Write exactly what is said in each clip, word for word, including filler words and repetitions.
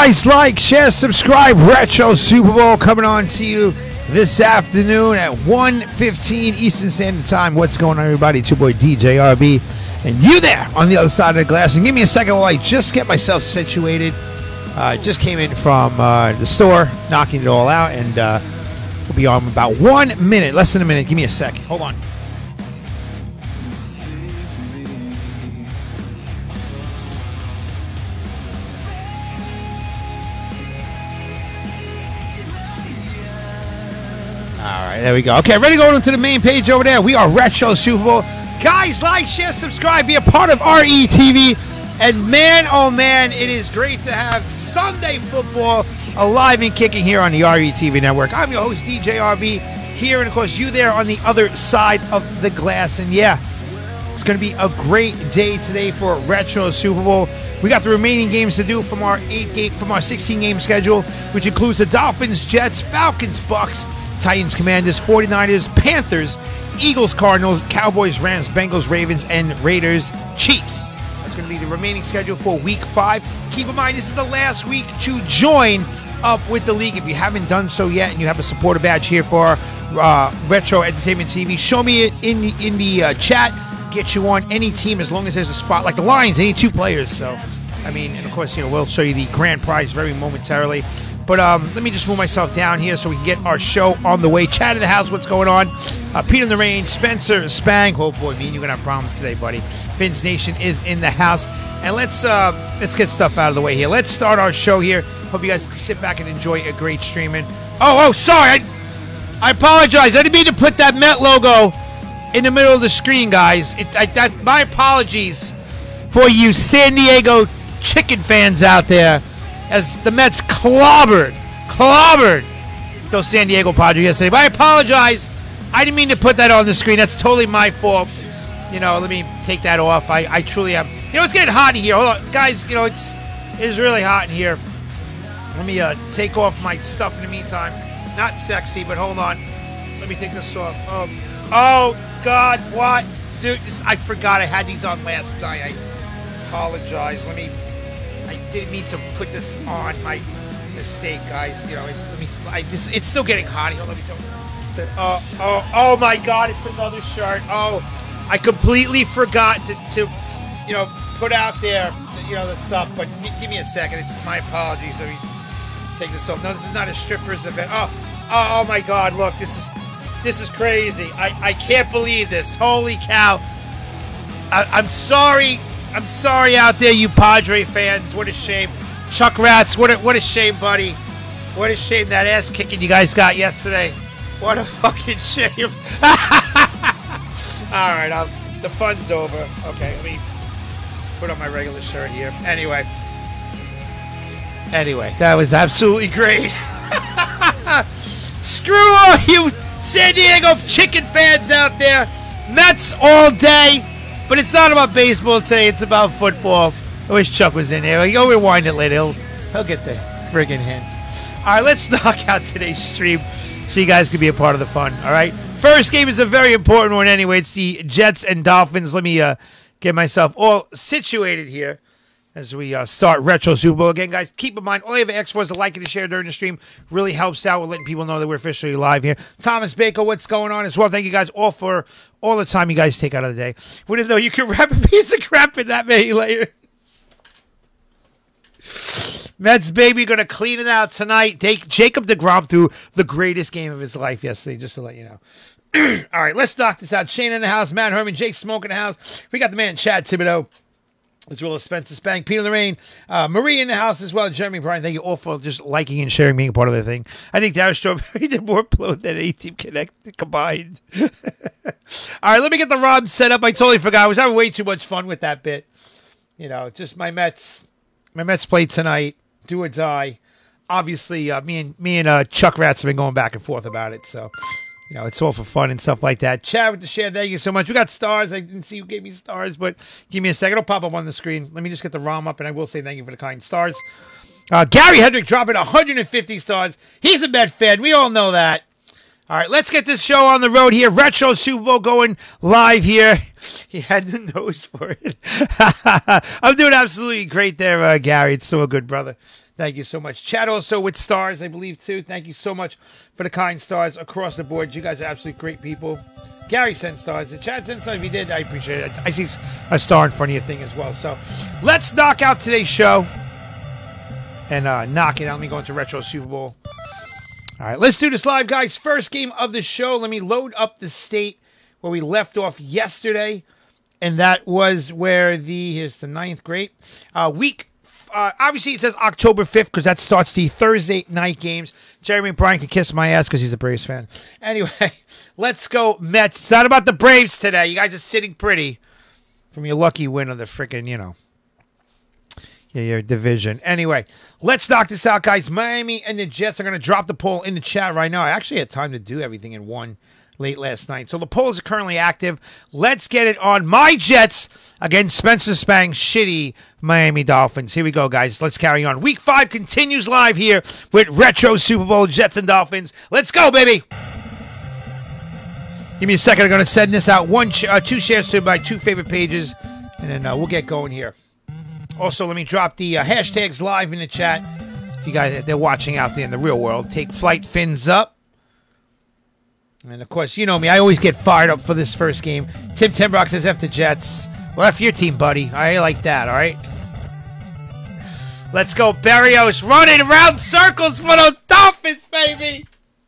Guys, like, share, subscribe. Retro Super Bowl coming on to you this afternoon at one fifteen Eastern Standard Time. What's going on, everybody? It's your boy D J R B. And you there on the other side of the glass. And give me a second while I just get myself situated. I uh, just came in from uh, the store, knocking it all out. And uh, we'll be on in about one minute, less than a minute. Give me a second. Hold on. All right, there we go. Okay, ready to go into the main page over there. We are Retro Super Bowl. Guys, like, share, subscribe, be a part of R E T V. And man, oh man, it is great to have Sunday football alive and kicking here on the R E T V network. I'm your host, D J R B, here, and of course, you there on the other side of the glass. And yeah, it's going to be a great day today for Retro Super Bowl. We got the remaining games to do from our eight game, from our sixteen game schedule, which includes the Dolphins, Jets, Falcons, Bucks, Titans, Commanders, forty-niners, Panthers, Eagles, Cardinals, Cowboys, Rams, Bengals, Ravens, and Raiders, Chiefs. That's going to be the remaining schedule for week five. Keep in mind, this is the last week to join up with the league. If you haven't done so yet and you have a supporter badge here for uh, Retro Entertainment T V, show me it in the, in the uh, chat. Get you on any team as long as there's a spot. Like the Lions, they need two players. So, I mean, and of course, you know, we'll show you the grand prize very momentarily. But um, let me just move myself down here so we can get our show on the way. Chat in the house, what's going on? Uh, Pete in the Rain, Spencer, Spang. Oh boy, me and you're gonna have problems today, buddy. Fins Nation is in the house, and let's uh, let's get stuff out of the way here. Let's start our show here. Hope you guys sit back and enjoy a great streaming. Oh, oh, sorry, I, I apologize. I didn't mean to put that Met logo in the middle of the screen, guys. It, I, that, my apologies for you San Diego chicken fans out there. As the Mets clobbered, clobbered those San Diego Padres yesterday. But I apologize. I didn't mean to put that on the screen. That's totally my fault. You know, let me take that off. I, I truly have. You know, it's getting hot in here. Hold on. Guys, you know, it's it is really hot in here. Let me uh, take off my stuff in the meantime. Not sexy, but hold on. Let me take this off. Oh, oh God, what? Dude, this, I forgot I had these on last night. I apologize. Let me... I didn't mean to put this on. My mistake, guys. You know, let me. I just, it's still getting hot. Here, let me tell you. Oh, oh, oh my God! It's another shirt. Oh, I completely forgot to, to, you know, put out there, you know, the stuff. But give me a second. It's my apologies. Let me take this off. No, this is not a strippers event. Oh, oh, oh my God! Look, this is, this is crazy. I, I can't believe this. Holy cow! I, I'm sorry. I'm sorry out there, you Padre fans. What a shame. Chuck Rats, what a, what a shame, buddy. What a shame that ass kicking you guys got yesterday. What a fucking shame. All right, I'll, the fun's over. Okay, let me put on my regular shirt here. Anyway. Anyway, that was absolutely great. Screw all you San Diego chicken fans out there. Mets all day. But it's not about baseball today. It's about football. I wish Chuck was in here. He'll rewind it later. He'll, he'll get the friggin' hint. All right, let's knock out today's stream so you guys can be a part of the fun. All right? First game is a very important one anyway. It's the Jets and Dolphins. Let me uh, get myself all situated here as we uh, start Retro Super Bowl. Again, guys, keep in mind, all you have to ask for is a like and a share during the stream. Really helps out with letting people know that we're officially live here. Thomas Baker, what's going on as well? Thank you guys all for all the time you guys take out of the day. What if, though, you can wrap a piece of crap in that many later? Mets, baby, going to clean it out tonight. Take Jacob deGrom through the greatest game of his life yesterday, just to let you know. All right, let's knock this out. Shane in the house, Matt Herman, Jake Smoke in the house. We got the man, Chad Thibodeau, as well as Spencer Spang, Peter Lorraine, uh, Marie in the house as well, Jeremy Bryan. Thank you all for just liking and sharing, being a part of the thing. I think Darius Strawberry did more upload than A-Team Connect combined. All right, let me get the ROM set up. I totally forgot. I was having way too much fun with that bit. You know, just my Mets, my Mets played tonight, do or die. Obviously, uh, me and me and uh, Chuck Rats have been going back and forth about it, so... You know, it's all for fun and stuff like that. Chad with the share, thank you so much. We got stars. I didn't see who gave me stars, but give me a second. It'll pop up on the screen. Let me just get the ROM up, and I will say thank you for the kind stars. Uh, Gary Hendrick dropping one hundred fifty stars. He's a Met fan. We all know that. All right, let's get this show on the road here. Retro Super Bowl going live here. He had the nose for it. I'm doing absolutely great there, uh, Gary. It's so good, brother. Thank you so much. Chad also with stars, I believe, too. Thank you so much for the kind stars across the board. You guys are absolutely great people. Gary sent stars. And Chad sent stars. If he did, I appreciate it. I see a star in front of your thing as well. So let's knock out today's show and uh, knock it out. Let me go into Retro Super Bowl. All right, let's do this live, guys. First game of the show. Let me load up the state where we left off yesterday. And that was where the, here's the ninth, great. Uh, week, uh, obviously it says October fifth because that starts the Thursday night games. Jeremy Bryan can kiss my ass because he's a Braves fan. Anyway, let's go Mets. It's not about the Braves today. You guys are sitting pretty from your lucky win of the freaking, you know, your, your division. Anyway, let's knock this out, guys. Miami and the Jets are going to drop the poll in the chat right now. I actually had time to do everything in one late last night. So the polls are currently active. Let's get it on. My Jets against Spencer Spang's shitty Miami Dolphins. Here we go, guys. Let's carry on. Week five continues live here with Retro Super Bowl Jets and Dolphins. Let's go, baby. Give me a second. I'm going to send this out. One, uh, two shares to my two favorite pages, and then uh, we'll get going here. Also, let me drop the uh, hashtags live in the chat. If you guys, they're watching out there in the real world. Take flight, fins up. And, of course, you know me. I always get fired up for this first game. Tim Timbrock says F the Jets. Well, F your team, buddy. I like that, all right? Let's go, Berrios. Running around circles for those Dolphins, baby.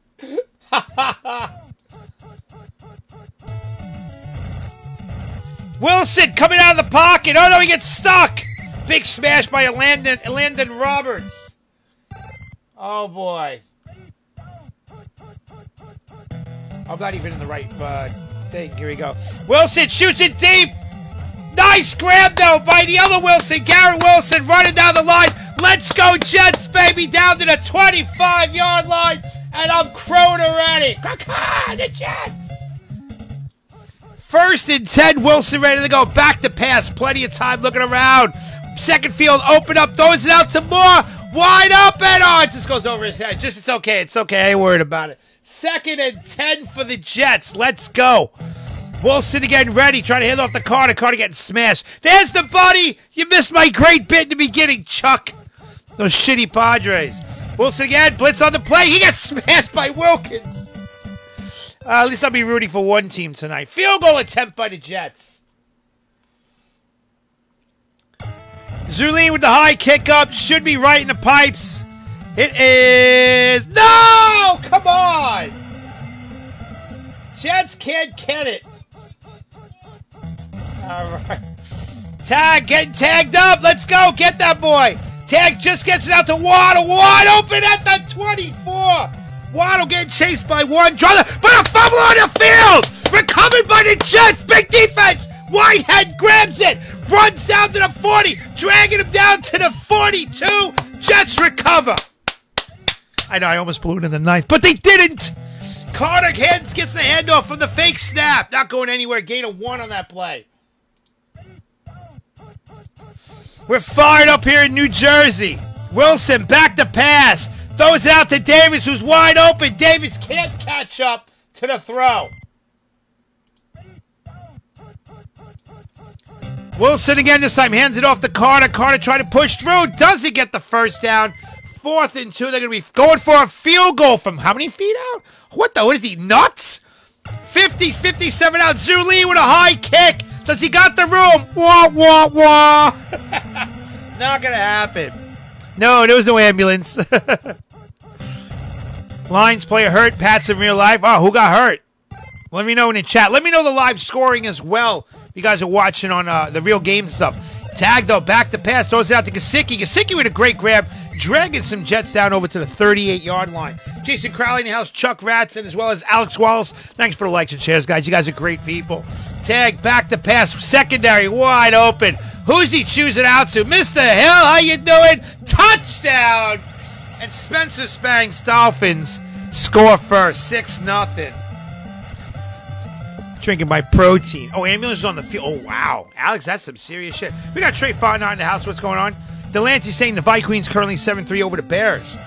Wilson coming out of the pocket. Oh, no, he gets stuck. Big smash by Landon, Landon Roberts. Oh, boy. I'm not even in the right uh, thing. Here we go. Wilson shoots it deep. Nice grab, though, by the other Wilson. Garrett Wilson running down the line. Let's go, Jets, baby, down to the twenty-five-yard line. And I'm crowing already. Caca, the Jets. First and ten, Wilson ready to go. Back to pass. Plenty of time looking around. Second field, open up. Throws it out to Moore. Wide open. Oh, it just goes over his head. Just, it's okay. It's okay. I ain't worried about it. Second and ten for the Jets. Let's go. Wilson again ready. Trying to hand off the Carter. Carter getting smashed. There's the buddy. You missed my great bit in the beginning, Chuck. Those shitty Padres. Wilson again. Blitz on the play. He gets smashed by Wilkins. Uh, at least I'll be rooting for one team tonight. Field goal attempt by the Jets. Zulin with the high kick up. Should be right in the pipes. It is... No! Come on! Jets can't get it. All right. Tag, getting tagged up. Let's go. Get that boy. Tag just gets it out to Waddle. Wide open at the twenty-four. Waddle getting chased by one. Draw the... But a fumble on the field! Recovered by the Jets. Big defense. Whitehead grabs it. Runs down to the forty. Dragging him down to the forty-two. Jets recover. I know, I almost blew it in the ninth, but they didn't. Carter hands gets the handoff from the fake snap. Not going anywhere. Gain of one on that play. We're fired up here in New Jersey. Wilson back to pass. Throws it out to Davis, who's wide open. Davis can't catch up to the throw. Wilson again this time. Hands it off to Carter. Carter trying to push through. Does he get the first down? Fourth and two. They're going to be going for a field goal from how many feet out? What the? What is he, nuts? fifty, fifty-seven out. Zulin with a high kick. Does he got the room? Wah, wah, wah. Not going to happen. No, there was no ambulance. Lions player hurt. Pats in real life. Oh, who got hurt? Let me know in the chat. Let me know the live scoring as well. You guys are watching on uh, the real game stuff. Tag, though, back to pass. Throws it out to Gesicki. Gesicki with a great grab. Dragging some Jets down over to the thirty-eight-yard line. Jason Crowley in the house. Chuck Ratson as well as Alex Wallace. Thanks for the likes and shares, guys. You guys are great people. Tag, back to pass. Secondary, wide open. Who's he choosing out to? Mister Hill, how you doing? Touchdown! And Spencer Spang's Dolphins score first. six nothing. Drinking my protein. Oh, ambulance is on the field. Oh, wow. Alex, that's some serious shit. We got Trey Fontenot in the house. What's going on? Delante saying the Vikings currently seven three over the Bears.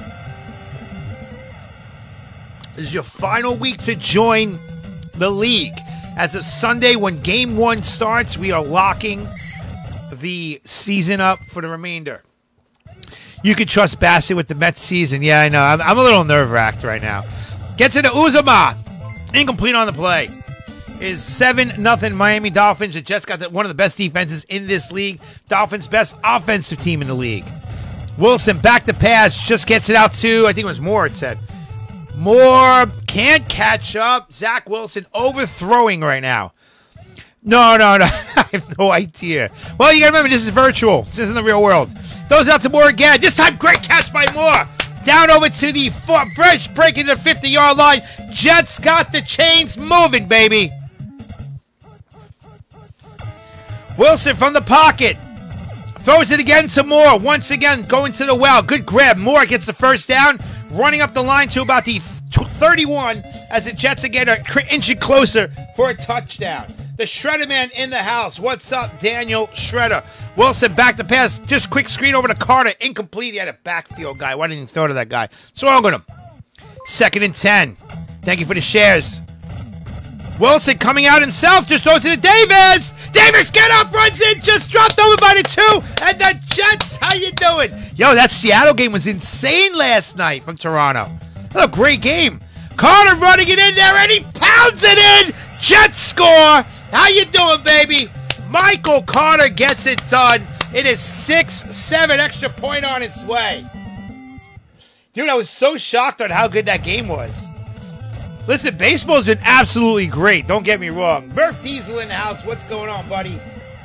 This is your final week to join the league. As of Sunday, when game one starts, we are locking the season up for the remainder. You can trust Bassett with the Mets season. Yeah, I know. I'm, I'm a little nerve-wracked right now. Gets into Uzama. Incomplete on the play. Is seven nothing Miami Dolphins. The Jets got the, one of the best defenses in this league. Dolphins' best offensive team in the league. Wilson back to pass. Just gets it out to, I think it was Moore, it said. Moore can't catch up. Zach Wilson overthrowing right now. No, no, no. I have no idea. Well, you got to remember, this is virtual. This isn't the real world. Throws out to Moore again. This time, great catch by Moore. Down over to the fresh break into the fifty-yard line. Jets got the chains moving, baby. Wilson from the pocket. Throws it again to Moore. Once again, going to the well. Good grab. Moore gets the first down. Running up the line to about the thirty-one as the Jets again are inching closer for a touchdown. The Shredder man in the house. What's up, Daniel Shredder? Wilson back to pass. Just quick screen over to Carter. Incomplete. He had a backfield guy. Why didn't he throw to that guy? What's wrong with him? Second and ten. Thank you for the shares. Wilson coming out himself. Just throws it to Davis. Davis, get up, runs in. Just dropped over by the two. And the Jets, how you doing? Yo, that Seattle game was insane last night from Toronto. What a great game. Carter running it in there, and he pounds it in. Jets score. How you doing, baby? Michael Carter gets it done. It is six seven extra point on its way. Dude, I was so shocked on how good that game was. Listen, baseball's been absolutely great. Don't get me wrong. Murph Diesel in the house. What's going on, buddy?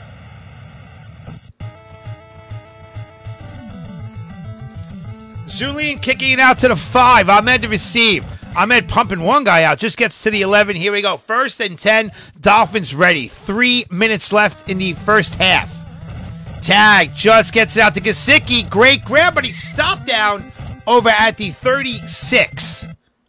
Julian kicking it out to the five. Ahmed to receive. Ahmed pumping one guy out. Just gets to the eleven. Here we go. First and ten. Dolphins ready. Three minutes left in the first half. Tag. Just gets it out to Gesicki. Great grab, but he stopped down over at the thirty-six.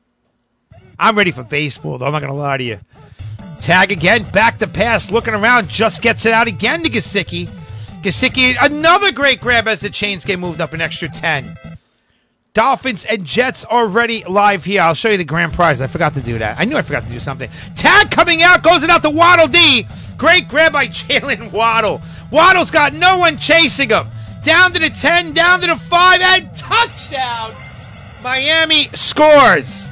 I'm ready for baseball, though. I'm not going to lie to you. Tag again. Back to pass. Looking around. Just gets it out again to Gesicki. Gesicki, another great grab as the chains get moved up an extra ten. Dolphins and Jets already live here. I'll show you the grand prize. I forgot to do that. I knew I forgot to do something. Tag coming out. Goes it out to Waddle D. Great grab by Jalen Waddle. Waddle's got no one chasing him. Down to the ten. Down to the five. And touchdown. Miami scores.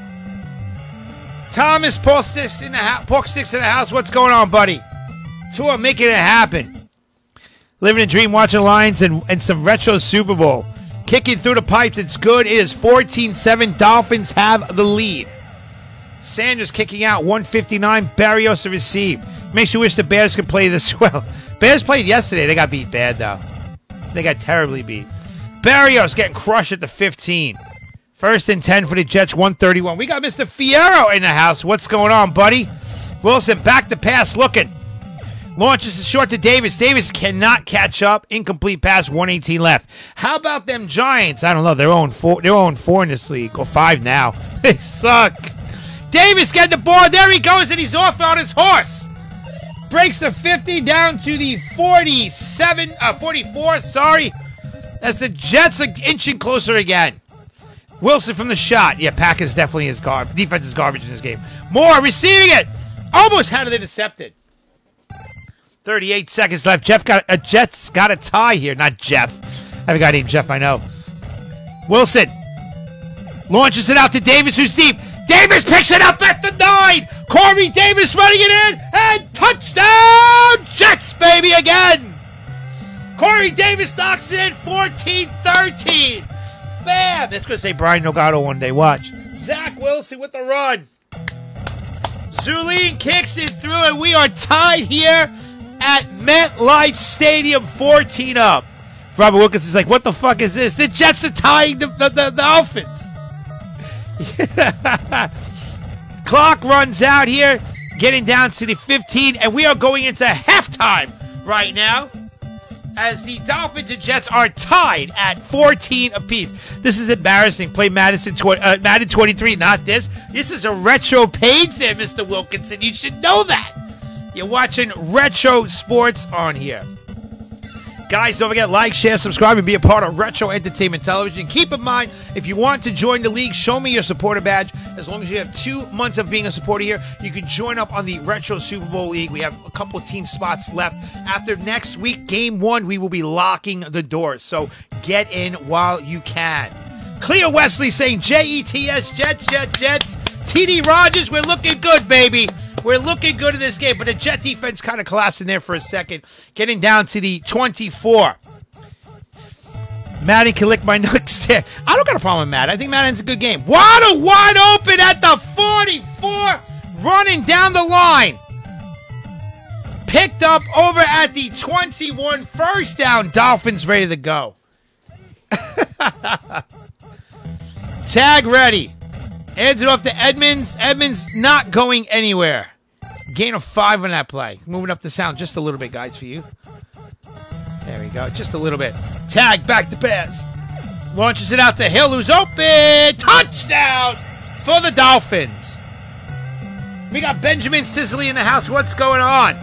Thomas Porksticks in the house. Porksticks in the house. What's going on, buddy? Tua making it happen. Living a dream, watching Lions and, and some retro Super Bowl. Kicking through the pipes. It's good. It is fourteen seven. Dolphins have the lead. Sanders kicking out. one fifty-nine. Barrios to receive. Makes you wish the Bears could play this well. Bears played yesterday. They got beat bad, though. They got terribly beat. Barrios getting crushed at the fifteen. First and ten for the Jets. one thirty-one. We got Mister Fierro in the house. What's going on, buddy? Wilson back to pass. Looking. Launches it short to Davis. Davis cannot catch up. Incomplete pass. one eighteen left. How about them Giants? I don't know. They're oh four. They're oh four in this league. Or five now. They suck. Davis getting the ball. There he goes, and he's off on his horse. Breaks the fifty down to the forty-seven, uh, forty-four. Sorry. As the Jets are inching closer again. Wilson from the shot. Yeah, Packers definitely is garbage. Defense is garbage in this game. Moore receiving it. Almost had it intercepted. thirty-eight seconds left. Jeff got a uh, Jets got a tie here. Not Jeff. I have a guy named Jeff, I know. Wilson launches it out to Davis, who's deep. Davis picks it up at the nine. Corey Davis running it in. And touchdown! Jets, baby, again. Corey Davis knocks it in. fourteen thirteen. Bam! That's going to say Brian Nogado one day. Watch. Zach Wilson with the run. Zulin kicks it through, and we are tied here at MetLife Stadium, fourteen up. Robert Wilkinson's like, what the fuck is this? The Jets are tying the, the, the, the Dolphins. Clock runs out here, getting down to the fifteen, and we are going into halftime right now as the Dolphins and Jets are tied at fourteen apiece. This is embarrassing. Play Madison tw- uh, Madden twenty-three, not this. This is a retro page there, Mister Wilkinson. You should know that. You're watching Retro Sports on here. Guys, don't forget, like, share, subscribe, and be a part of Retro Entertainment Television. Keep in mind, if you want to join the league, show me your supporter badge. As long as you have two months of being a supporter here, you can join up on the Retro Super Bowl League. We have a couple of team spots left. After next week, game one, we will be locking the doors. So get in while you can. Cleo Wesley saying J E T S, Jets, Jets, Jets. T D Rogers, we're looking good, baby. We're looking good in this game, but the Jet defense kind of collapsing there for a second, getting down to the twenty-four. Madden can lick my nuts there. I don't got a problem with Madden. I think Madden's a good game. Waddle wide open at the forty-four, running down the line. Picked up over at the twenty-one. First down. Dolphins ready to go. Tag ready. Hands it off to Edmonds. Edmonds not going anywhere. Gain of five on that play. Moving up the sound just a little bit, guys, for you. There we go. Just a little bit. Tag back to pass. Launches it out to Hill, who's open. Touchdown for the Dolphins. We got Benjamin Sicily in the house. What's going on?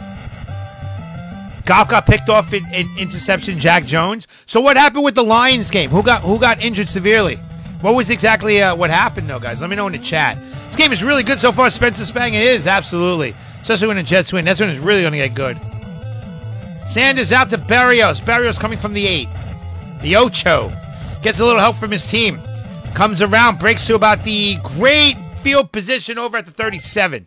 Goff got picked off in, in interception, Jack Jones. So what happened with the Lions game? Who got who got injured severely? What was exactly uh, what happened, though, guys? Let me know in the chat. This game is really good so far. Spencer Spang, it is, absolutely. Especially when the Jets win. That's when it's really going to get good. Sanders out to Barrios. Barrios coming from the eight. The Ocho. Gets a little help from his team. Comes around, breaks to about the great field position over at the thirty-seven.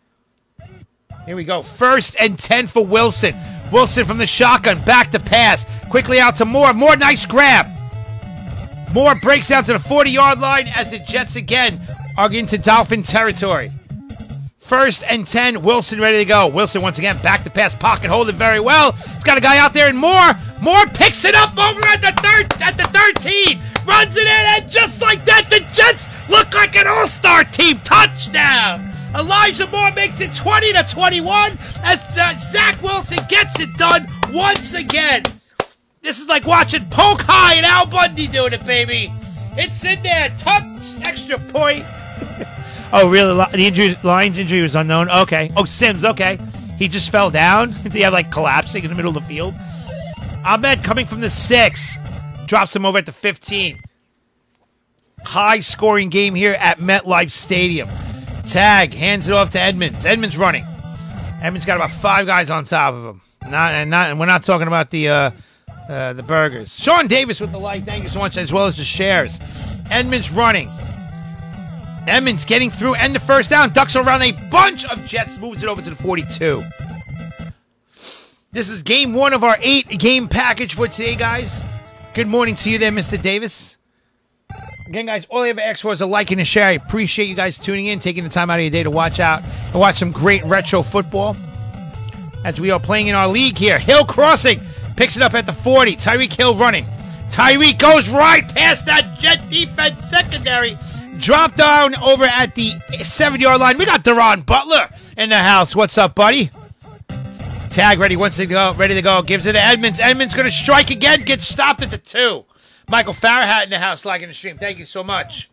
Here we go. First and ten for Wilson. Wilson from the shotgun. Back to pass. Quickly out to Moore. Moore, nice grab. Moore breaks down to the forty-yard line as the Jets again are into Dolphin territory. First and ten. Wilson ready to go. Wilson once again back to pass. Pocket holding very well. He's got a guy out there and Moore. Moore picks it up over at the third at the thirteen. Runs it in and just like that the Jets look like an all-star team. Touchdown. Elijah Moore makes it twenty to twenty-one as uh, Zach Wilson gets it done once again. This is like watching Polk High and Al Bundy doing it, baby. It's in there. Touch, extra point. Oh, really? The injury, Lions injury was unknown? Okay. Oh, Sims, okay. He just fell down. He had like collapsing in the middle of the field. Ahmed coming from the six. Drops him over at the fifteen. High-scoring game here at MetLife Stadium. Tag, hands it off to Edmonds. Edmonds running. Edmonds got about five guys on top of him. Not, and, not, and we're not talking about the... Uh, Uh, the burgers. Sean Davis with the like. Thank you so much, as well as the shares. Edmonds running. Edmonds getting through and the first down. Ducks around a bunch of Jets. Moves it over to the forty-two. This is game one of our eight-game package for today, guys. Good morning to you there, Mister Davis. Again, guys, all I ever ask for is a like and a share. I appreciate you guys tuning in, taking the time out of your day to watch out and watch some great retro football. As we are playing in our league here. Hill crossing. Picks it up at the forty. Tyreek Hill running. Tyreek goes right past that Jet defense secondary. Drop down over at the seven-yard line. We got Deron Butler in the house. What's up, buddy? Tag ready. Once to go. Ready to go. Gives it to Edmonds. Edmonds going to strike again. Gets stopped at the two. Michael Farrahat in the house liking the stream. Thank you so much.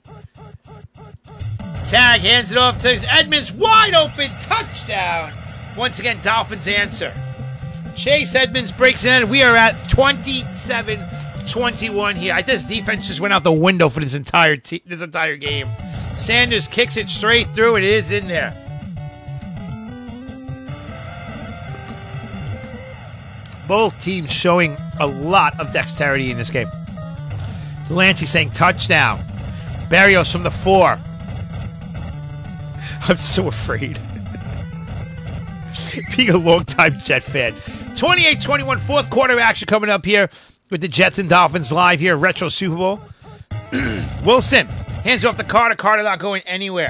Tag hands it off to Edmonds. Wide open. Touchdown. Once again, Dolphins answer. Chase Edmonds breaks in. We are at twenty-seven twenty-one here. I think this defense just went out the window for this entire te- this entire game. Sanders kicks it straight through. It is in there. Both teams showing a lot of dexterity in this game. Delancey saying touchdown. Barrios from the four. I'm so afraid. Being a longtime Jet fan. twenty-eight twenty-one, fourth quarter action coming up here with the Jets and Dolphins live here, Retro Super Bowl. Wilson hands off the Carter. Carter not going anywhere.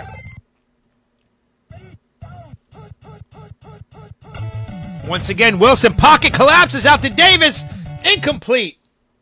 Once again, Wilson pocket collapses out to Davis. Incomplete.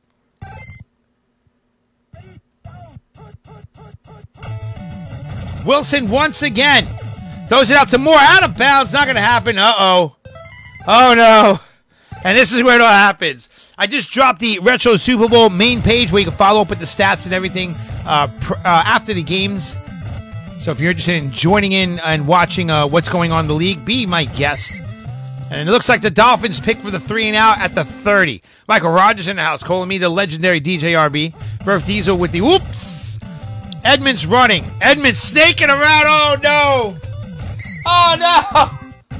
Wilson once again throws it out to Moore. Out of bounds. Not going to happen. Uh-oh. Oh, no. And this is where it all happens. I just dropped the Retro Super Bowl main page where you can follow up with the stats and everything uh, pr- uh, after the games. So if you're interested in joining in and watching uh, what's going on in the league, be my guest. And it looks like the Dolphins pick for the three and out at the thirty. Michael Rogers in the house, calling me the legendary D J R B. Murph Diesel with the whoops. Edmonds running. Edmonds snaking around. Oh, no. Oh, no.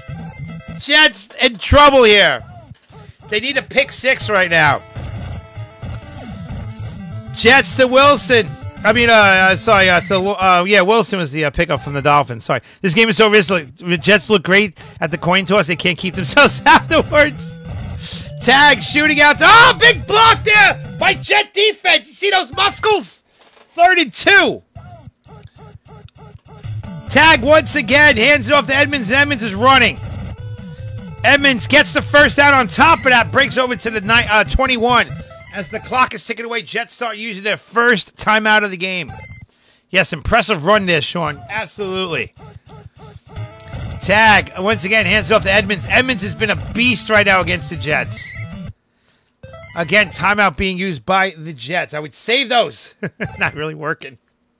Jets in trouble here. They need a pick six right now. Jets to Wilson. I mean, uh, uh sorry, uh, to, uh, yeah, Wilson was the uh, pickup from the Dolphins. Sorry. This game is so risky. The Jets look great at the coin toss. They can't keep themselves afterwards. Tag shooting out. Oh, big block there by Jet defense. You see those muscles? Third and two. Tag once again. Hands it off to Edmonds, and Edmonds is running. Edmonds gets the first down on top of that. Breaks over to the ni- uh, twenty-one. As the clock is ticking away, Jets start using their first timeout of the game. Yes, impressive run there, Sean. Absolutely. Tag, once again, hands it off to Edmonds. Edmonds has been a beast right now against the Jets. Again, timeout being used by the Jets. I would save those. Not really working.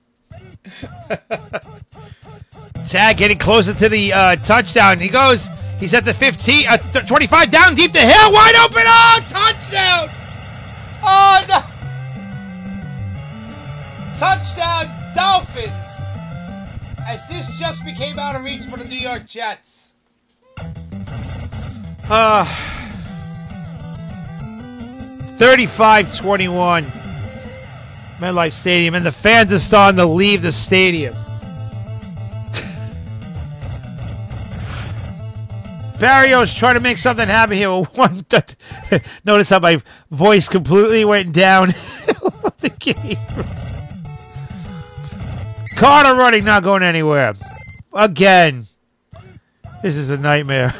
Tag getting closer to the uh, touchdown. He goes, he's at the fifteen, uh, twenty-five, down deep the hill, wide open. Oh, touchdown! Oh, no. Touchdown, Dolphins. As this just became out of reach for the New York Jets. Uh, thirty-five twenty-one. MetLife Stadium. And the fans are starting to leave the stadium. Barrios trying to make something happen here. One, notice how my voice completely went down. The game. Carter running, not going anywhere. Again. This is a nightmare.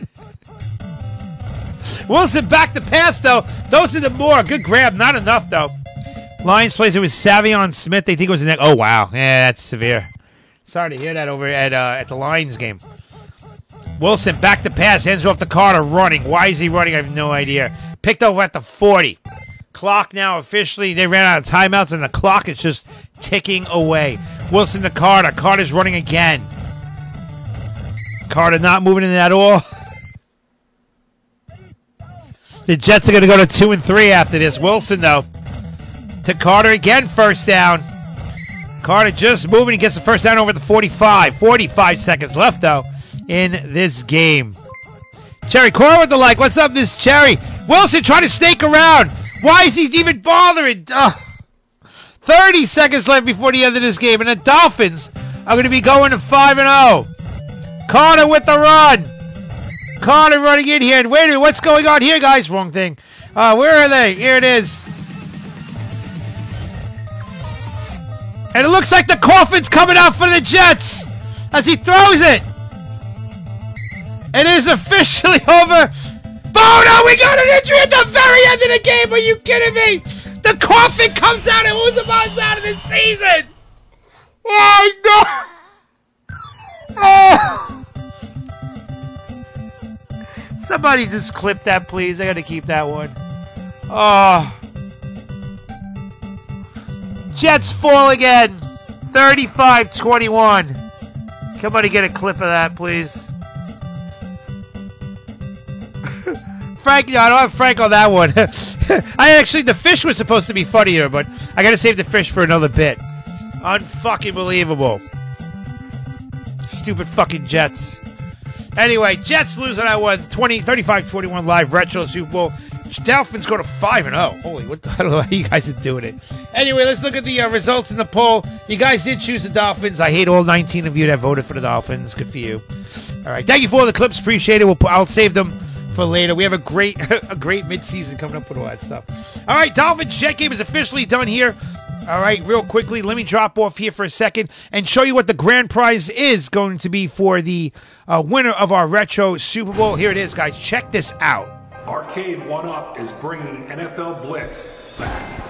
Wilson back to pass, though. Those are the more. Good grab. Not enough, though. Lions plays it with Savion Smith. They think it was the next. Oh, wow. Yeah, that's severe. Sorry to hear that over at, uh, at the Lions game. Wilson back to pass, hands off to Carter, running. Why is he running? I have no idea. Picked over at the forty. Clock now officially, they ran out of timeouts, and the clock is just ticking away. Wilson to Carter. Carter's running again. Carter not moving in at all. The Jets are going to go to two and three after this. Wilson, though, to Carter again, first down. Carter just moving. He gets the first down over the forty-five. forty-five seconds left, though, in this game. Cherry Cora with the like. What's up, Miss Cherry? Wilson trying to snake around. Why is he even bothering? Ugh. thirty seconds left before the end of this game, and the Dolphins are going to be going to five and oh. Carter with the run. Carter running in here. And wait a minute, what's going on here, guys? Wrong thing. Uh, where are they? Here it is. And it looks like the coffin's coming out for the Jets as he throws it. It is officially over. Oh, no, we got an injury at the very end of the game. Are you kidding me? The coffin comes out and Uzuman's out of the season. Oh, no. Oh. Somebody just clip that, please. I got to keep that one. Oh. Jets fall again. thirty-five twenty-one. Somebody get a clip of that, please. Frank, no, I don't have Frank on that one. I actually, the fish was supposed to be funnier, but I got to save the fish for another bit. Unfucking believable. Stupid fucking Jets. Anyway, Jets lose on that one. twenty, thirty-five twenty-one live retro Super Bowl. Dolphins go to five and oh. Holy, what the, I don't know how you guys are doing it. Anyway, let's look at the uh, results in the poll. You guys did choose the Dolphins. I hate all nineteen of you that voted for the Dolphins. Good for you. All right, thank you for all the clips. Appreciate it. We'll, I'll save them for later. We have a great a great midseason coming up with all that stuff. All right, Dolphins Jet game is officially done here. All right, real quickly, let me drop off here for a second and show you what the grand prize is going to be for the uh, winner of our retro Super Bowl. Here it is, guys. Check this out. Arcade one up is bringing N F L Blitz back.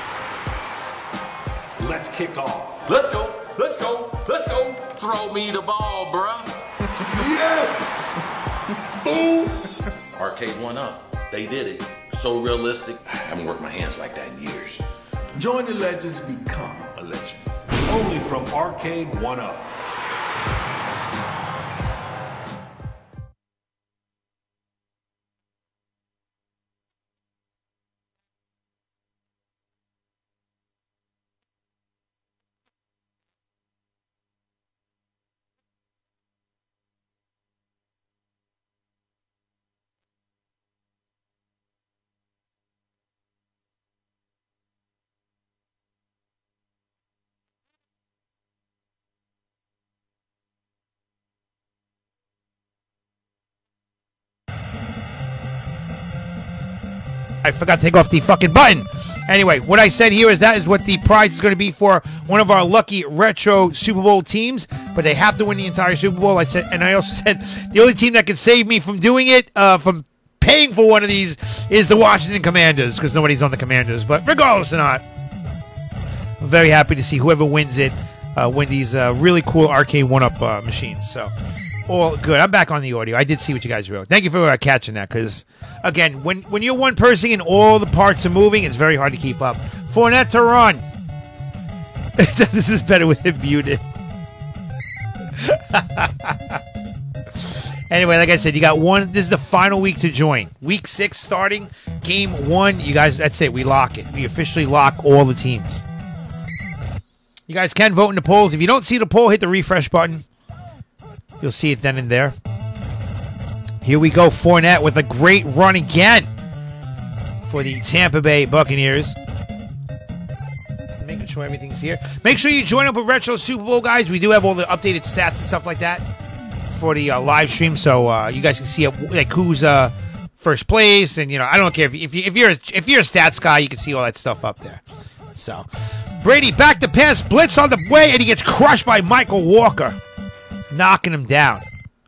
Let's kick off. Let's go. Let's go. Let's go. Throw me the ball, bruh. Yes! Boom! Arcade one up. They did it. So realistic. I haven't worked my hands like that in years. Join the legends, become a legend. Only from Arcade one up. I forgot to take off the fucking button. Anyway, what I said here is that is what the prize is going to be for one of our lucky retro Super Bowl teams, but they have to win the entire Super Bowl. I said, and I also said the only team that can save me from doing it, uh, from paying for one of these, is the Washington Commanders, because nobody's on the Commanders. But regardless or not, I'm very happy to see whoever wins it uh, win these uh, really cool arcade one-up uh, machines. So, all good. I'm back on the audio. I did see what you guys wrote. Thank you for uh, catching that, because, again, when, when you're one person and all the parts are moving, it's very hard to keep up. Fournette to run. This is better with it muted. Anyway, like I said, you got one. This is the final week to join. Week six starting. Game one. You guys, that's it. We lock it. We officially lock all the teams. You guys can vote in the polls. If you don't see the poll, hit the refresh button. You'll see it then and there. Here we go. Fournette with a great run again for the Tampa Bay Buccaneers. Making sure everything's here. Make sure you join up with Retro Super Bowl, guys. We do have all the updated stats and stuff like that for the uh, live stream, so uh, you guys can see uh, like who's uh, first place, and you know I don't care if if, you, if you're a, if you're a stats guy, you can see all that stuff up there. So Brady back to pass, blitz on the way, and he gets crushed by Michael Walker, knocking him down.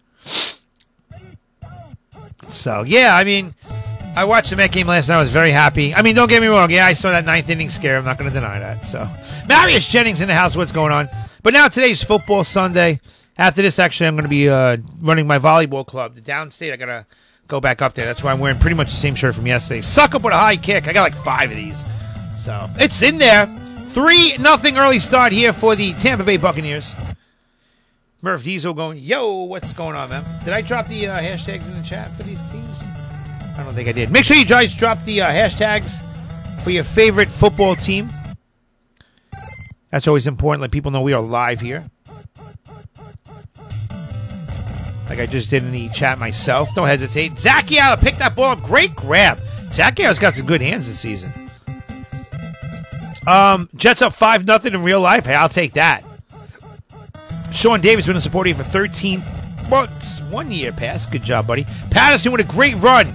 So yeah, I mean, I watched the Met game last night. I was very happy. I mean, don't get me wrong. Yeah, I saw that ninth inning scare. I'm not going to deny that. So Marius Jennings in the house. What's going on? But now today's football Sunday. After this, actually, I'm going to be uh, running my volleyball club. The downstate, I got to go back up there. That's why I'm wearing pretty much the same shirt from yesterday. Suck up with a high kick. I got like five of these. So, it's in there. three nothing early start here for the Tampa Bay Buccaneers. Murph Diesel going, yo, what's going on, man? Did I drop the uh, hashtags in the chat for these teams? I don't think I did. Make sure you guys drop the uh, hashtags for your favorite football team. That's always important. Let people know we are live here. Like I just did in the chat myself. Don't hesitate. Zacchiao picked that ball up. Great grab. Zacchiao's got some good hands this season. Um, Jets up five nothing in real life. Hey, I'll take that. Sean Davis been a supporter for thirteen months. One year pass. Good job, buddy. Patterson with a great run.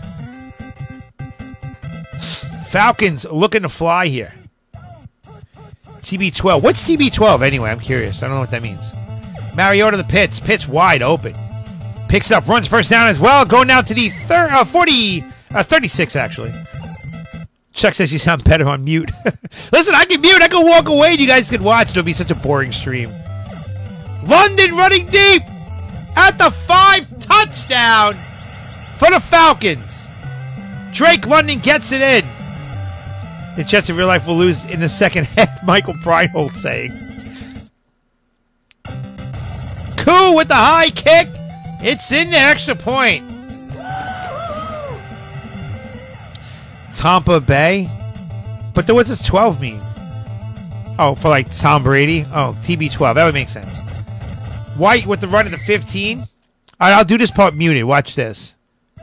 Falcons looking to fly here. T B twelve. What's T B twelve anyway? I'm curious. I don't know what that means. Mariota the Pitts. Pitts wide open. Picks it up. Runs first down as well. Going down to the thir- uh, forty, uh, thirty-six, actually. Chuck says you sound better on mute. Listen, I can mute. I can walk away and you guys can watch. It'll be such a boring stream. London running deep at the five. Touchdown for the Falcons. Drake London gets it in. The Jets in real life will lose in the second half. Michael Breinholt saying. Koo with the high kick. It's in the extra point. Tampa Bay. But then what does twelve mean? Oh, for like Tom Brady? Oh, T B twelve. That would make sense. White with the run of the fifteen. All right, I'll do this part muted. Watch this.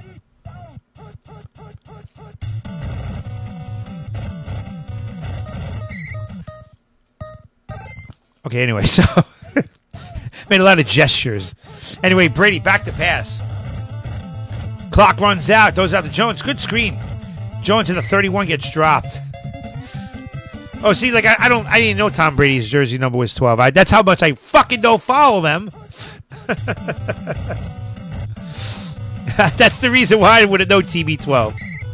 Okay, anyway, so made a lot of gestures. Anyway, Brady back to pass. Clock runs out. Goes out to Jones. Good screen. Jones in the thirty-one gets dropped. Oh, see, like I, I don't, I didn't know Tom Brady's jersey number was twelve. I, that's how much I fucking don't follow them. That's the reason why I would have known T B twelve.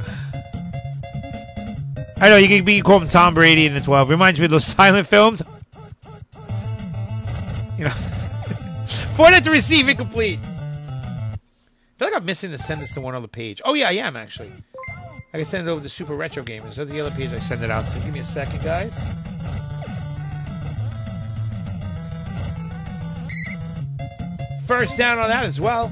I know you can be call him Tom Brady in the twelve. Reminds me of those silent films. You know, Fournette to receive incomplete. I feel like I'm missing to send this to one other page. Oh yeah, I am actually. I can send it over to Super Retro Gamers. That's the other page I send it out to. Give me a second, guys. First down on that as well.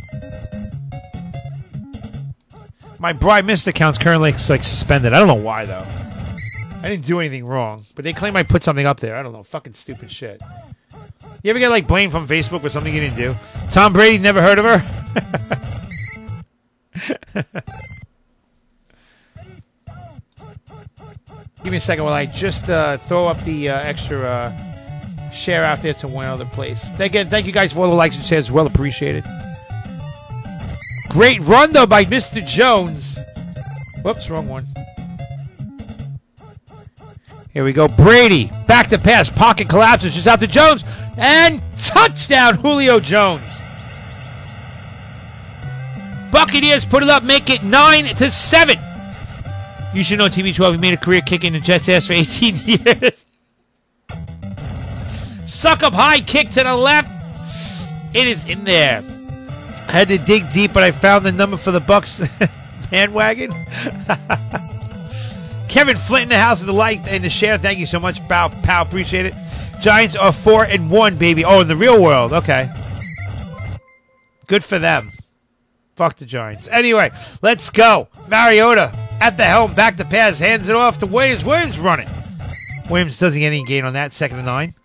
My Bride Mist account's currently like suspended. I don't know why though. I didn't do anything wrong, but they claim I put something up there. I don't know. Fucking stupid shit. You ever get like blamed from Facebook for something you didn't do? Tom Brady, never heard of her? Give me a second while I just uh, throw up the uh, extra uh, share out there to one other place. Again, thank you guys for all the likes and shares. Well appreciated. Great run, though, by Mister Jones. Whoops, wrong one. Here we go. Brady, back to pass. Pocket collapses. Just out to Jones. And touchdown, Julio Jones. Buccaneers put it up, make it nine to seven. You should know T V twelve. He made a career kicking the Jets' ass for eighteen years. Suck up high kick to the left. It is in there. I had to dig deep, but I found the number for the Bucks bandwagon. Kevin Flint in the house with the like and the share. Thank you so much, pal. Pal, appreciate it. Giants are four and one, baby. Oh, in the real world. Okay. Good for them. Fuck the Giants. Anyway, let's go. Mariota at the helm, back to pass, hands it off to Williams. Williams running. Williams doesn't get any gain on that. Second and nine.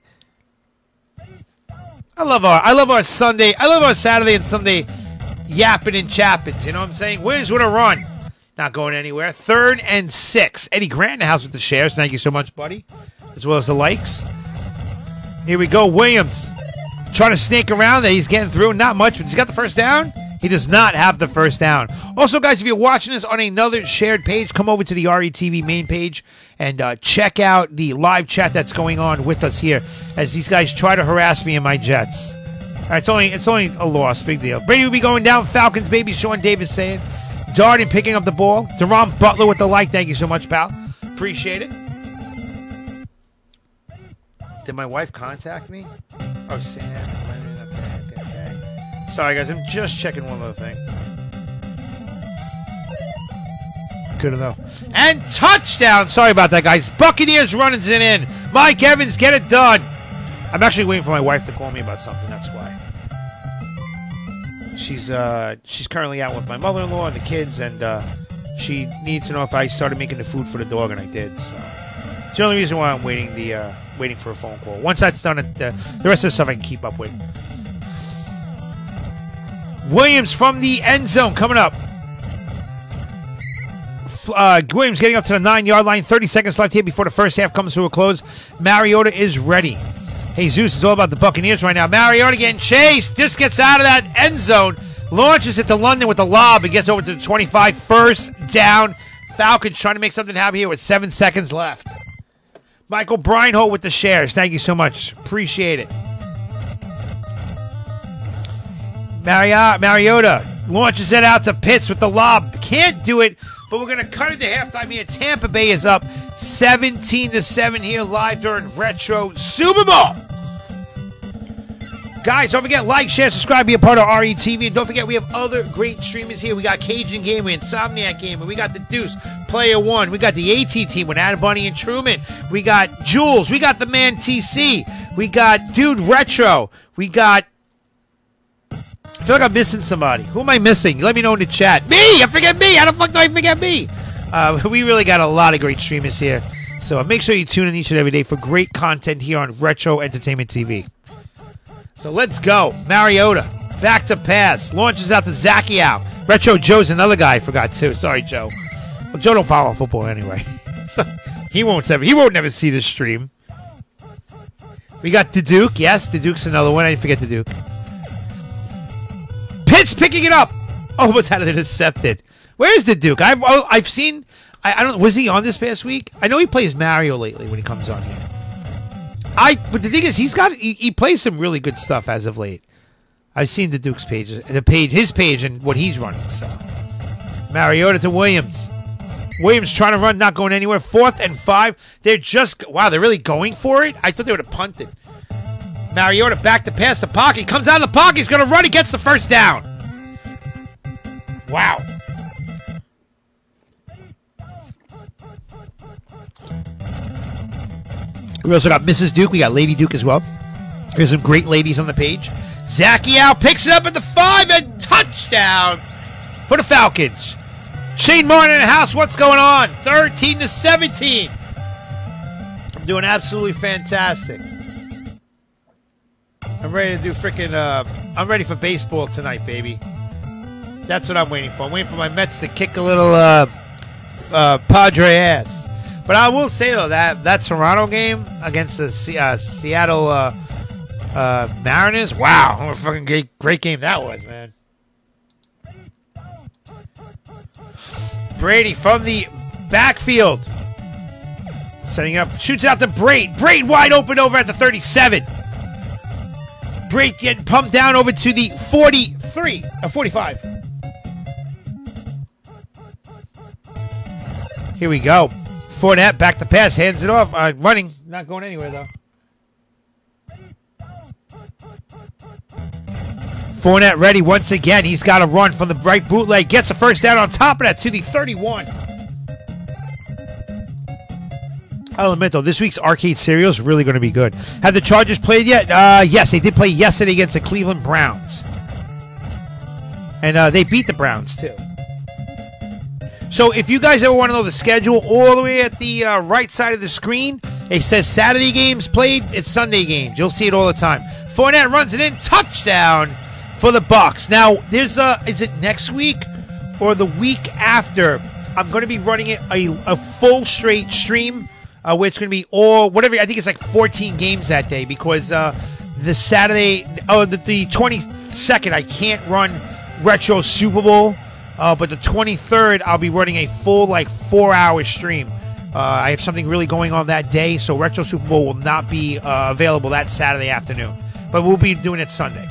I love our, I love our Sunday, I love our Saturday and Sunday yapping and chappings. You know what I'm saying? Williams with a run, not going anywhere. Third and six. Eddie Grant in the house with the shares. Thank you so much, buddy, as well as the likes. Here we go. Williams trying to snake around there. He's getting through. Not much, but he's got the first down. He does not have the first down. Also, guys, if you're watching this on another shared page, come over to the R E T V main page and uh, check out the live chat that's going on with us here as these guys try to harass me and my Jets. All right, it's only it's only a loss. Big deal. Brady will be going down. Falcons, baby. Sean Davis saying. Darden picking up the ball. Deron Butler with the like. Thank you so much, pal. Appreciate it. Did my wife contact me? Oh, Sam. Sorry, guys. I'm just checking one other thing. Good to know. And touchdown. Sorry about that, guys. Buccaneers running it in. Mike Evans, get it done. I'm actually waiting for my wife to call me about something. That's why. She's uh she's currently out with my mother-in-law and the kids, and uh, she needs to know if I started making the food for the dog, and I did. So it's the only reason why I'm waiting the uh, waiting for a phone call. Once that's done, it, uh, the rest of the stuff I can keep up with. Williams from the end zone coming up. Uh, Williams getting up to the nine-yard line. thirty seconds left here before the first half comes to a close. Mariota is ready. Jesus is all about the Buccaneers right now. Mariota getting chased. Just gets out of that end zone. Launches it to London with the lob. It gets over to the twenty-five. First down. Falcons trying to make something happen here with seven seconds left. Michael Breinholt with the shares. Thank you so much. Appreciate it. Mariota, Mariota launches it out to Pitts with the lob. Can't do it, but we're going to cut it to halftime here. Tampa Bay is up seventeen to seven here live during Retro Super Bowl. Guys, don't forget, like, share, subscribe, be a part of R E T V. And don't forget, we have other great streamers here. We got Cajun Game, we Insomniac Game, we got the Deuce, Player One. We got the AT Team with Adam Bunny and Truman. We got Jules. We got the man T C. We got Dude Retro. We got... I feel like I'm missing somebody. Who am I missing? Let me know in the chat. Me! I forget me! How the fuck do I forget me? Uh, we really got a lot of great streamers here. So uh, make sure you tune in each and every day for great content here on Retro Entertainment T V. So let's go. Mariota. Back to pass. Launches out to Zacchiao. Retro Joe's another guy I forgot too. Sorry, Joe. Well, Joe don't follow football anyway. So he won't ever he won't never see this stream. We got the Duke. Yes, the Duke's another one. I didn't forget the Duke. Pitts picking it up. Almost had it intercepted. Where's the Duke? I've I've seen. I, I don't. Was he on this past week? I know he plays Mario lately when he comes on here. I. But the thing is, he's got. He, he plays some really good stuff as of late. I've seen the Duke's page, the page, his page, and what he's running. So Mariota to Williams. Williams trying to run, not going anywhere. Fourth and five. They're just. Wow, they're really going for it. I thought they would have punted. Mariota back to pass the pocket. Comes out of the pocket. He's going to run. He gets the first down. Wow. We also got Missus Duke. We got Lady Duke as well. There's some great ladies on the page. Zacchiao picks it up at the five and touchdown for the Falcons. Shane Martin in the house. What's going on? thirteen to seventeen. I'm doing absolutely fantastic. I'm ready to do freaking, uh, I'm ready for baseball tonight, baby. That's what I'm waiting for. I'm waiting for my Mets to kick a little uh, uh, Padre ass. But I will say, though, that that Toronto game against the C uh, Seattle uh, uh, Mariners, wow, what a fucking great, great game that was, man. Brady from the backfield. Setting up. Shoots out to Braid. Braid wide open over at the thirty-seven. Braid getting pumped down over to the forty-three. Or forty-five. Here we go. Fournette back to pass. Hands it off. Uh, running. Not going anywhere, though. Fournette ready once again. He's got a run from the right bootleg. Gets a first down on top of that to the thirty-one. I'll admit, though, this week's arcade cereal is really going to be good. Have the Chargers played yet? Uh, yes, they did play yesterday against the Cleveland Browns. And uh, they beat the Browns, too. So if you guys ever want to know the schedule, all the way at the uh, right side of the screen, it says Saturday games played. It's Sunday games. You'll see it all the time. Fournette runs it in. Touchdown for the Bucs. Now, there's a, is it next week or the week after? I'm going to be running it a, a full straight stream, uh, where it's going to be all, whatever, I think it's like fourteen games that day, because uh, the Saturday, oh, the, the twenty-second, I can't run Retro Super Bowl, uh, but the twenty-third, I'll be running a full, like, four-hour stream. Uh, I have something really going on that day, so Retro Super Bowl will not be uh, available that Saturday afternoon, but we'll be doing it Sunday.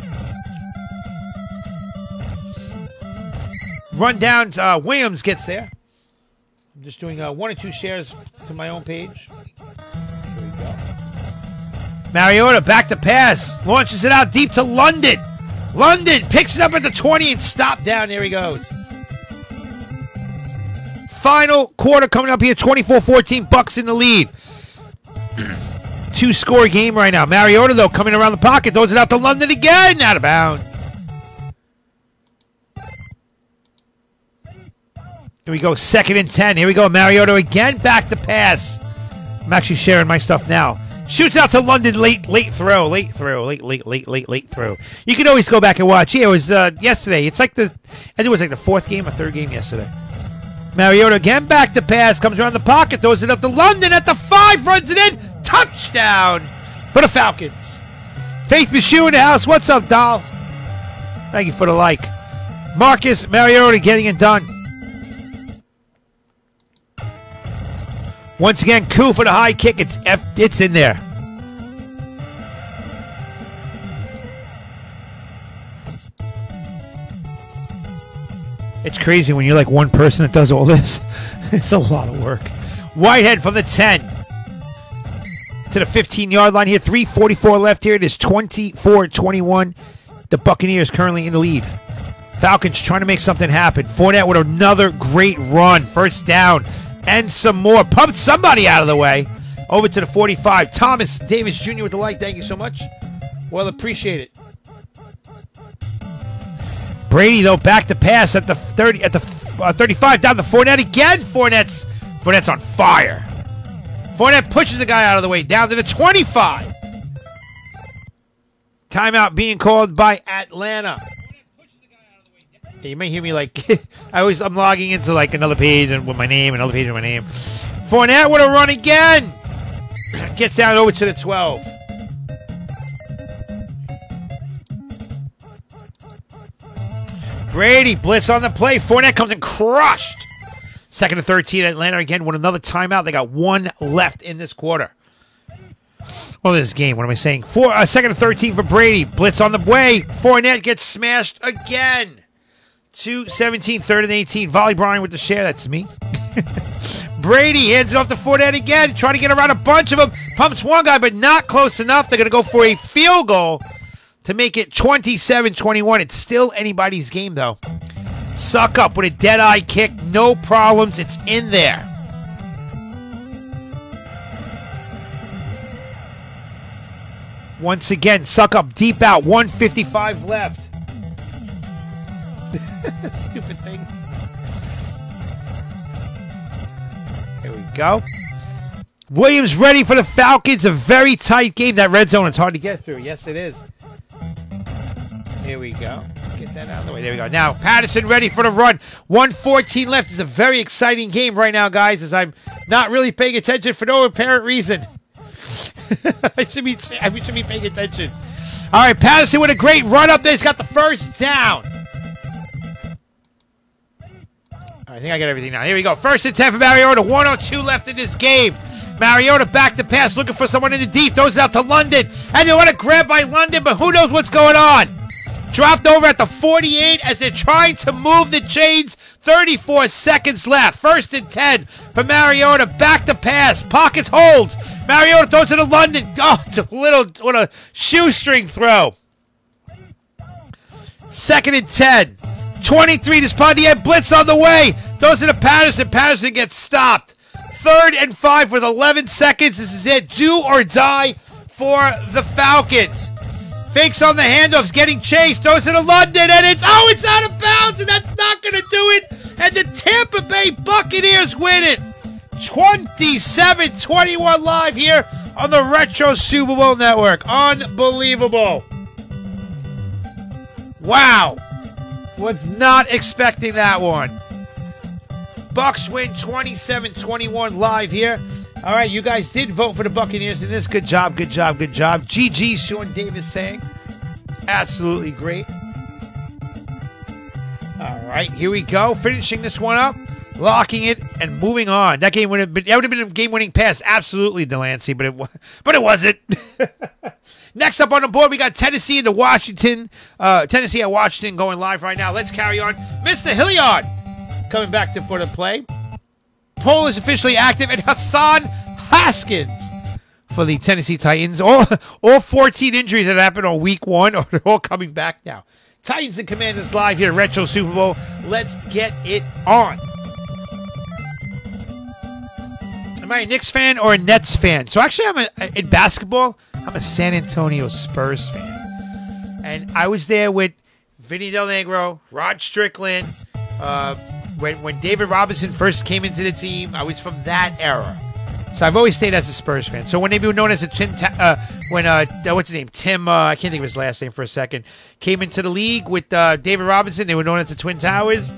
Rundown, uh, Williams gets there. I'm just doing uh, one or two shares to my own page. Here we go. Mariota back to pass. Launches it out deep to London. London picks it up at the twenty and stop down. There he goes. Final quarter coming up here. twenty-four fourteen, Bucs in the lead. Two-score game right now. Mariota, though, coming around the pocket. Throws it out to London again. Out of bounds. Here we go, second and ten. Here we go, Mariota again, back to pass. I'm actually sharing my stuff now. Shoots out to London, late, late throw, late throw, late, late, late, late, late throw. You can always go back and watch. Yeah, it was uh, yesterday. It's like the, I think it was like the fourth game or third game yesterday. Mariota again, back to pass, comes around the pocket, throws it up to London at the five, runs it in, touchdown for the Falcons. Faith Michoud in the house. What's up, doll? Thank you for the like. Marcus Mariota getting it done. Once again, Koo for the high kick. It's F, it's in there. It's crazy when you're like one person that does all this. It's a lot of work. Whitehead from the ten to the fifteen-yard line here. three forty-four left here. It is twenty-four twenty-one. The Buccaneers currently in the lead. Falcons trying to make something happen. Fournette with another great run. First down. And some more. Pumped somebody out of the way. Over to the forty-five. Thomas Davis Junior with the like. Thank you so much. Well, appreciate it. Brady, though, back to pass at the thirty, at the uh, thirty-five. Down to Fournette again. Fournette's, Fournette's on fire. Fournette pushes the guy out of the way. Down to the twenty-five. Timeout being called by Atlanta. You may hear me like, I always, I'm logging into like another page and with my name, another page with my name. Fournette with a run again. Gets down over to the twelve. Brady, blitz on the play. Fournette comes in crushed. Second and thirteen, Atlanta again with another timeout. They got one left in this quarter. Oh, this game, what am I saying? Four, uh, second and thirteen for Brady. Blitz on the way. Fournette gets smashed again. two seventeen, third and eighteen. Volley Brian with the share. That's me. Brady hands it off to Fournette again. Trying to get around a bunch of them. Pumps one guy, but not close enough. They're going to go for a field goal to make it twenty-seven twenty-one. It's still anybody's game, though. Suck up with a dead-eye kick. No problems. It's in there. Once again, Suck up deep out. one fifty-five left. Stupid thing. Here we go. Williams ready for the Falcons. A very tight game. That red zone is hard to get through. Yes, it is. Here we go. Get that out of the way. There we go. Now, Patterson ready for the run. one fourteen left. It's a very exciting game right now, guys, as I'm not really paying attention for no apparent reason. I should be I should be paying attention. All right, Patterson with a great run up there. He's got the first down. I think I got everything now. Here we go. First and ten for Mariota. one oh two left in this game. Mariota back to pass, looking for someone in the deep. Throws it out to London. And they want to grab by London, but who knows what's going on? Dropped over at the forty-eight as they're trying to move the chains. thirty-four seconds left. First and ten for Mariota. Back to pass. Pockets holds. Mariota throws it to London. Oh, it's a little, what a shoestring throw. Second and ten. twenty-three to Spondier. Blitz on the way. Throws it to Patterson. Patterson gets stopped. Third and five with eleven seconds. This is it. Do or die for the Falcons. Fakes on the handoffs, getting chased, throws it to London, and it's, oh, it's out of bounds, and that's not going to do it. And the Tampa Bay Buccaneers win it. twenty-seven twenty-one live here on the Retro Super Bowl Network. Unbelievable. Wow. Was not expecting that one. Bucks win twenty-seven twenty-one live here. All right, you guys did vote for the Buccaneers in this. Good job, good job, good job. G G, Sean Davis saying. Absolutely great. All right, here we go. Finishing this one up, locking it, and moving on. That game would have been, that would have been a game-winning pass. Absolutely, Delancey, but it, but it wasn't. Next up on the board, we got Tennessee into Washington. Uh, Tennessee at Washington going live right now. Let's carry on. Mister Hilliard coming back to for the play. Poll is officially active, and Hassan Haskins for the Tennessee Titans. All, all fourteen injuries that happened on week one are all coming back now. Titans and Commanders live here at Retro Super Bowl. Let's get it on. Am I a Knicks fan or a Nets fan? So actually, I'm a, in basketball, I'm a San Antonio Spurs fan. And I was there with Vinny Del Negro, Rod Strickland, uh, When, when David Robinson first came into the team, I was from that era. So I've always stayed as a Spurs fan. So when they were known as a Tim, uh, when, uh, what's his name? Tim, uh, I can't think of his last name for a second, came into the league with uh, David Robinson. They were known as the Twin Towers.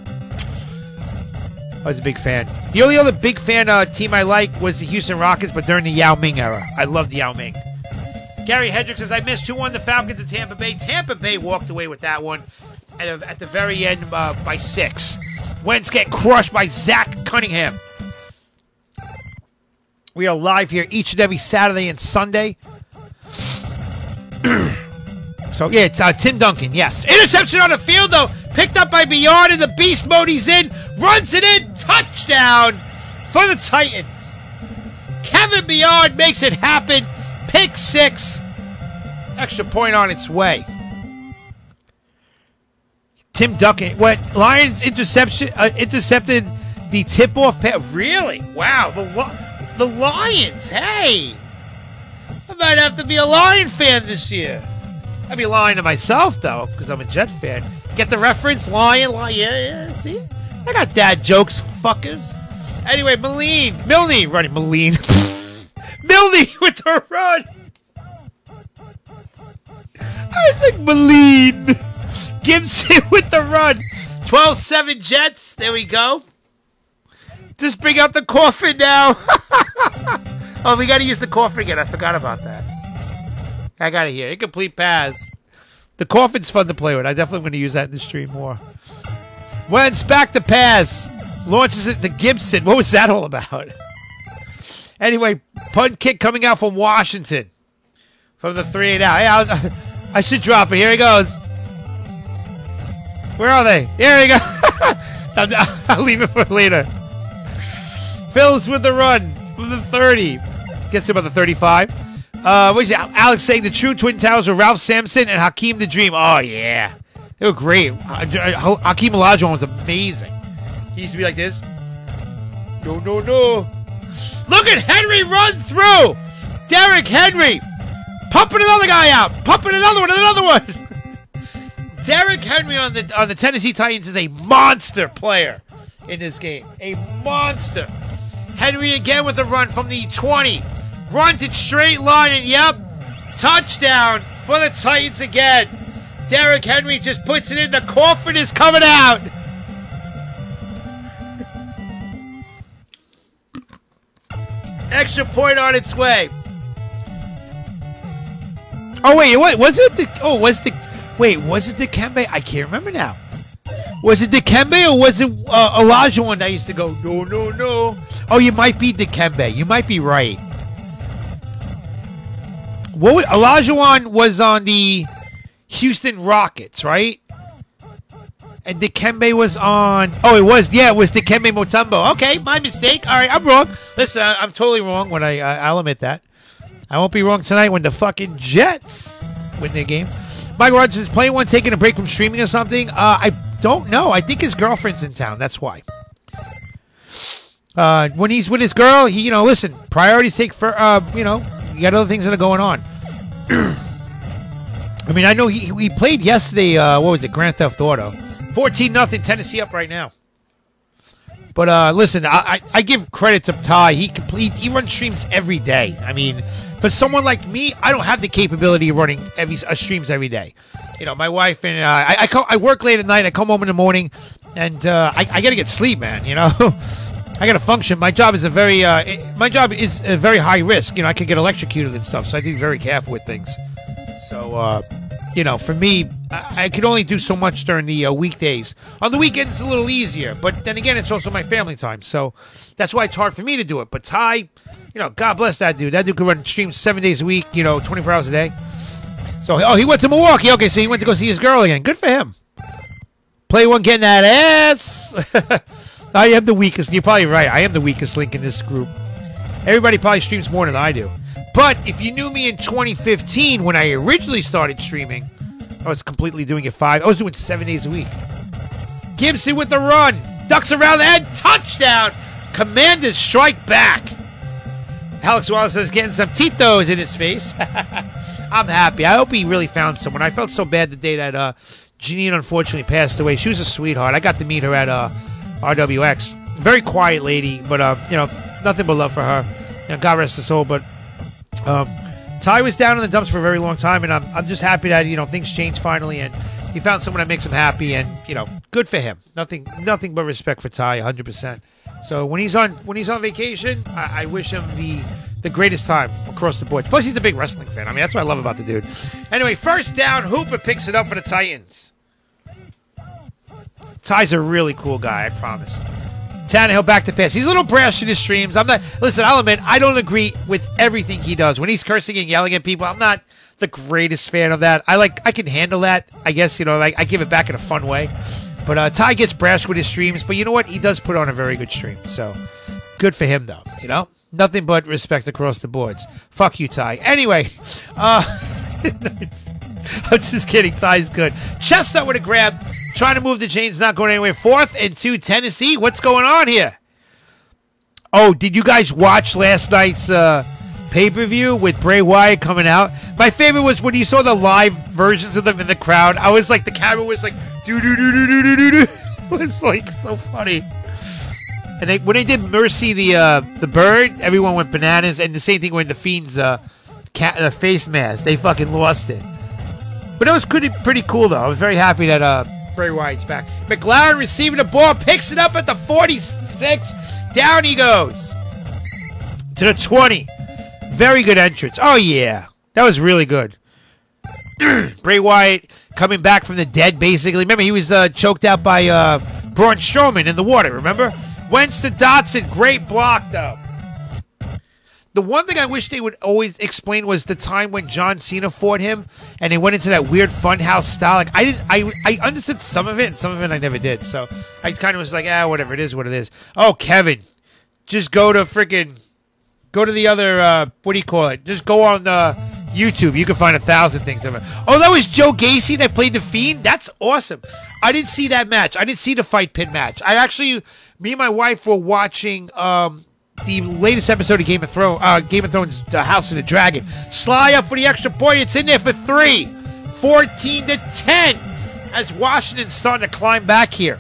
I was a big fan. The only other big fan uh, team I liked was the Houston Rockets, but during the Yao Ming era. I loved Yao Ming. Gary Hendricks says, I missed who won the Falcons at Tampa Bay. Tampa Bay walked away with that one at, at the very end uh, by six. Wentz get crushed by Zach Cunningham. We are live here each and every Saturday and Sunday. So, yeah, it's uh, Tim Duncan, yes. Interception on the field, though. Picked up by Beyond in the beast mode. He's in. Runs it in. Touchdown for the Titans. Kevin Beyond makes it happen. Pick six. Extra point on its way. Tim Duncan. What? Lions interception uh, intercepted the tip-off pass. Really? Wow. The, the Lions. Hey. I might have to be a Lion fan this year. I'd be lying to myself, though, because I'm a Jet fan. Get the reference? Lion, Lion. Yeah, yeah, see? I got dad jokes, fuckers. Anyway, Moline. Milne running. Moline. Milne with the run. I was like, Moline. Gibson with the run. twelve seven Jets. There we go. Just bring out the coffin now. Oh, we got to use the coffin again. I forgot about that. I got it here. Incomplete pass. The coffin's fun to play with. I definitely going to use that in the stream more. Wentz back to pass. Launches it to Gibson. What was that all about? Anyway, punt kick coming out from Washington. From the three eight out. Hey, I'll, I should drop it. Here he goes. Where are they? Here we go. I'll, I'll leave it for later. Phillips with the run from the thirty. Gets to about the thirty-five. Uh, what is it? Alex saying the true Twin Towers are Ralph Sampson and Hakeem the Dream. Oh, yeah. They were great. Uh, Hakeem Olajuwon was amazing. He used to be like this. No, no, no. Look at Henry run through. Derrick Henry. Pumping another guy out. Pumping another one and another one. Derrick Henry on the on the Tennessee Titans is a monster player in this game. A monster. Henry again with a run from the twenty. Runs it straight line, and yep, touchdown for the Titans again. Derrick Henry just puts it in. The coffin is coming out. Extra point on its way. Oh wait, what was it? The, oh, was the wait? Was it the Kembe? I can't remember now. Was it Dikembe or was it uh, Olajuwon that used to go, no, no, no? Oh, you might be Dikembe. You might be right. What was, Olajuwon was on the Houston Rockets, right? And Dikembe was on... Oh, it was... Yeah, it was Dikembe Mutombo. Okay, my mistake. All right, I'm wrong. Listen, I, I'm totally wrong when I... I I'll admit that. I won't be wrong tonight when the fucking Jets win their game. Michael Rogers is playing one, taking a break from streaming or something. Uh, I don't know. I think his girlfriend's in town. That's why. Uh, when he's with his girl, he, you know, listen, priorities take for, uh, you know, you got other things that are going on. I mean, I know he, he played yesterday, uh, what was it, Grand Theft Auto. fourteen nothing, Tennessee up right now. But uh, listen, I, I, I give credit to Ty. He complete he runs streams every day. I mean, for someone like me, I don't have the capability of running every uh, streams every day. You know, my wife and uh, I I, come, I work late at night. I come home in the morning, and uh, I, I got to get sleep, man. You know, I got to function. My job is a very uh, it, my job is a very high risk. You know, I could get electrocuted and stuff, so I have to be very careful with things. So. Uh, You know, for me, I, I could only do so much during the uh, weekdays. On the weekends, it's a little easier. But then again, it's also my family time. So that's why it's hard for me to do it. But Ty, you know, God bless that dude. That dude could run streams seven days a week, you know, twenty-four hours a day. So, oh, he went to Milwaukee. Okay, so he went to go see his girl again. Good for him. Play one, getting that ass. I am the weakest. You're probably right. I am the weakest link in this group. Everybody probably streams more than I do. But if you knew me in twenty fifteen when I originally started streaming, I was completely doing it five. I was doing seven days a week. Gibson with the run. Ducks around the head. Touchdown. Commanders strike back. Alex Wallace says getting some Titos in his face. I'm happy. I hope he really found someone. I felt so bad the day that uh, Janine unfortunately passed away. She was a sweetheart. I got to meet her at uh, R W X. Very quiet lady, but uh, you know, nothing but love for her. You know, God rest her soul, but Um, Ty was down in the dumps for a very long time, and I'm I'm just happy that you know things changed finally, and he found someone that makes him happy, and you know, good for him. Nothing nothing but respect for Ty, one hundred percent. So when he's on when he's on vacation, I, I wish him the the greatest time across the board. Plus, he's a big wrestling fan. I mean, that's what I love about the dude. Anyway, first down, Hooper picks it up for the Titans. Ty's a really cool guy, I promise. Tannehill back to pass. He's a little brash in his streams. I'm not. Listen, I'll admit I don't agree with everything he does. When he's cursing and yelling at people, I'm not the greatest fan of that. I like. I can handle that. I guess you know. Like I give it back in a fun way. But uh, Ty gets brash with his streams. But you know what? He does put on a very good stream. So good for him, though. You know, nothing but respect across the boards. Fuck you, Ty. Anyway, uh, I'm just kidding. Ty's good. Chestnut with a grab. Trying to move the chains, not going anywhere. Fourth and two, Tennessee. What's going on here? Oh, did you guys watch last night's uh, pay-per-view with Bray Wyatt coming out? My favorite was when you saw the live versions of them in the crowd. I was like, the camera was like, do-do-do-do-do-do-do. It was like so funny. And they, when they did Mercy the uh, the bird, everyone went bananas. And the same thing when the Fiend's uh, cat, uh, face mask. They fucking lost it. But it was pretty, pretty cool, though. I was very happy that... Uh, Bray Wyatt's back. McLaren receiving the ball, picks it up at the forty-six. Down he goes to the twenty. Very good entrance. Oh, yeah. That was really good. Bray Wyatt coming back from the dead, basically. Remember, he was uh, choked out by uh, Braun Strowman in the water, remember? Wentz to Dotson. Great block, though. The one thing I wish they would always explain was the time when John Cena fought him, and they went into that weird funhouse style. Like I didn't, I I understood some of it, and some of it I never did. So I kind of was like, ah, whatever it is, what it is. Oh, Kevin, just go to freaking, go to the other, uh, what do you call it? Just go on uh, YouTube. You can find a thousand things of it. Oh, that was Joe Gacy that played the Fiend. That's awesome. I didn't see that match. I didn't see the fight pin match. I actually, me and my wife were watching. Um, The latest episode of Game of Thrones, uh, Game of Thrones, The House of the Dragon. Sly up for the extra point. It's in there for three. fourteen to ten. As Washington's starting to climb back here.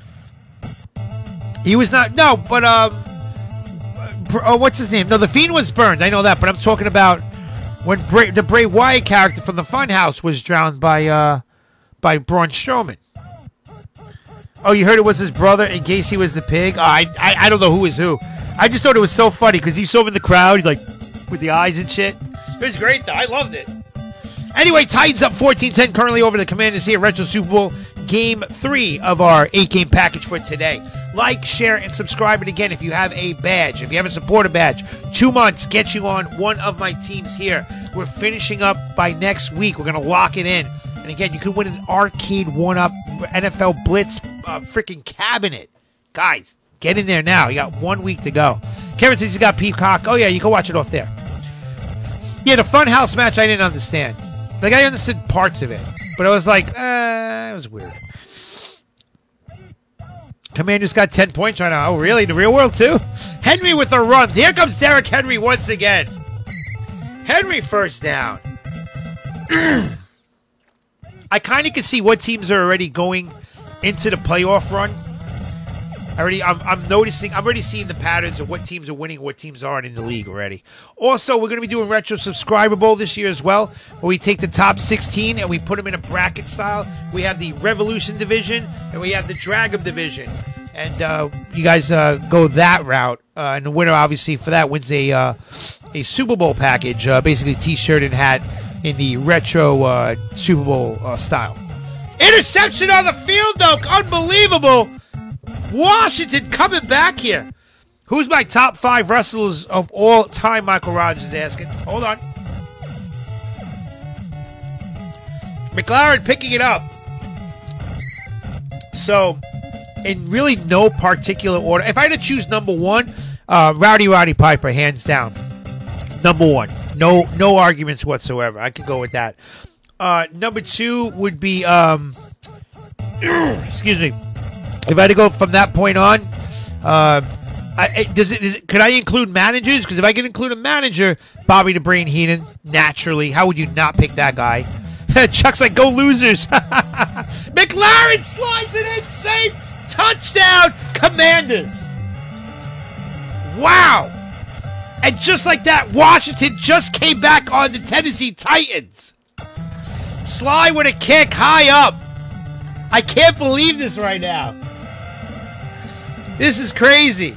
He was not, no, but, um, oh, what's his name? No, the Fiend was burned. I know that, but I'm talking about when Bray, the Bray Wyatt character from the Funhouse was drowned by, uh, by Braun Strowman. Oh, you heard it was his brother and Gacy was the pig? Oh, I, I, I don't know who was who. I just thought it was so funny because he saw him in the crowd, like, with the eyes and shit. It was great, though. I loved it. Anyway, Titans up fourteen ten currently over the Commanders here. Retro Super Bowl game three of our eight-game package for today. Like, share, and subscribe. And again, if you have a badge, if you have a supporter badge, two months gets you on one of my teams here. We're finishing up by next week. We're going to lock it in. And again, you could win an arcade one-up N F L Blitz uh, freaking cabinet. Guys, get in there now. You got one week to go. Kevin says he's got Peacock. Oh, yeah, you can watch it off there. Yeah, the Funhouse match I didn't understand. Like, I understood parts of it. But I was like, uh, it was weird. Commander's got ten points right now. Oh, really? The real world, too? Henry with a run. There comes Derrick Henry once again. Henry first down. I kind of can see what teams are already going into the playoff run. I already, I'm, I'm noticing, I'm already seeing the patterns of what teams are winning and what teams aren't in the league already. Also, we're going to be doing Retro Subscriber Bowl this year as well, where we take the top sixteen and we put them in a bracket style. We have the Revolution Division and we have the Dragon Division. And uh, you guys uh, go that route. Uh, and the winner, obviously, for that wins a, uh, a Super Bowl package, uh, basically t-shirt and hat in the retro uh, Super Bowl uh, style. Interception on the field, though. Unbelievable. Washington coming back here. Who's my top five wrestlers of all time, Michael Rogers is asking. Hold on. McLaren picking it up. So, in really no particular order. If I had to choose number one, uh, Rowdy Roddy Piper, hands down. Number one. No no arguments whatsoever. I could go with that. Uh, number two would be, um, excuse me. If I had to go from that point on, uh, I, does it, is it, could I include managers? Because if I can include a manager, Bobby the Brain Heenan, naturally. How would you not pick that guy? Chuck's like, go losers. McLaren slides it in, safe, touchdown, Commanders. Wow. And just like that, Washington just came back on the Tennessee Titans. Sly with a kick high up. I can't believe this right now. This is crazy.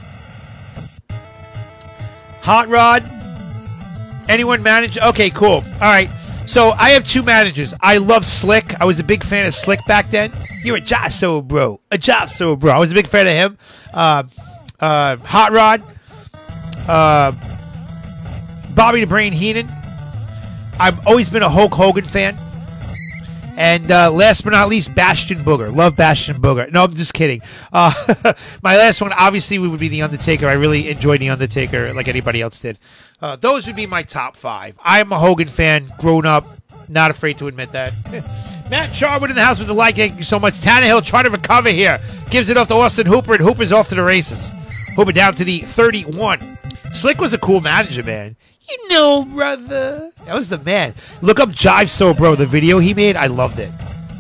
Hot Rod. Anyone manage? Okay, cool. All right. So I have two managers. I love Slick. I was a big fan of Slick back then. You're a Josso, bro. A Josso, bro. I was a big fan of him. Uh, uh, Hot Rod. Uh, Bobby the Brain Heenan. I've always been a Hulk Hogan fan. And uh, last but not least, Bastion Booger. Love Bastion Booger. No, I'm just kidding. Uh, my last one, obviously, would be The Undertaker. I really enjoyed The Undertaker like anybody else did. Uh, those would be my top five. I am a Hogan fan, grown up, not afraid to admit that. Matt Charwood in the house with the like. Thank you so much. Tannehill trying to recover here. Gives it off to Austin Hooper, and Hooper's off to the races. Hooper down to the thirty-one. Slick was a cool manager, man. You know, brother. That was the man. Look up Jive So Bro, the video he made. I loved it.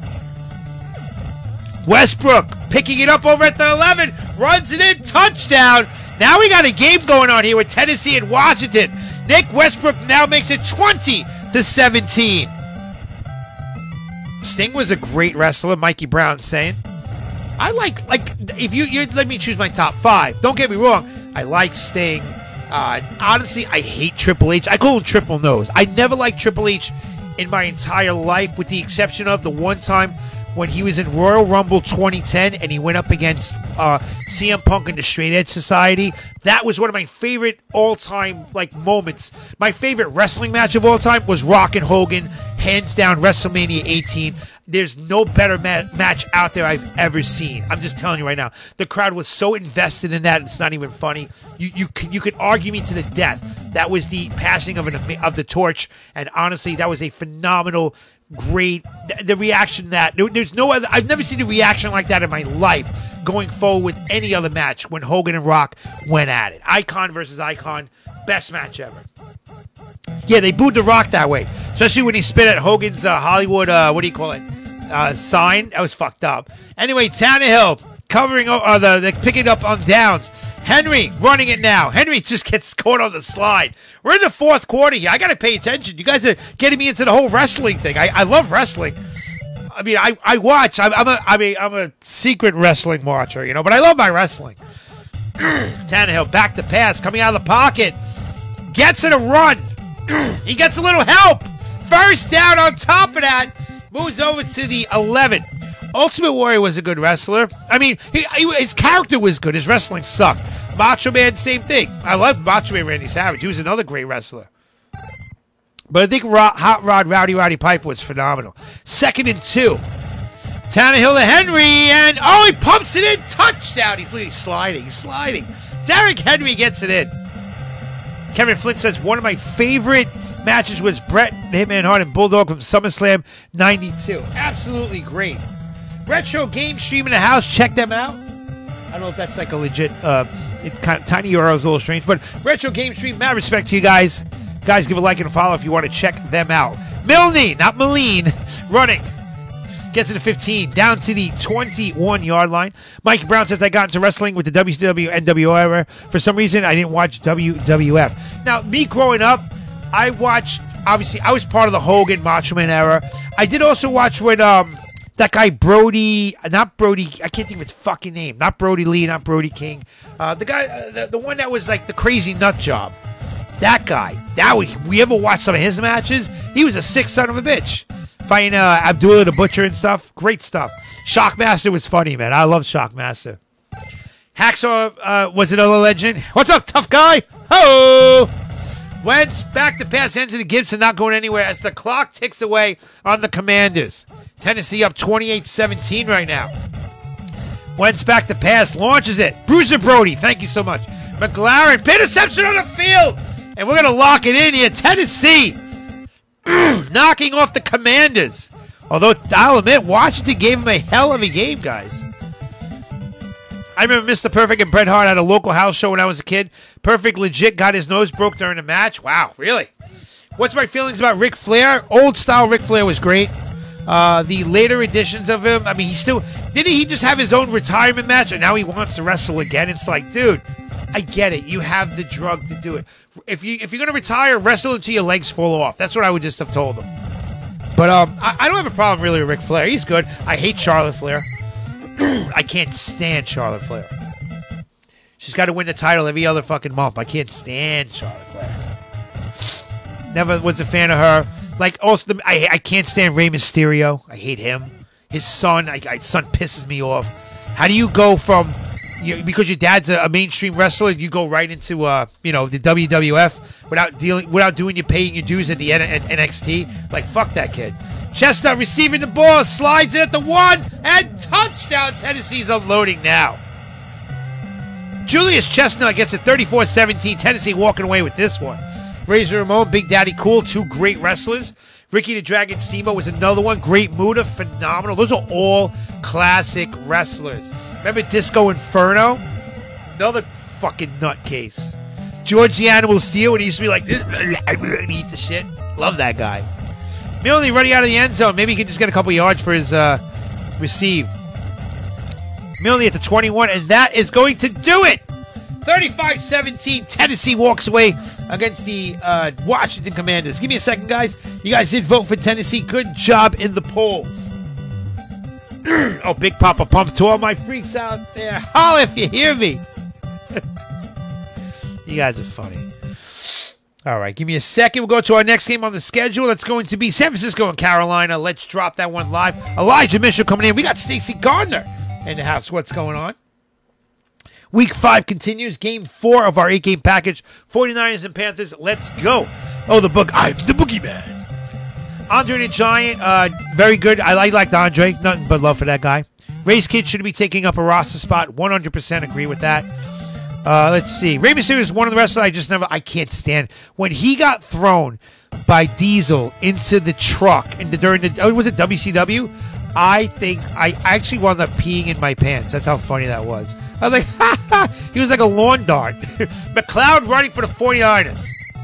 Westbrook picking it up over at the eleven. Runs it in. Touchdown. Now we got a game going on here with Tennessee and Washington. Nick Westbrook now makes it twenty to seventeen. Sting was a great wrestler, Mikey Brown saying. I like, like, if you, you let me choose my top five. Don't get me wrong. I like Sting. Uh, honestly, I hate Triple H. I call him Triple Nose. I never liked Triple H in my entire life, with the exception of the one time when he was in Royal Rumble twenty ten and he went up against uh, C M Punk and the Straight Edge Society. That was one of my favorite all-time like moments. My favorite wrestling match of all time was Rock and Hogan, hands down, WrestleMania eighteen. There's no better ma- match out there I've ever seen. I'm just telling you right now. The crowd was so invested in that, it's not even funny. You you could, you could argue me to the death. That was the passing of an of the torch, and honestly, that was a phenomenal, great the, the reaction that there, there's no other. I've never seen a reaction like that in my life going forward with any other match when Hogan and Rock went at it. Icon versus icon, best match ever. Yeah, they booed The Rock that way, especially when he spit at Hogan's uh, Hollywood, uh, what do you call it, uh, sign. That was fucked up. Anyway, Tannehill covering, uh, the, the picking up on downs. Henry running it now. Henry just gets caught on the slide. We're in the fourth quarter here. I got to pay attention. You guys are getting me into the whole wrestling thing. I, I love wrestling. I mean, I, I watch. I'm, I'm a I mean I'm a secret wrestling watcher, you know, but I love my wrestling. Tannehill back to pass, coming out of the pocket, gets it a run. He gets a little help. First down on top of that. Moves over to the eleven. Ultimate Warrior was a good wrestler. I mean, he, he, his character was good. His wrestling sucked. Macho Man, same thing. I love Macho Man Randy Savage. He was another great wrestler. But I think Ro- Hot Rod Rowdy Roddy Piper was phenomenal. Second and two. Tannehill to Henry, and oh, he pumps it in. Touchdown. He's literally sliding. He's sliding. Derrick Henry gets it in. Kevin Flint says, one of my favorite matches was Bret Hitman Hart and Bulldog from SummerSlam ninety-two. Absolutely great. Retro Game Stream in the house. Check them out. I don't know if that's like a legit, uh, it's kind of, tiny U R L is a little strange, but Retro Game Stream, mad respect to you guys. Guys, give a like and a follow if you want to check them out. Milne, not Moline, running. Gets it to fifteen, down to the twenty-one-yard line. Mike Brown says, I got into wrestling with the W C W N W O era. For some reason, I didn't watch W W F. Now, me growing up, I watched, obviously, I was part of the Hogan Macho Man era. I did also watch when um, that guy Brody, not Brody, I can't think of his fucking name. Not Brody Lee, not Brody King. Uh, the guy, uh, the, the one that was like the crazy nut job. That guy. That was, we ever watched some of his matches? He was a sick son of a bitch. Fighting uh, Abdullah the Butcher and stuff. Great stuff. Shockmaster was funny, man. I love Shockmaster. Hacksaw uh, was another legend. What's up, tough guy? Ho! Wentz back to pass ends to Gibson, not going anywhere as the clock ticks away on the Commanders. Tennessee up twenty-eight seventeen right now. Wentz back to pass, launches it. Bruiser Brody, thank you so much. McLaren, interception on the field. And we're going to lock it in here. Tennessee knocking off the Commanders. Although, I'll admit, Washington gave him a hell of a game, guys. I remember Mister Perfect and Bret Hart at a local house show when I was a kid. Perfect legit got his nose broke during the match. Wow, really? What's my feelings about Ric Flair? Old style Ric Flair was great. Uh, the later editions of him, I mean, he still... Didn't he just have his own retirement match and now he wants to wrestle again? It's like, dude, I get it. You have the drug to do it. If, you, if you're going to retire, wrestle until your legs fall off. That's what I would just have told him. But um, I, I don't have a problem really with Ric Flair. He's good. I hate Charlotte Flair. I can't stand Charlotte Flair. She's got to win the title every other fucking month. I can't stand Charlotte Flair. Never was a fan of her. Like, also, the, I I can't stand Rey Mysterio. I hate him. His son, I, I, son pisses me off. How do you go from, you, because your dad's a, a mainstream wrestler, you go right into, uh, you know, the W W F without dealing, without doing your paying your dues at the N- at N X T? Like, fuck that kid. Chestnut receiving the ball, slides it at the one, and touchdown. Tennessee's unloading now. Julius Chestnut gets it thirty-four seventeen. Tennessee walking away with this one. Razor Ramon, Big Daddy Cool, two great wrestlers. Ricky the Dragon Steamboat was another one. Great Muda, phenomenal. Those are all classic wrestlers. Remember Disco Inferno? Another fucking nutcase. George the Animal Steel, when he used to be like this, and eat the shit. Love that guy. Milne running out of the end zone. Maybe he can just get a couple yards for his uh, receive. Milne at the twenty-one, and that is going to do it. thirty-five seventeen. Tennessee walks away against the uh, Washington Commanders. Give me a second, guys. You guys did vote for Tennessee. Good job in the polls. Oh, Big Papa Pump to all my freaks out there. Holla if you hear me. You guys are funny. All right, give me a second. We'll go to our next game on the schedule. That's going to be San Francisco and Carolina. Let's drop that one live. Elijah Mitchell coming in. We got Stacey Gardner in the house. What's going on? Week five continues. Game four of our eight-game package. forty-niners and Panthers. Let's go. Oh, the book. I'm the boogeyman. Andre the Giant. Uh, very good. I, I liked Andre. Nothing but love for that guy. Ray's Kid should be taking up a roster spot. one hundred percent agree with that. Uh, let's see. Rey Mysterio is one of the wrestlers I just never, I can't stand. When he got thrown by Diesel into the truck and the, during the, oh, was it W C W? I think I actually wound up peeing in my pants. That's how funny that was. I was like, ha ha! He was like a lawn dart. McLeod running for the forty-niners.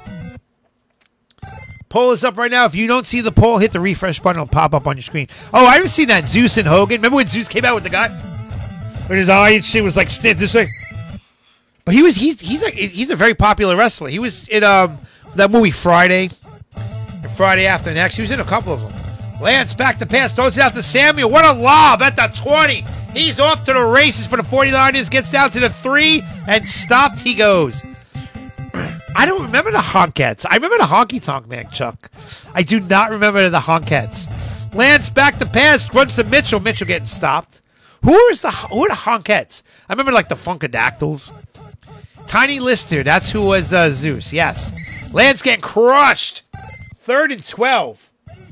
Poll is up right now. If you don't see the poll, hit the refresh button. It'll pop up on your screen. Oh, I haven't seen that Zeus and Hogan. Remember when Zeus came out with the guy? When his eye and shit was like stiff this way? But he was he's he's a he's a very popular wrestler. He was in um that movie Friday, and Friday After Next. He was in a couple of them. Lance back to pass, throws it out to Samuel. What a lob at the twenty. He's off to the races for the forty-niners. Gets down to the three and stopped. He goes. I don't remember the Honkettes. I remember the Honky Tonk Man, Chuck. I do not remember the Honkettes. Lance back to pass, runs to Mitchell. Mitchell getting stopped. Who is the who are the Honkettes? I remember like the Funkadactyls. Tiny Lister, that's who was uh, Zeus. Yes. Lance getting crushed. Third and twelve.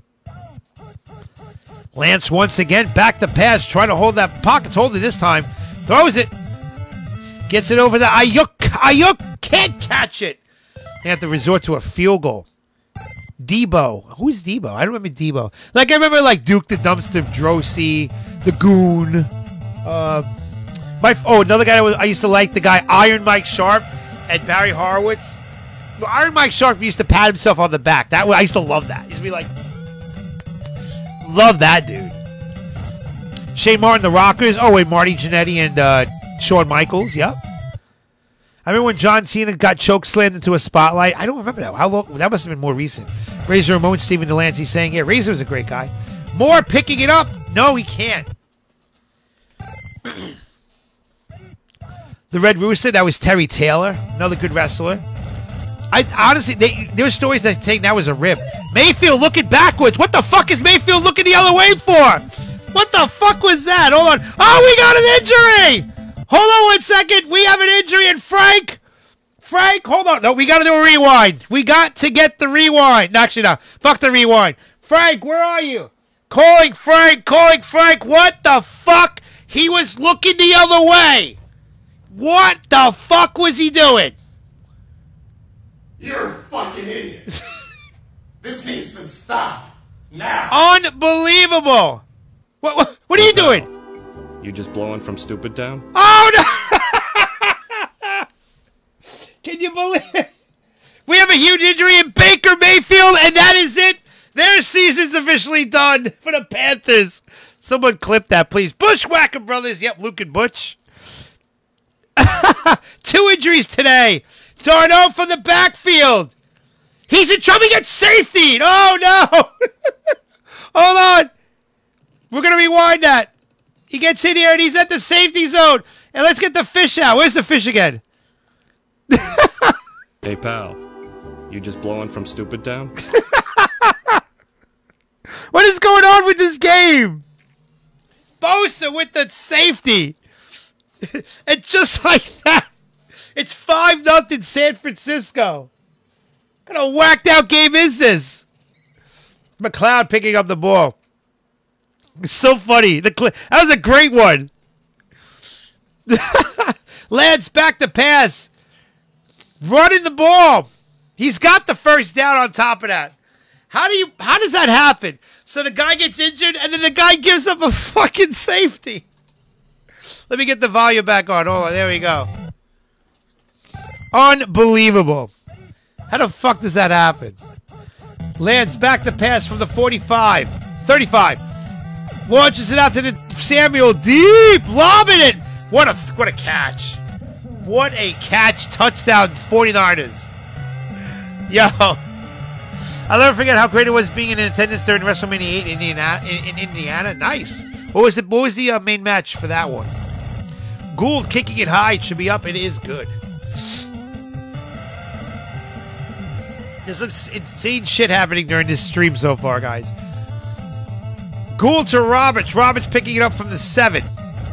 Lance once again back to pass, trying to hold that pocket's holding this time. Throws it. Gets it over the Ayuk. Ayuk can't catch it. They have to resort to a field goal. Debo. Who's Debo? I don't remember Debo. Like, I remember, like, Duke the Dumpster, Drosy, the Goon. Uh, my Oh, another guy I, was, I used to like, the guy Iron Mike Sharp and Barry Horowitz. Well, Iron Mike Sharp used to pat himself on the back. That I used to love that. He used to be like, love that dude. Shane Martin, the Rockers. Oh, wait, Marty Jannetty and uh, Shawn Michaels. Yep. I remember when John Cena got choke slammed into a spotlight. I don't remember that. How long? That must have been more recent. Razor Ramon, Stephen Delancey saying, yeah, Razor was a great guy. Moore picking it up. No, he can't. The Red Rooster, that was Terry Taylor, another good wrestler. I honestly, they, there were stories that think that was a rib. Mayfield looking backwards. What the fuck is Mayfield looking the other way for? What the fuck was that? Hold on. Oh, we got an injury. Hold on one second. We have an injury, and Frank, Frank, hold on. No, we got to do a rewind. We got to get the rewind. No, actually, no. Fuck the rewind. Frank, where are you? Calling Frank, calling Frank. What the fuck? He was looking the other way. What the fuck was he doing? You're a fucking idiot. This needs to stop now. Unbelievable. What, what, what are you doing? You just blowing from Stupid Town? Oh, no! Can you believe it? We have a huge injury in Baker Mayfield, and that is it. Their season's officially done for the Panthers. Someone clip that, please. Bushwhacker Brothers. Yep, Luke and Butch. Two injuries today. Darno from the backfield. He's in trouble. He gets safety. Oh, no. Hold on. We're going to rewind that. He gets in here, and he's at the safety zone. And let's get the fish out. Where's the fish again? Hey, pal. You just blowing from Stupid Town? What is going on with this game? Bosa with the safety. And just like that, it's five nothing San Francisco. What kind of whacked out game is this? McLeod picking up the ball. It's so funny. The cl- that was a great one. Lance back to pass. Running the ball. He's got the first down on top of that. How do you? How does that happen? So the guy gets injured, and then the guy gives up a fucking safety. Let me get the volume back on. Hold on. There we go. Unbelievable. How the fuck does that happen? Lance back to pass from the forty-five. thirty-five. Launches it out to the Samuel. Deep. Lobbing it. What a, what a catch. What a catch. Touchdown, forty-niners. Yo. I'll never forget how great it was being in attendance during WrestleMania eight in Indiana. In, in Indiana. Nice. What was the, what was the uh, main match for that one? Gould kicking it high. It should be up. It is good. There's some insane shit happening during this stream so far, guys. Gould to Roberts. Roberts picking it up from the seven.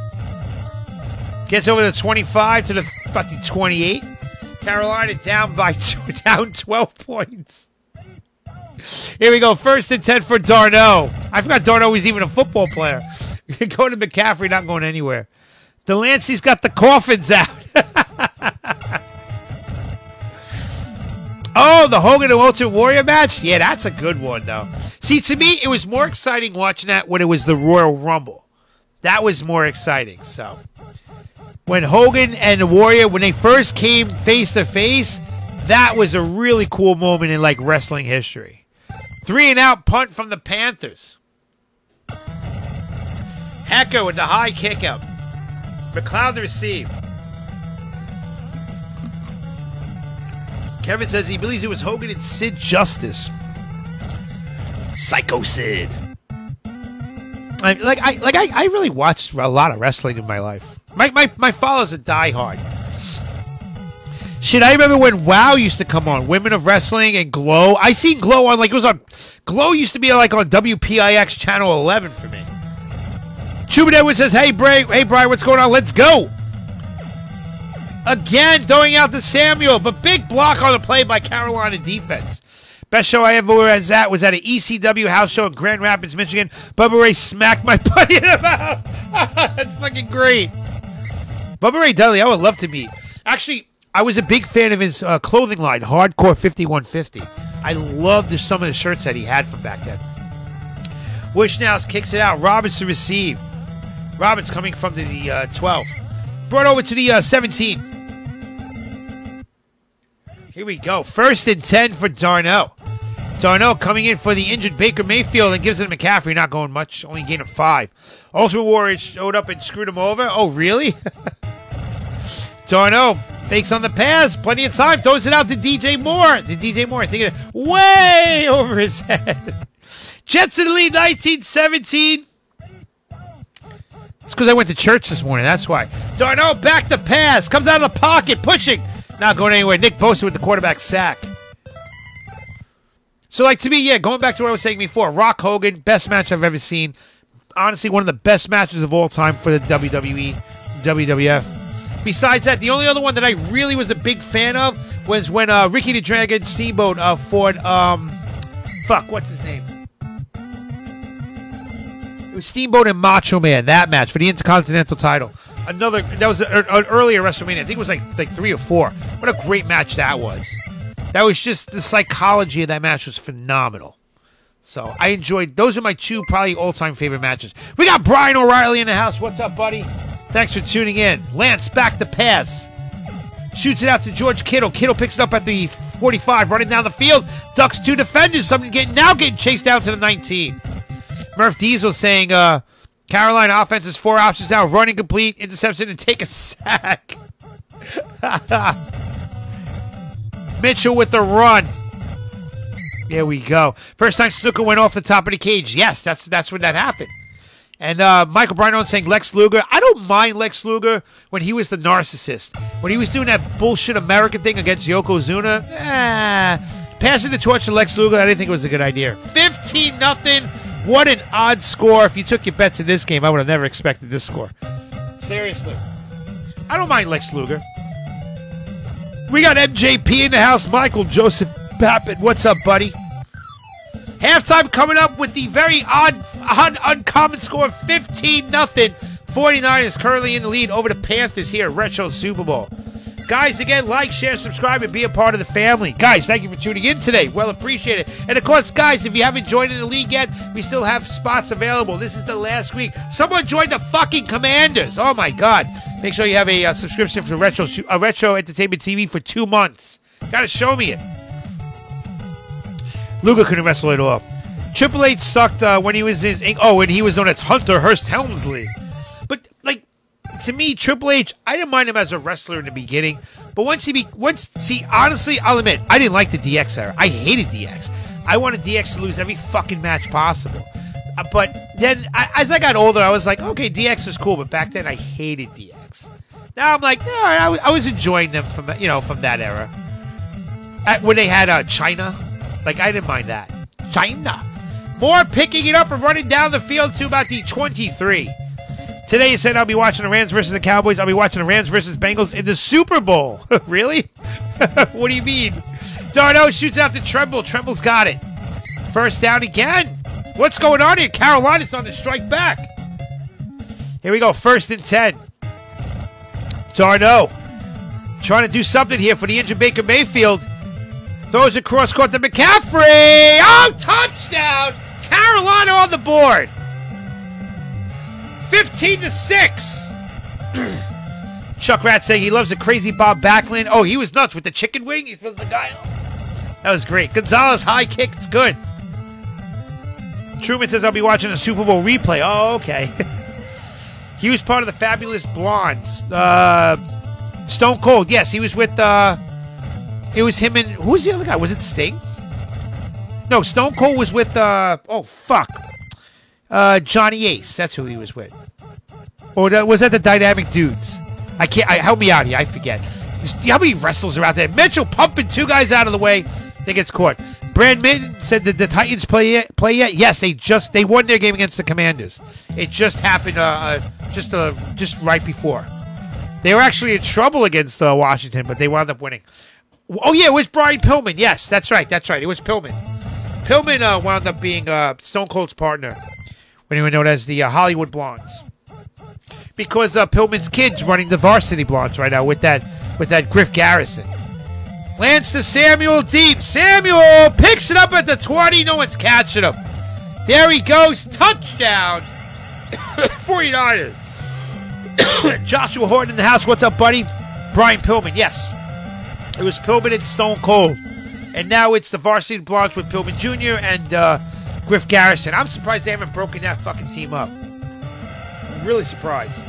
Gets over the twenty-five to the, about the twenty-eight. Carolina down by two, down twelve points. Here we go. First and ten for Darno. I forgot Darno was even a football player. Going to McCaffrey, not going anywhere. Delancey's got the coffins out. Oh, the Hogan and Ultimate Warrior match? Yeah, that's a good one, though. See, to me, it was more exciting watching that when it was the Royal Rumble. That was more exciting, so. When Hogan and the Warrior, when they first came face-to-face, that was a really cool moment in, like, wrestling history. Three and out punt from the Panthers. Hecker with the high kick-up. McLeod to receive. Kevin says he believes it was Hogan and Sid Justice. Psycho Sid. I, like I like I, I really watched a lot of wrestling in my life. My my my father's a diehard. Shit, I remember when WoW used to come on, Women of Wrestling and Glow. I seen Glow on, like, it was on, Glow used to be, like, on W P I X Channel eleven for me. Chuba Edwards says, hey, Bray, hey, Brian, what's going on? Let's go. Again, throwing out to Samuel, but big block on the play by Carolina defense. Best show I ever was at was at an E C W house show in Grand Rapids, Michigan. Bubba Ray smacked my buddy in the mouth. That's fucking great. Bubba Ray Dudley, I would love to meet. Actually, I was a big fan of his uh, clothing line, Hardcore fifty-one fifty. I loved the, some of the shirts that he had from back then. Wishnows kicks it out. Roberts to receive. Roberts coming from the uh, twelve. Brought over to the uh, seventeen. Here we go. First and ten for Darnell. Darnell coming in for the injured Baker Mayfield and gives it to McCaffrey. Not going much. Only gain of five. Ultimate Warrior showed up and screwed him over. Oh, really? Darnell fakes on the pass. Plenty of time. Throws it out to D J Moore. The D J Moore thinking it way over his head. Jets in the lead, nineteen seventeen. It's because I went to church this morning. That's why. Darnell back to pass. Comes out of the pocket. Pushing. Not going anywhere. Nick Bosa with the quarterback sack. So, like, to me, yeah, going back to what I was saying before, Rock Hogan, best match I've ever seen. Honestly, one of the best matches of all time for the W W E, W W F. Besides that, the only other one that I really was a big fan of was when uh, Ricky the Dragon Steamboat uh, fought, um, fuck, what's his name? It was Steamboat and Macho Man, that match for the Intercontinental title. Another, that was a, an earlier WrestleMania. I think it was like like three or four. What a great match that was. That was just, the psychology of that match was phenomenal. So I enjoyed, those are my two probably all-time favorite matches. We got Brian O'Reilly in the house. What's up, buddy? Thanks for tuning in. Lance back to pass. Shoots it out to George Kittle. Kittle picks it up at the forty-five, running down the field. Ducks two defenders. Something getting now getting chased down to the nineteen. Murph Diesel saying, uh, Carolina offense is four options now. Running complete, interception, and take a sack. Mitchell with the run. There we go. First time Snooker went off the top of the cage. Yes, that's that's when that happened. And uh, Michael Bryan saying Lex Luger. I don't mind Lex Luger when he was the narcissist. When he was doing that bullshit American thing against Yokozuna, eh, passing the torch to Lex Luger, I didn't think it was a good idea. fifteen nothing. What an odd score. If you took your bets in this game, I would have never expected this score. Seriously. I don't mind Lex Luger. We got M J P in the house. Michael Joseph Pappin. What's up, buddy? Halftime coming up with the very odd, odd uncommon score of fifteen nothing. forty-niners currently in the lead over the Panthers here at Retro Super Bowl. Guys, again, like, share, subscribe, and be a part of the family. Guys, thank you for tuning in today. Well appreciated. And, of course, guys, if you haven't joined in the league yet, we still have spots available. This is the last week. Someone joined the fucking Commanders. Oh, my God. Make sure you have a uh, subscription for Retro, uh, Retro Entertainment T V for two months. Got to show me it. Luger couldn't wrestle at all. Triple H sucked uh, when he was his... Oh, when he was known as Hunter Hearst Helmsley. But, like... To me, Triple H, I didn't mind him as a wrestler in the beginning, but once he be, once, see, honestly, I'll admit, I didn't like the D X era. I hated D X. I wanted D X to lose every fucking match possible. Uh, but then, I, as I got older, I was like, okay, D X is cool, but back then I hated D X. Now I'm like, all right, I, was, I was enjoying them from, you know, from that era. At, when they had uh, China, like, I didn't mind that. China. More picking it up and running down the field to about the twenty-three. Today you said I'll be watching the Rams versus the Cowboys. I'll be watching the Rams versus Bengals in the Super Bowl. Really? What do you mean? Darno shoots out to Tremble. Tremble's got it. First down again. What's going on here? Carolina's on the strike back. Here we go. First and ten. Darno trying to do something here for the injured Baker Mayfield. Throws it cross court to McCaffrey. Oh, touchdown. Carolina on the board. fifteen to six. Chuck Rat saying he loves the crazy Bob Backlund. Oh, he was nuts with the chicken wing. He's the guy. That was great. Gonzalez high kick. It's good. Truman says I'll be watching a Super Bowl replay. Oh, okay. He was part of the Fabulous Blondes. Uh, Stone Cold. Yes, he was with. Uh, it was him and who was the other guy? Was it Sting? No, Stone Cold was with. Uh, oh fuck. Uh, Johnny Ace, that's who he was with. Or was that the Dynamic Dudes? I can't. I, help me out here. I forget. How many wrestlers are out there? Mitchell pumping two guys out of the way. They gets caught. Brad Mitten said that the Titans play yet? Play yet? Yes, they just they won their game against the Commanders. It just happened uh, uh, just uh, just right before. They were actually in trouble against uh, Washington, but they wound up winning. Oh yeah, it was Brian Pillman. Yes, that's right. That's right. It was Pillman. Pillman uh, wound up being uh, Stone Cold's partner when he was known as the uh, Hollywood Blondes, because uh, Pillman's kid's running the Varsity Blondes right now with that with that Griff Garrison. Lance to Samuel deep. Samuel picks it up at the twenty. No one's catching him. There he goes. Touchdown. forty-niners. Joshua Horton in the house. What's up, buddy? Brian Pillman. Yes. It was Pillman and Stone Cold. And now it's the Varsity Blondes with Pillman Junior and uh, Griff Garrison. I'm surprised they haven't broken that fucking team up. I'm really surprised.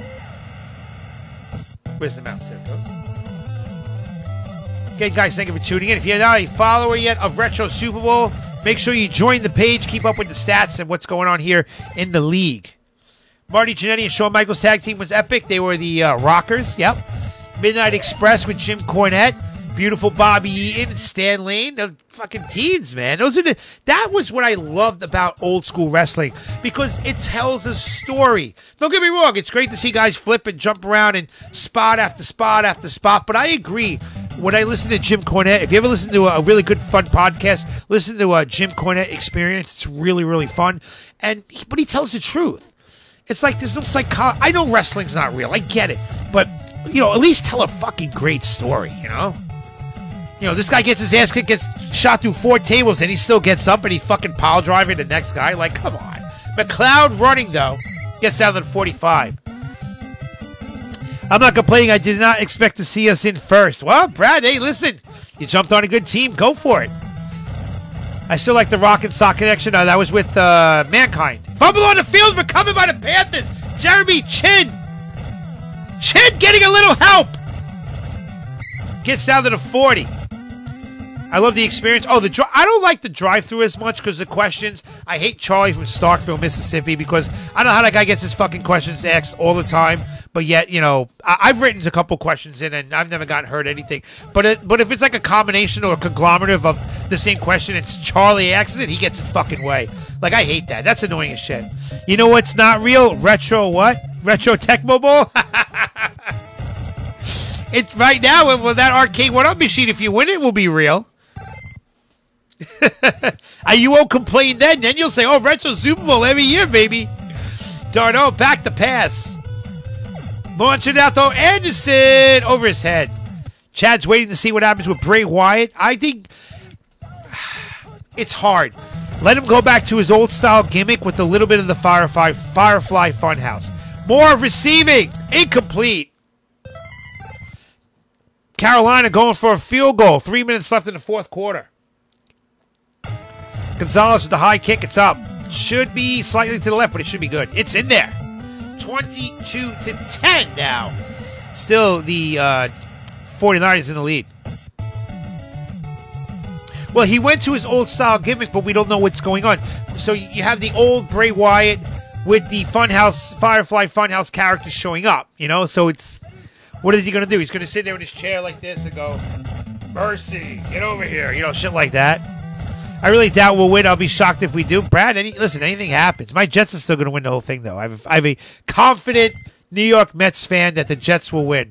Where's the mouse? There it goes. Okay, guys, thank you for tuning in. If you're not a follower yet of Retro Super Bowl, make sure you join the page. Keep up with the stats and what's going on here in the league. Marty Jannetty and Shawn Michaels' tag team was epic. They were the uh, Rockers. Yep. Midnight Express with Jim Cornette. Beautiful Bobby Eaton and Stan Lane. The fucking teens, man. Those are the. That was what I loved about old school wrestling, because it tells a story. Don't get me wrong. It's great to see guys flip and jump around and spot after spot after spot. But I agree. When I listen to Jim Cornette, if you ever listen to a, a really good, fun podcast, listen to a Jim Cornette Experience. It's really, really fun. And he, but he tells the truth. It's like there's no psychology. I know wrestling's not real. I get it. But, you know, at least tell a fucking great story, you know? You know, this guy gets his ass kicked, gets shot through four tables, and he still gets up and he fucking pile driving the next guy. Like, come on. McLeod running, though, gets down to forty-five. I'm not complaining. I did not expect to see us in first. Well, Brad, hey, listen. You jumped on a good team. Go for it. I still like the Rock and Sock connection. Uh, that was with uh, Mankind. Fumble on the field, recovered by the Panthers. Jeremy Chin. Chin getting a little help. Gets down to the forty. I love the experience. Oh, the dri- I don't like the drive-thru as much because the questions. I hate Charlie from Starkville, Mississippi, because I don't know how that guy gets his fucking questions asked all the time. But yet, you know, I- I've written a couple questions in, and I've never gotten hurt anything. But it, but if it's like a combination or a conglomerate of the same question, it's Charlie asks it, he gets his fucking way. Like, I hate that. That's annoying as shit. You know what's not real? Retro what? Retro Tecmo Bowl? It's right now with that arcade one-up machine. If you win it, will be real. You won't complain then. Then you'll say, oh, Retro Super Bowl every year, baby. Darno, back the pass. Launching out, though. Anderson over his head. Chad's waiting to see what happens with Bray Wyatt. I think it's hard. Let him go back to his old-style gimmick with a little bit of the Firefly, Firefly Funhouse. More receiving. Incomplete. Carolina going for a field goal. Three minutes left in the fourth quarter. Gonzalez with the high kick. It's up. Should be slightly to the left, but it should be good. It's in there. twenty-two to ten now. Still the uh, forty-niners in the lead. Well, he went to his old-style gimmick, but we don't know what's going on. So you have the old Bray Wyatt with the Funhouse, Firefly Funhouse character showing up, you know? So it's... What is he going to do? He's going to sit there in his chair like this and go, Mercy, get over here. You know, shit like that. I really doubt we'll win. I'll be shocked if we do. Brad, any, listen, anything happens. My Jets are still going to win the whole thing, though. I have, I have a confident New York Mets fan that the Jets will win.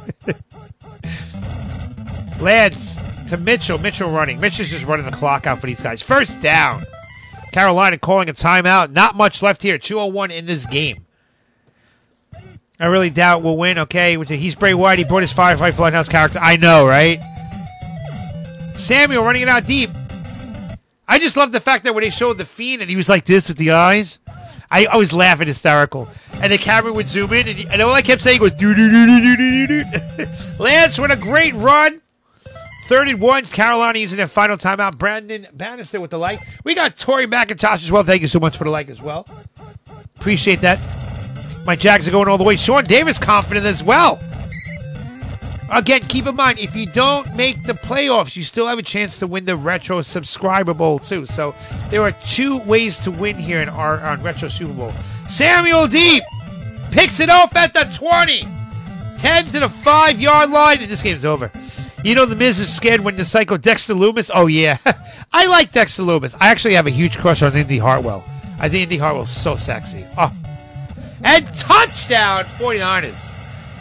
Lance to Mitchell. Mitchell running. Mitchell's just running the clock out for these guys. First down. Carolina calling a timeout. Not much left here. two oh one in this game. I really doubt we'll win. Okay, he's Bray Wyatt. He brought his Firefly Funhouse character. I know, right? Samuel running it out deep. I just love the fact that when they showed the Fiend and he was like this with the eyes, I, I was laughing hysterical. And the camera would zoom in, and, and all I kept saying was doo doo doo doo doo doo doo. Lance with a great run. Third and one. Carolina using their final timeout. Brandon Bannister with the like. We got Tori McIntosh as well. Thank you so much for the like as well. Appreciate that. My Jags are going all the way. Sean Davis confident as well. Again, keep in mind, if you don't make the playoffs, you still have a chance to win the Retro Subscriber Bowl, too. So there are two ways to win here in our on Retro Super Bowl. Samuel Deep picks it off at the twenty. ten to the five-yard line, and this game's over. You know the Miz is scared when the Psycho Dexter Loomis? Oh, yeah. I like Dexter Loomis. I actually have a huge crush on Indy Hartwell. I think Indy Hartwell's so sexy. Oh. And touchdown, forty-niners.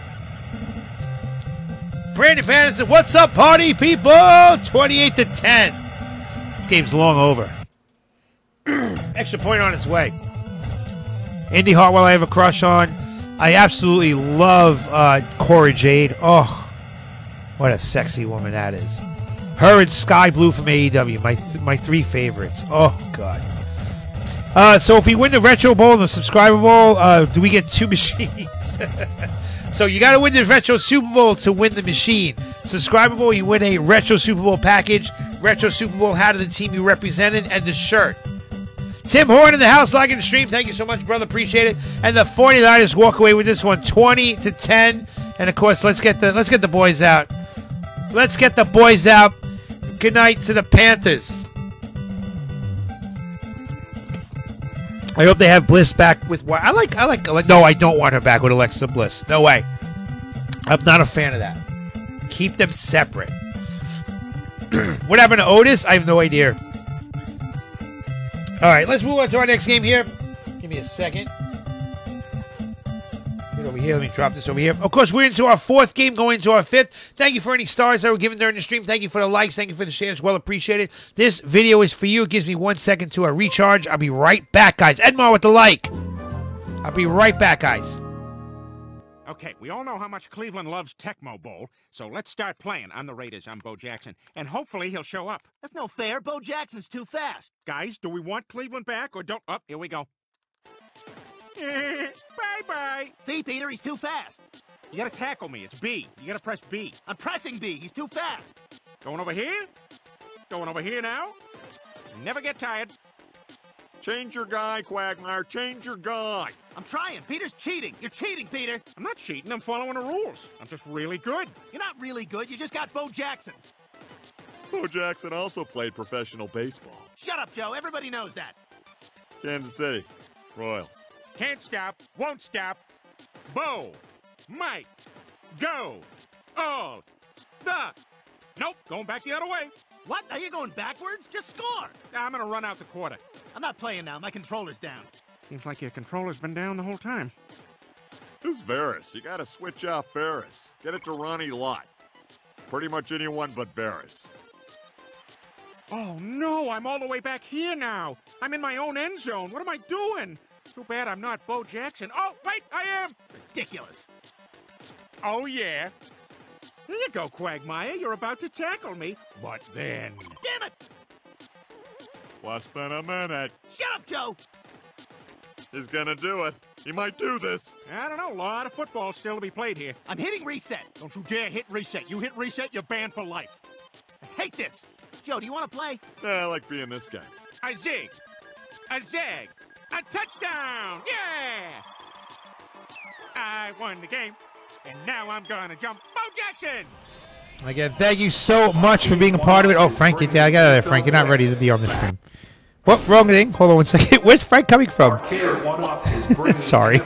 Brandon Patterson, what's up, party people? twenty-eight to ten. This game's long over. Extra point on its way. Indy Hartwell I have a crush on. I absolutely love uh, Cora Jade. Oh, what a sexy woman that is. Her and Sky Blue from A E W, my th my three favorites. Oh, God. Uh, so if we win the Retro Bowl and the Subscriber Bowl, uh, do we get two machines? So you got to win the Retro Super Bowl to win the machine. Subscriber Bowl, you win a Retro Super Bowl package. Retro Super Bowl hat of the team you represented and the shirt. Tim Horn in the house, liking the stream. Thank you so much, brother. Appreciate it. And the forty-niners walk away with this one, twenty to ten. And of course, let's get the let's get the boys out. Let's get the boys out. Good night to the Panthers. I hope they have Bliss back with. I like. I like. like no, I don't want her back with Alexa Bliss. No way. I'm not a fan of that. Keep them separate. What happened to Otis? I have no idea. All right, let's move on to our next game here. Give me a second. Get over here. Let me drop this over here. Of course, we're into our fourth game, going into our fifth. Thank you for any stars that were given during the stream. Thank you for the likes. Thank you for the shares. Well appreciated. This video is for you. It gives me one second to a recharge. I'll be right back, guys. Edmar with the like. I'll be right back, guys. Okay, we all know how much Cleveland loves Tecmo Bowl, so let's start playing. I'm the Raiders. I'm Bo Jackson, and hopefully he'll show up. That's no fair. Bo Jackson's too fast. Guys, do we want Cleveland back or don't? Oh, here we go. Bye-bye. See, Peter, he's too fast. You gotta tackle me. It's B. You gotta press B. I'm pressing B. He's too fast. Going over here? Going over here now? Never get tired. Change your guy, Quagmire. Change your guy. I'm trying. Peter's cheating. You're cheating, Peter. I'm not cheating. I'm following the rules. I'm just really good. You're not really good. You just got Bo Jackson. Bo Jackson also played professional baseball. Shut up, Joe. Everybody knows that. Kansas City. Royals. Can't stop. Won't stop. Bo. Mike. Go. Oh. The. Nope. Going back the other way. What? Are you going backwards? Just score. I'm going to run out the quarter. I'm not playing now. My controller's down. Seems like your controller's been down the whole time. Who's Varys? You gotta switch off Varys. Get it to Ronnie Lott. Pretty much anyone but Varys. Oh, no, I'm all the way back here now. I'm in my own end zone. What am I doing? Too bad I'm not Bo Jackson. Oh, wait, I am. Ridiculous. Oh, yeah. Here you go, Quagmire. You're about to tackle me. But then... Damn it! Less than a minute. Shut up, Joe! He's gonna do it. He might do this. I don't know. A lot of football still to be played here. I'm hitting reset. Don't you dare hit reset. You hit reset, you're banned for life. I hate this. Joe, do you want to play? Yeah, I like being this guy. A zig. A zag. A touchdown. Yeah! I won the game. And now I'm gonna jump Bo Jackson! Again, thank you so much for being a part of it. Oh, Frank, get I got it there, Frank. You're not ready to be on the stream. What? Wrong thing? Hold on one second. Where's Frank coming from? Sorry.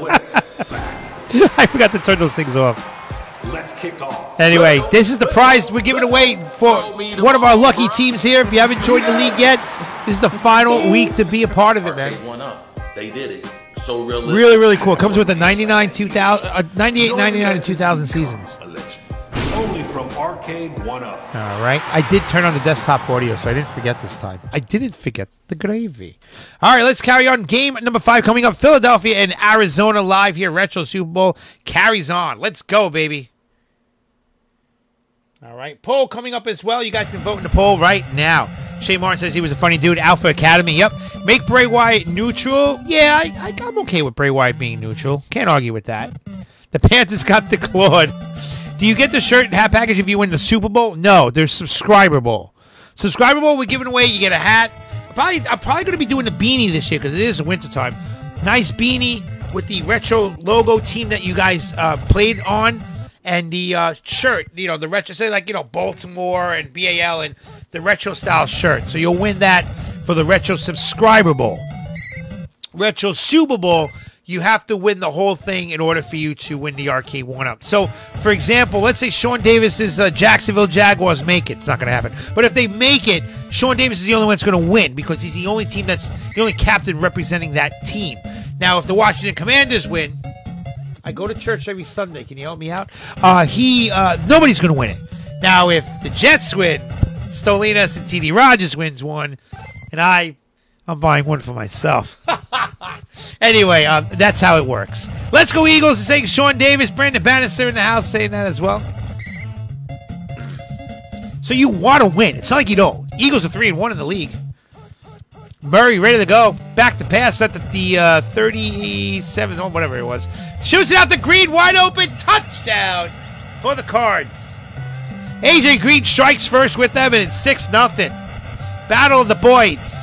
I forgot to turn those things off. Let's kick off. Anyway, this is the prize we're giving away for one of our lucky teams here. If you haven't joined the league yet, this is the final week to be a part of it, man. Arcade one up. They did it. So realistic. Really, really cool. Comes with the ninety-nine, two thousand, uh, ninety-eight, ninety-nine, and two thousand seasons. Only from Arcade one up. All right. I did turn on the desktop audio, so I didn't forget this time. I didn't forget the gravy. All right, let's carry on. Game number five coming up. Philadelphia and Arizona live here. Retro Super Bowl carries on. Let's go, baby. All right. Poll coming up as well. You guys can vote in the poll right now. Shane Martin says he was a funny dude. Alpha Academy. Yep. Make Bray Wyatt neutral. Yeah, I, I, I'm okay with Bray Wyatt being neutral. Can't argue with that. The Panthers got the Claude. Do you get the shirt and hat package if you win the Super Bowl? No, there's Subscriber Bowl. Subscriber Bowl, we're giving away. You get a hat. I'm probably, I'm probably going to be doing the beanie this year because it is wintertime. Nice beanie with the retro logo team that you guys uh, played on. And the uh, shirt, you know, the retro, say like, you know, Baltimore and B A L and the retro style shirt. So you'll win that for the Retro Subscriber Bowl. Retro Super Bowl, you have to win the whole thing in order for you to win the arcade one-up. So, for example, let's say Sean Davis's uh, Jacksonville Jaguars make it. It's not going to happen. But if they make it, Sean Davis is the only one that's going to win because he's the only team that's the only captain representing that team. Now, if the Washington Commanders win, I go to church every Sunday. Can you help me out? Uh, he uh, nobody's going to win it. Now, if the Jets win, Stolinas and T D Rogers wins one, and I, I'm buying one for myself. Anyway, um, that's how it works. Let's go Eagles and saying Sean Davis, Brandon Bannister in the house saying that as well. So you want to win. It's not like you don't. Eagles are three and one in the league. Murray ready to go. Back to pass at the, the uh, thirty-seven, or whatever it was. Shoots it out the Green, wide open, touchdown for the Cards. A J Green strikes first with them, and it's six nothing. Battle of the Boyds.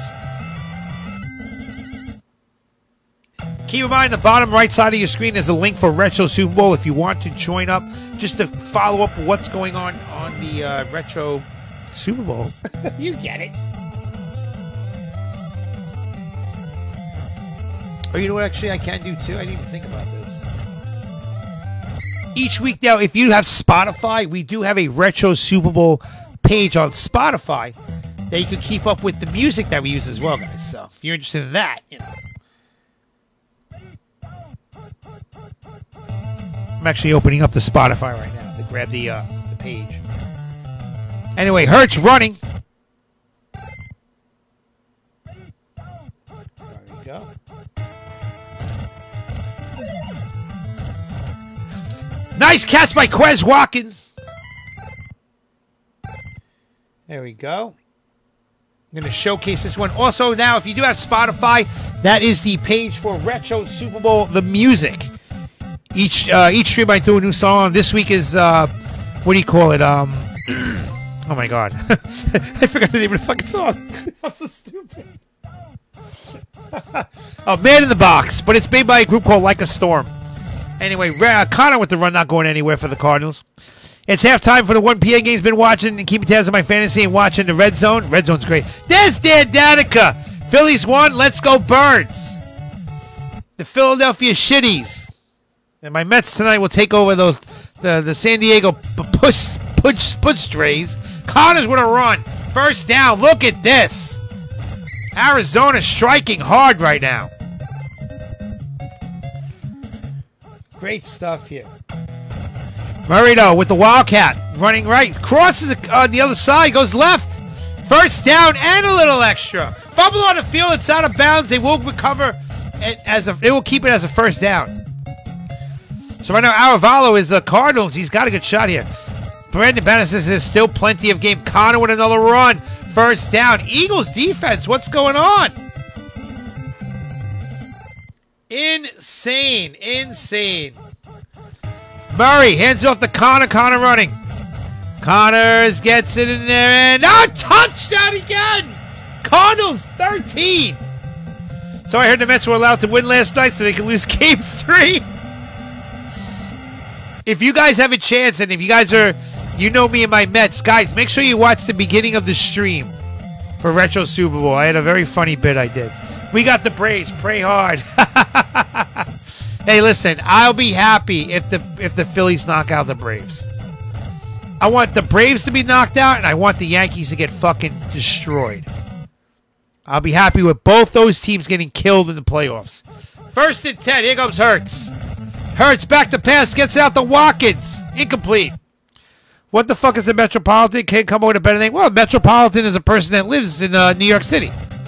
Keep in mind, the bottom right side of your screen is a link for Retro Super Bowl if you want to join up, just to follow up what's going on on the uh, Retro Super Bowl. You get it. Oh, you know what, actually, I can do, too? I didn't even think about this. Each week now, if you have Spotify, we do have a Retro Super Bowl page on Spotify that you can keep up with the music that we use as well, guys. So, if you're interested in that, you know. I'm actually opening up the Spotify right now to grab the, uh, the page. Anyway, Hurts running. There we go. Nice catch by Quez Watkins. There we go. I'm going to showcase this one. Also, now, if you do have Spotify, that is the page for Retro Super Bowl, the music. Each uh, each stream I do a new song. This week is, uh, what do you call it? Um, oh, my God. I forgot the name of the fucking song. I'm so stupid. Oh, Man in the Box. But it's made by a group called Like a Storm. Anyway, uh, Connor with the run, not going anywhere for the Cardinals. It's halftime for the one P M games. Been watching and keeping tabs on my fantasy and watching the Red Zone. Red Zone's great. There's Dan Danica. Phillies won. Let's go Birds. The Philadelphia Shitties. And my Mets tonight will take over those the, the San Diego push push push strays. Connors with a run. First down. Look at this. Arizona striking hard right now. Great stuff here. Marino with the Wildcat. Running right. Crosses on the other side. Goes left. First down and a little extra. Fumble on the field. It's out of bounds. They will recover it as a, they will keep it as a first down. So right now, Aravalo is the Cardinals. He's got a good shot here. Brandon Bannister says there's still plenty of game. Connor with another run. First down. Eagles defense. What's going on? Insane. Insane. Murray hands it off to Connor. Connor running. Connors gets it in there and oh, touchdown again. Cardinals thirteen. So I heard the Mets were allowed to win last night so they can lose game three. If you guys have a chance and if you guys are, you know me and my Mets, guys, make sure you watch the beginning of the stream for Retro Super Bowl. I had a very funny bit I did. We got the Braves. Pray hard. Hey, listen, I'll be happy if the if the Phillies knock out the Braves. I want the Braves to be knocked out, and I want the Yankees to get fucking destroyed. I'll be happy with both those teams getting killed in the playoffs. First and ten. Here comes Hurts. Hurts back to pass. Gets out to Watkins. Incomplete. What the fuck is a Metropolitan? Can't come up with a better name. Well, a Metropolitan is a person that lives in uh, New York City.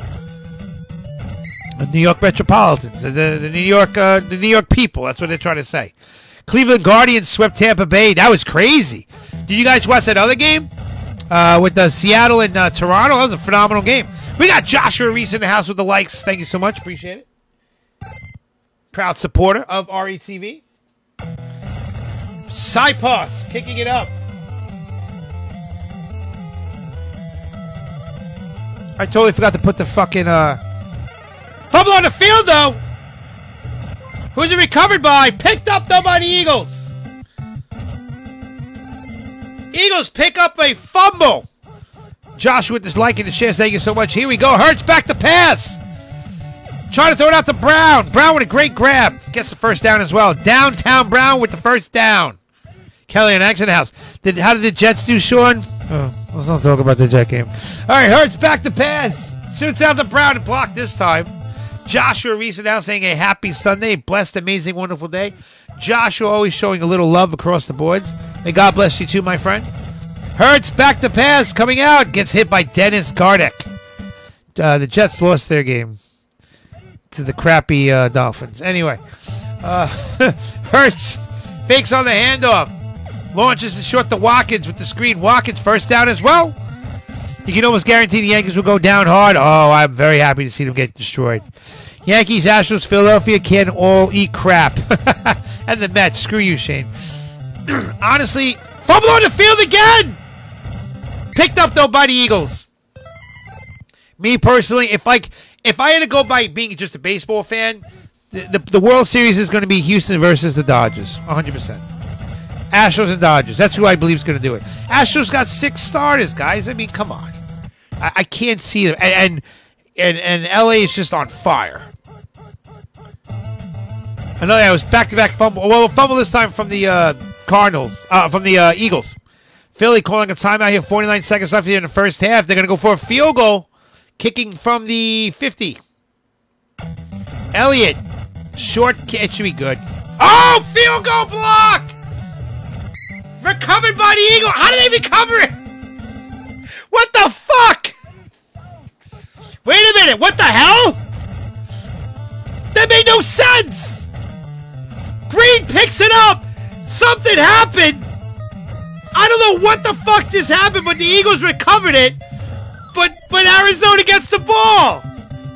The New York Metropolitans, the, the New York, uh, the New York people. That's what they're trying to say. Cleveland Guardians swept Tampa Bay. That was crazy. Did you guys watch that other game uh, with uh, Seattle and uh, Toronto? That was a phenomenal game. We got Joshua Reese in the house with the likes. Thank you so much. Appreciate it. Proud supporter of R E T V. Cypos kicking it up. I totally forgot to put the fucking uh, fumble on the field, though. Who's it recovered by? Picked up, though, by the Eagles. Eagles pick up a fumble. Josh with this like and the shares. Thank you so much. Here we go. Hurts back to pass. Trying to throw it out to Brown. Brown with a great grab. Gets the first down as well. Downtown Brown with the first down. Kelly and X in the house. Did, how did the Jets do, Sean? Oh, let's not talk about the Jet game. All right, Hurts back to pass. Shoots out to Brown and blocked this time. Joshua Reese now saying a happy Sunday. Blessed, amazing, wonderful day. Joshua always showing a little love across the boards. May God bless you too, my friend. Hurts back to pass. Coming out. Gets hit by Dennis Gardeck. Uh, the Jets lost their game to the crappy uh, Dolphins. Anyway, uh, Hurts fakes on the handoff. Launches it short to Watkins with the screen. Watkins first down as well. You can almost guarantee the Yankees will go down hard. Oh, I'm very happy to see them get destroyed. Yankees, Astros, Philadelphia can all eat crap. And the Mets. Screw you, Shane. Honestly, fumble on the field again. Picked up, though, by the Eagles. Me, personally, if like if I had to go by being just a baseball fan, the, the, the World Series is going to be Houston versus the Dodgers. one hundred percent. Astros and Dodgers. That's who I believe is going to do it. Astros got six starters, guys. I mean, come on. I, I can't see them. And, and, and, and L A is just on fire. I know that was back-to-back fumble. Well, fumble this time from the uh, Cardinals, uh, from the uh, Eagles. Philly calling a timeout here. forty-nine seconds left here in the first half. They're going to go for a field goal, kicking from the fifty. Elliott, short kick. It should be good. Oh, field goal block! Recovered by the Eagle. How did they recover it? What the fuck? Wait a minute. What the hell? That made no sense. Green picks it up. Something happened. I don't know what the fuck just happened, but the Eagles recovered it. But but Arizona gets the ball.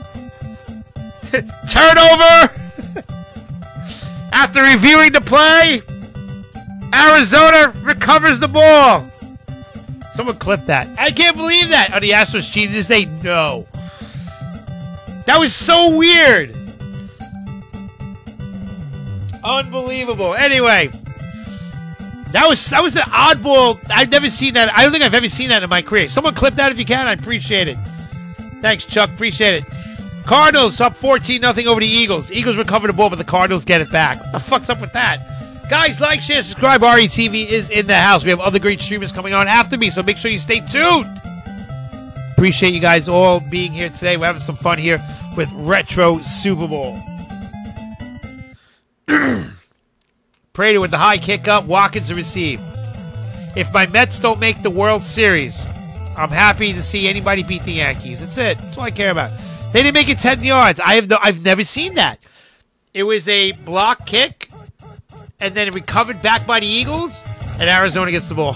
Turnover. After reviewing the play, Arizona recovers the ball. Someone clip that. I can't believe that. Are the Astros cheated? This they no. That was so weird. Unbelievable. Anyway, that was that was an oddball. I've never seen that. I don't think I've ever seen that in my career. Someone clip that if you can. I appreciate it. Thanks, Chuck. Appreciate it. Cardinals up fourteen nothing over the Eagles. Eagles recover the ball, but the Cardinals get it back. What the fuck's up with that? Guys, like, share, subscribe. R E T V is in the house. We have other great streamers coming on after me, so make sure you stay tuned. Appreciate you guys all being here today. We're having some fun here with Retro Super Bowl. Prater with the high kick up. Watkins to receive. If my Mets don't make the World Series, I'm happy to see anybody beat the Yankees. That's it. That's all I care about. They didn't make it ten yards. I have no, I've never seen that. It was a block kick, and then it recovered back by the Eagles, and Arizona gets the ball.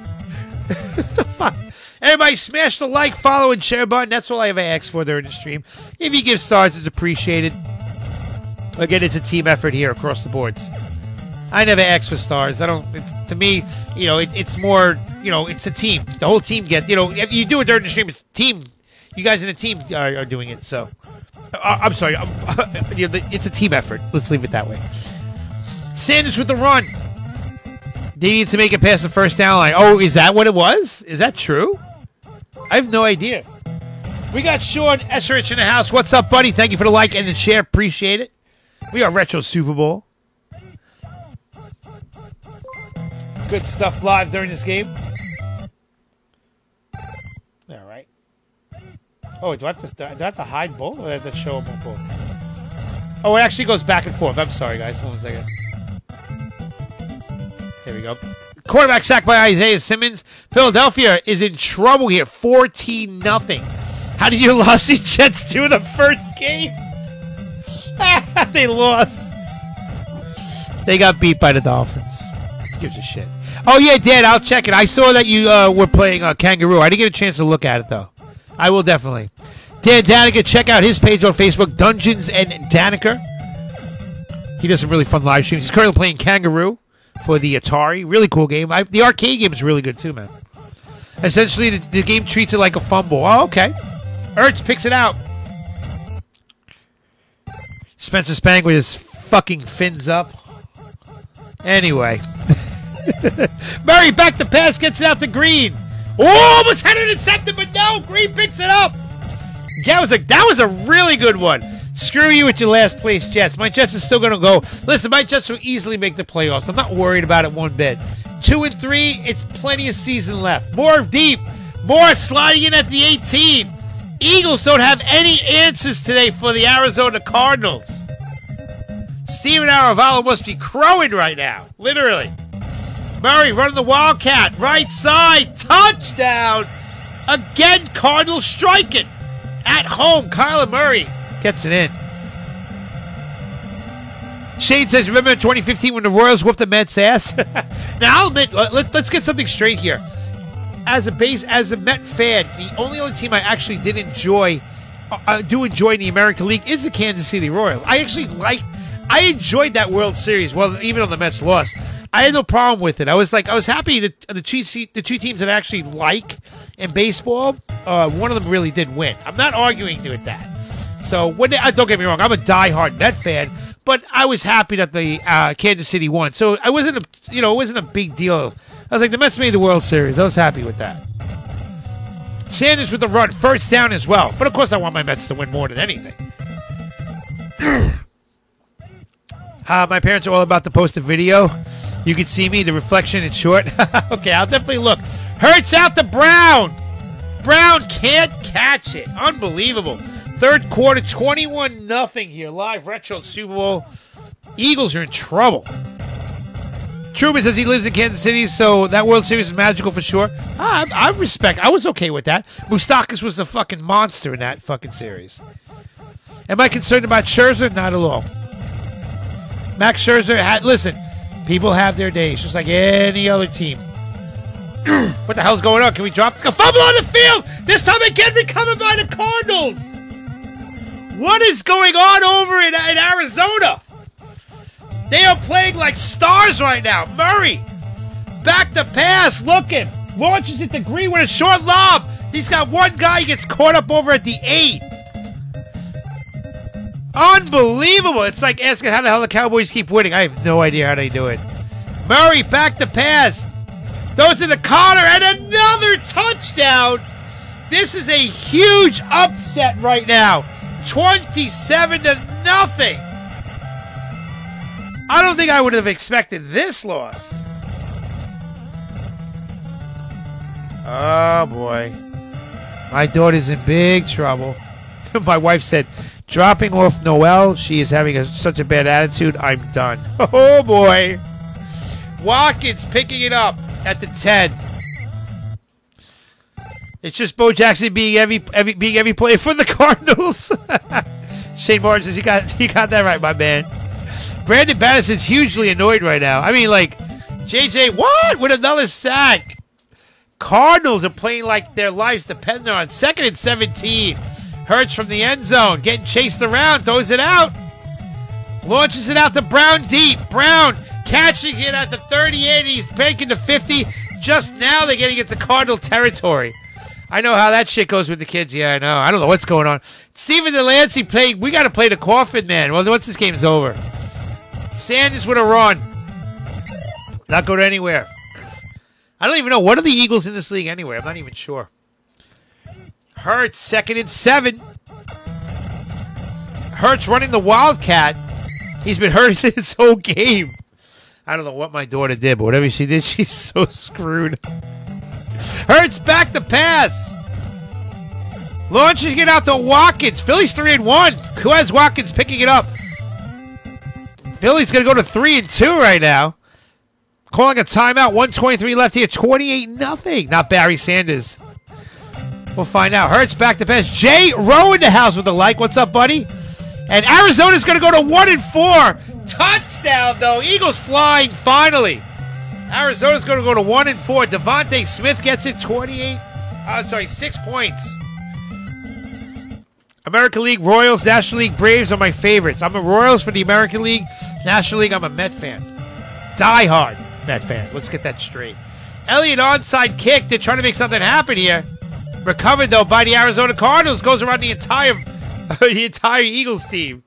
Everybody smash the like, follow, and share button. That's all I ever ask for during the stream. If you give stars, it's appreciated. Again, it's a team effort here across the boards. I never ask for stars. I don't. It's, to me, you know, it, it's more. You know, it's a team. The whole team gets. You know, if you do it during the stream, it's team. You guys in a team are, are doing it. So, uh, I'm sorry. I'm, it's a team effort. Let's leave it that way. Sanders with the run. They need to make it past the first down line. Oh, is that what it was? Is that true? I have no idea. We got Sean Escherich in the house. What's up, buddy? Thank you for the like and the share. Appreciate it. We are Retro Super Bowl. Good stuff live during this game. All right. Oh, do I have to, do I have to hide both? Or do I have to show them both? Oh, it actually goes back and forth. I'm sorry, guys. One second. Here we go. Quarterback sacked by Isaiah Simmons. Philadelphia is in trouble here. fourteen nothing. How did you lose the Jets do in the first game? They lost. They got beat by the Dolphins. Who gives a shit? Oh, yeah, Dad, I'll check it. I saw that you uh, were playing uh, Kangaroo. I didn't get a chance to look at it, though. I will definitely. Dan Danica, check out his page on Facebook, Dungeons and Danica. He does some really fun live streams. He's currently playing Kangaroo for the Atari. Really cool game. I, the arcade game is really good, too, man. Essentially, the, the game treats it like a fumble. Oh, okay. Ertz picks it out. Spencer Spangler his fucking fins up. Anyway. Murray back to pass, gets it out to Green. Oh, almost had it intercepted, but no, Green picks it up. That was a that was a really good one. Screw you with your last place Jets. My Jets are still going to go. Listen, my Jets will easily make the playoffs. I'm not worried about it one bit. Two and three, it's plenty of season left. More deep. More sliding in at the eighteen. Eagles don't have any answers today for the Arizona Cardinals. Steven Aravalo must be crowing right now. Literally. Murray running the Wildcat. Right side. Touchdown. Again, Cardinals striking. At home, Kyler Murray gets it in. Shane says, remember in twenty fifteen when the Royals whooped the Mets' ass? Now, I'll admit, let, let's get something straight here. As a base, as a Met fan, the only other team I actually did enjoy, uh, do enjoy in the American League is the Kansas City Royals. I actually like, I enjoyed that World Series. Well, even though the Mets lost, I had no problem with it. I was like, I was happy that the two the two teams that I actually like in baseball, uh, one of them really did win. I'm not arguing with that. So when they, uh, don't get me wrong, I'm a diehard Met fan. But I was happy that the uh, Kansas City won, so I wasn't, a, you know, it wasn't a big deal. I was like, the Mets made the World Series. I was happy with that. Sanders with the run, first down as well. But of course, I want my Mets to win more than anything. uh, my parents are all about to post a video. You can see me, the reflection. It's short. Okay, I'll definitely look. Hurts out to Brown. Brown can't catch it. Unbelievable. Third quarter, twenty-one nothing here. Live Retro Super Bowl. Eagles are in trouble. Truman says he lives in Kansas City, so that World Series is magical for sure. I, I respect. I was okay with that. Moustakas was a fucking monster in that fucking series. Am I concerned about Scherzer? Not at all. Max Scherzer, had, listen, people have their days, just like any other team. What the hell's going on? Can we drop? A fumble on the field! This time again recovered by the Cardinals! What is going on over in, in Arizona? They are playing like stars right now. Murray, back to pass, looking. Launches it to Green with a short lob. He's got one guy, he gets caught up over at the eight. Unbelievable. It's like asking how the hell the Cowboys keep winning. I have no idea how they do it. Murray, back to pass. Throws it to Connor, and another touchdown. This is a huge upset right now. twenty-seven to nothing. I don't think I would have expected this loss. Oh, boy. My daughter's in big trouble. My wife said, dropping off Noelle, she is having a, such a bad attitude, I'm done. Oh, boy. Watkins picking it up at the ten. It's just Bo Jackson being every, every being every player for the Cardinals. Shane Martin says, you got, you got that right, my man. Brandon Battison's hugely annoyed right now. I mean, like, J J Watt with another sack. Cardinals are playing like their lives depend on. Second and seventeen. Hurts from the end zone. Getting chased around. Throws it out. Launches it out to Brown deep. Brown catching it at the thirty-eight. He's banking to fifty. Just now they're getting into Cardinal territory. I know how that shit goes with the kids. Yeah, I know. I don't know what's going on. Steven Delancey playing. We got to play the coffin, man. Well, once this game's over. Sanders with a run. Not going anywhere. I don't even know. What are the Eagles in this league anyway? I'm not even sure. Hurts, second and seven. Hurts running the Wildcat. He's been hurting this whole game. I don't know what my daughter did, but whatever she did, she's so screwed. Hurts back to pass. Launching it out to Watkins. Philly's three and one. Quez Watkins picking it up. Philly's going to go to three and two right now. Calling a timeout. one twenty-three left here. twenty-eight nothing. Not Barry Sanders. We'll find out. Hurts back to pass. Jay Rowe in the house with a like. What's up, buddy? And Arizona's going to go to one and four. Touchdown, though. Eagles flying finally. Arizona's going to go to one and four. Devontae Smith gets it. twenty-eight. Uh, sorry, six points. American League, Royals, National League, Braves are my favorites. I'm a Royals for the American League. National League, I'm a Met fan. Die-hard Met fan. Let's get that straight. Elliott onside kick. They're trying to make something happen here. Recovered, though, by the Arizona Cardinals. Goes around the entire, the entire Eagles team.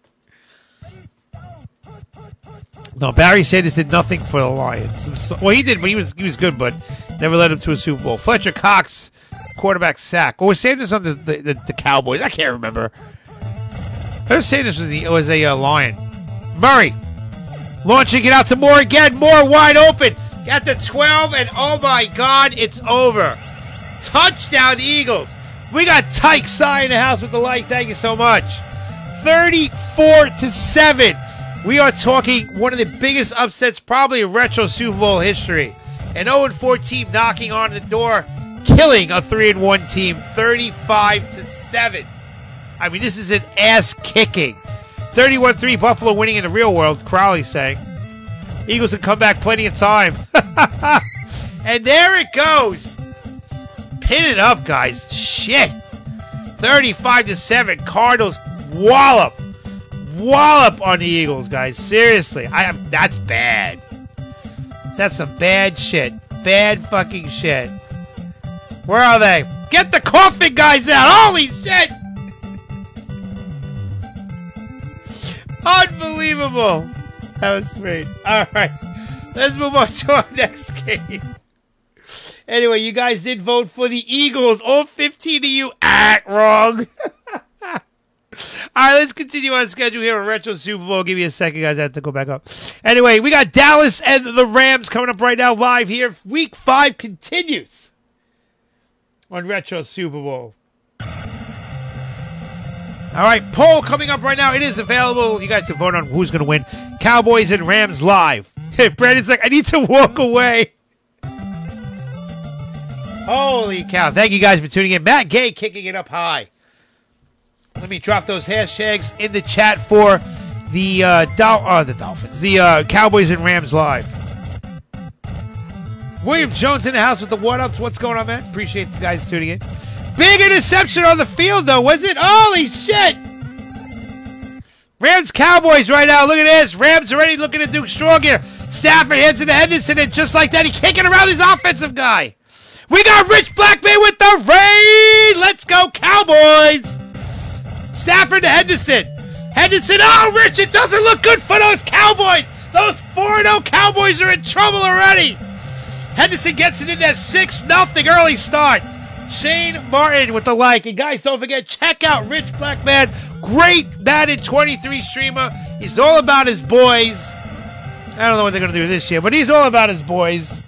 No, Barry Sanders did nothing for the Lions. Well, he did, but he was he was good, but never led him to a Super Bowl. Fletcher Cox, quarterback sack. Or was Sanders on the, the, the, the Cowboys? I can't remember. I was saying this was, the, was a uh, Lion. Murray launching it out to Moore again. Moore wide open. Got the twelve, and oh my God, it's over. Touchdown, Eagles. We got Tyke Sy in the house with the like. Thank you so much. thirty-four to seven. We are talking one of the biggest upsets probably in retro Super Bowl history. An oh and four team knocking on the door, killing a three and one team, thirty-five to seven. I mean, this is an ass-kicking. thirty-one three Buffalo winning in the real world, Crowley saying. Eagles can come back plenty of time. And there it goes. Pin it up, guys. Shit. thirty-five to seven. Cardinals wallop. Wallop on the Eagles, guys. Seriously. I am. That's bad. That's some bad shit. Bad fucking shit. Where are they? Get the coffin guys out. Holy shit. Unbelievable. That was sweet. All right. Let's move on to our next game. Anyway, you guys did vote for the Eagles. All fifteen of you act wrong. All right, let's continue on schedule here on Retro Super Bowl. Give me a second, guys. I have to go back up. Anyway, we got Dallas and the Rams coming up right now live here. Week five continues on Retro Super Bowl. All right, poll coming up right now. It is available. You guys can vote on who's going to win. Cowboys and Rams live. Brandon's like, I need to walk away. Holy cow. Thank you guys for tuning in. Matt Gay kicking it up high. Let me drop those hashtags in the chat for the uh, Dol- uh, the Dolphins, the uh, Cowboys and Rams live. William Jones in the house with the one-ups. What's going on, man? Appreciate you guys tuning in. Big interception on the field, though, was it? Holy shit! Rams Cowboys right now. Look at this. Rams already looking at Duke Strong here. Stafford heads into Henderson, and just like that, he's kicking around his offensive guy. We got Rich Blackman with the raid. Let's go, Cowboys. Stafford to Henderson. Henderson. Oh, Rich, it doesn't look good for those Cowboys. Those four and oh Cowboys are in trouble already. Henderson gets it in that six nothing early start. Shane Martin with the like. And guys, don't forget, check out Rich Blackman. Great Madden twenty-three streamer. He's all about his boys. I don't know what they're going to do this year, but he's all about his boys.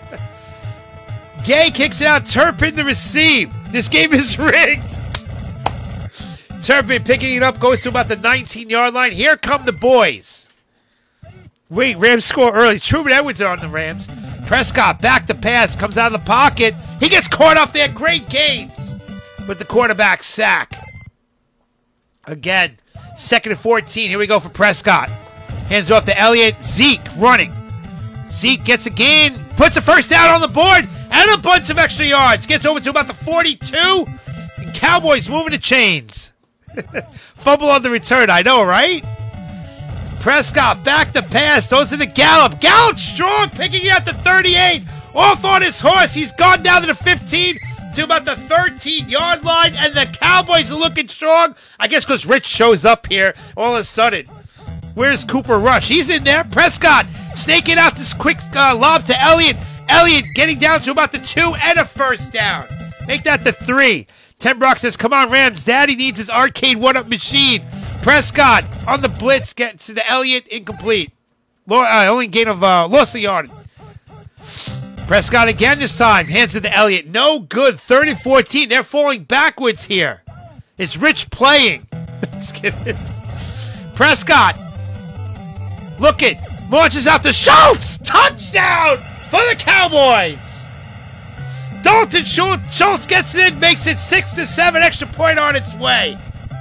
Gay kicks it out. Turpin to receive. This game is rigged. Turpin picking it up. Goes to about the nineteen-yard line. Here come the boys. Wait, Rams score early. Truman Edwards are on the Rams. Prescott back to pass. Comes out of the pocket. He gets caught up there. Great games. With the quarterback sack. Again. Second and fourteen. Here we go for Prescott. Hands off to Elliott. Zeke running. Zeke gets a gain. Puts a first down on the board. And a bunch of extra yards. Gets over to about the forty-two. And Cowboys moving the chains. Fumble on the return. I know, right? Prescott back to pass. Those are the Gallup. Gallup strong. Picking it at the thirty-eight. Off on his horse. He's gone down to the fifteen. To about the thirteen-yard line. And the Cowboys are looking strong. I guess because Rich shows up here all of a sudden. Where's Cooper Rush? He's in there. Prescott snaking out this quick uh, lob to Elliott. Elliott getting down to about the two and a first down. Make that the three. Ten Brock says, come on, Rams. Daddy needs his arcade one-up machine. Prescott on the blitz gets to the Elliott. Incomplete. Lo- uh, only gain of uh, loss of yard. Prescott again this time. Hands it to Elliott. No good. Third and fourteen. They're falling backwards here. It's Rich playing. Just kidding. Prescott. Look it. Launches out to Schultz. Touchdown for the Cowboys. Dalton Schultz, Schultz gets it in, makes it six to seven, extra point on its way.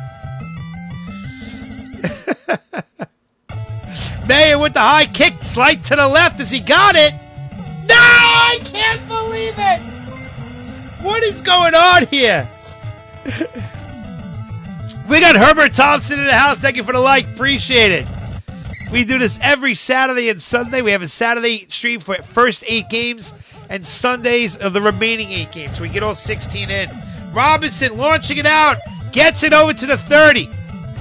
Mayer with the high kick, slight to the left as he got it. No, I can't believe it. What is going on here? We got Herbert Thompson in the house. Thank you for the like. Appreciate it. We do this every Saturday and Sunday. We have a Saturday stream for first eight games and Sundays of the remaining eight games. We get all sixteen in. Robinson launching it out. Gets it over to the thirty.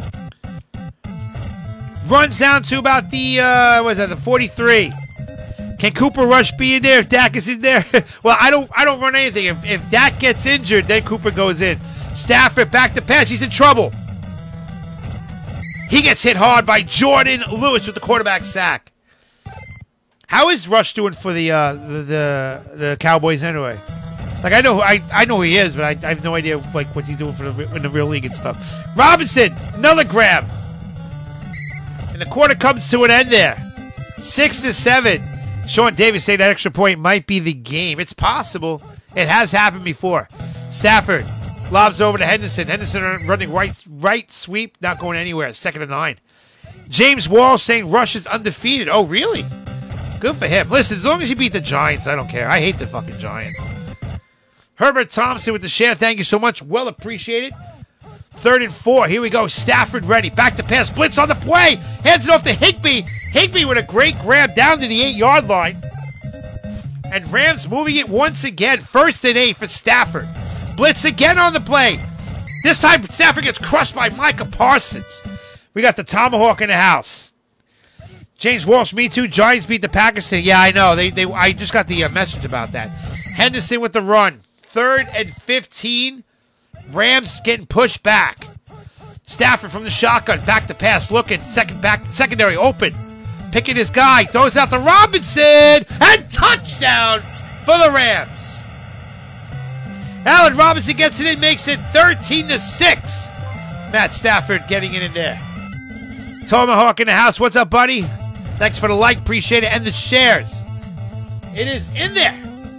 Runs down to about the, uh, what is that, the forty-three. Can Cooper Rush be in there if Dak is in there? Well, I don't I don't run anything. If, if Dak gets injured, then Cooper goes in. Stafford back to pass. He's in trouble. He gets hit hard by Jordan Lewis with the quarterback sack. How is Rush doing for the uh, the, the the Cowboys anyway? Like I know I I know who he is, but I, I have no idea like what he's doing for the in the real league and stuff. Robinson, another grab, and the quarter comes to an end there, six to seven. Sean Davis saying that extra point might be the game. It's possible. It has happened before. Stafford lobs over to Henderson. Henderson running right right sweep, not going anywhere. Second and nine. James Wall saying Rush is undefeated. Oh really? Good for him. Listen, as long as you beat the Giants, I don't care. I hate the fucking Giants. Herbert Thompson with the share. Thank you so much. Well appreciated. Third and four. Here we go. Stafford ready. Back to pass. Blitz on the play. Hands it off to Higbee. Higbee with a great grab down to the eight-yard line. And Rams moving it once again. First and eight for Stafford. Blitz again on the play. This time Stafford gets crushed by Micah Parsons. We got the tomahawk in the house. James Walsh, me too. Giants beat the Packers. Yeah, I know. They, they. I just got the uh, message about that. Henderson with the run. Third and fifteen. Rams getting pushed back. Stafford from the shotgun. Back to pass. Looking. Second back. Secondary open. Picking his guy. Throws out to Robinson. And touchdown for the Rams. Allen Robinson gets it in. Makes it thirteen to six. Matt Stafford getting it in there. Tomahawk in the house. What's up, buddy? Thanks for the like, appreciate it, and the shares. It is in there.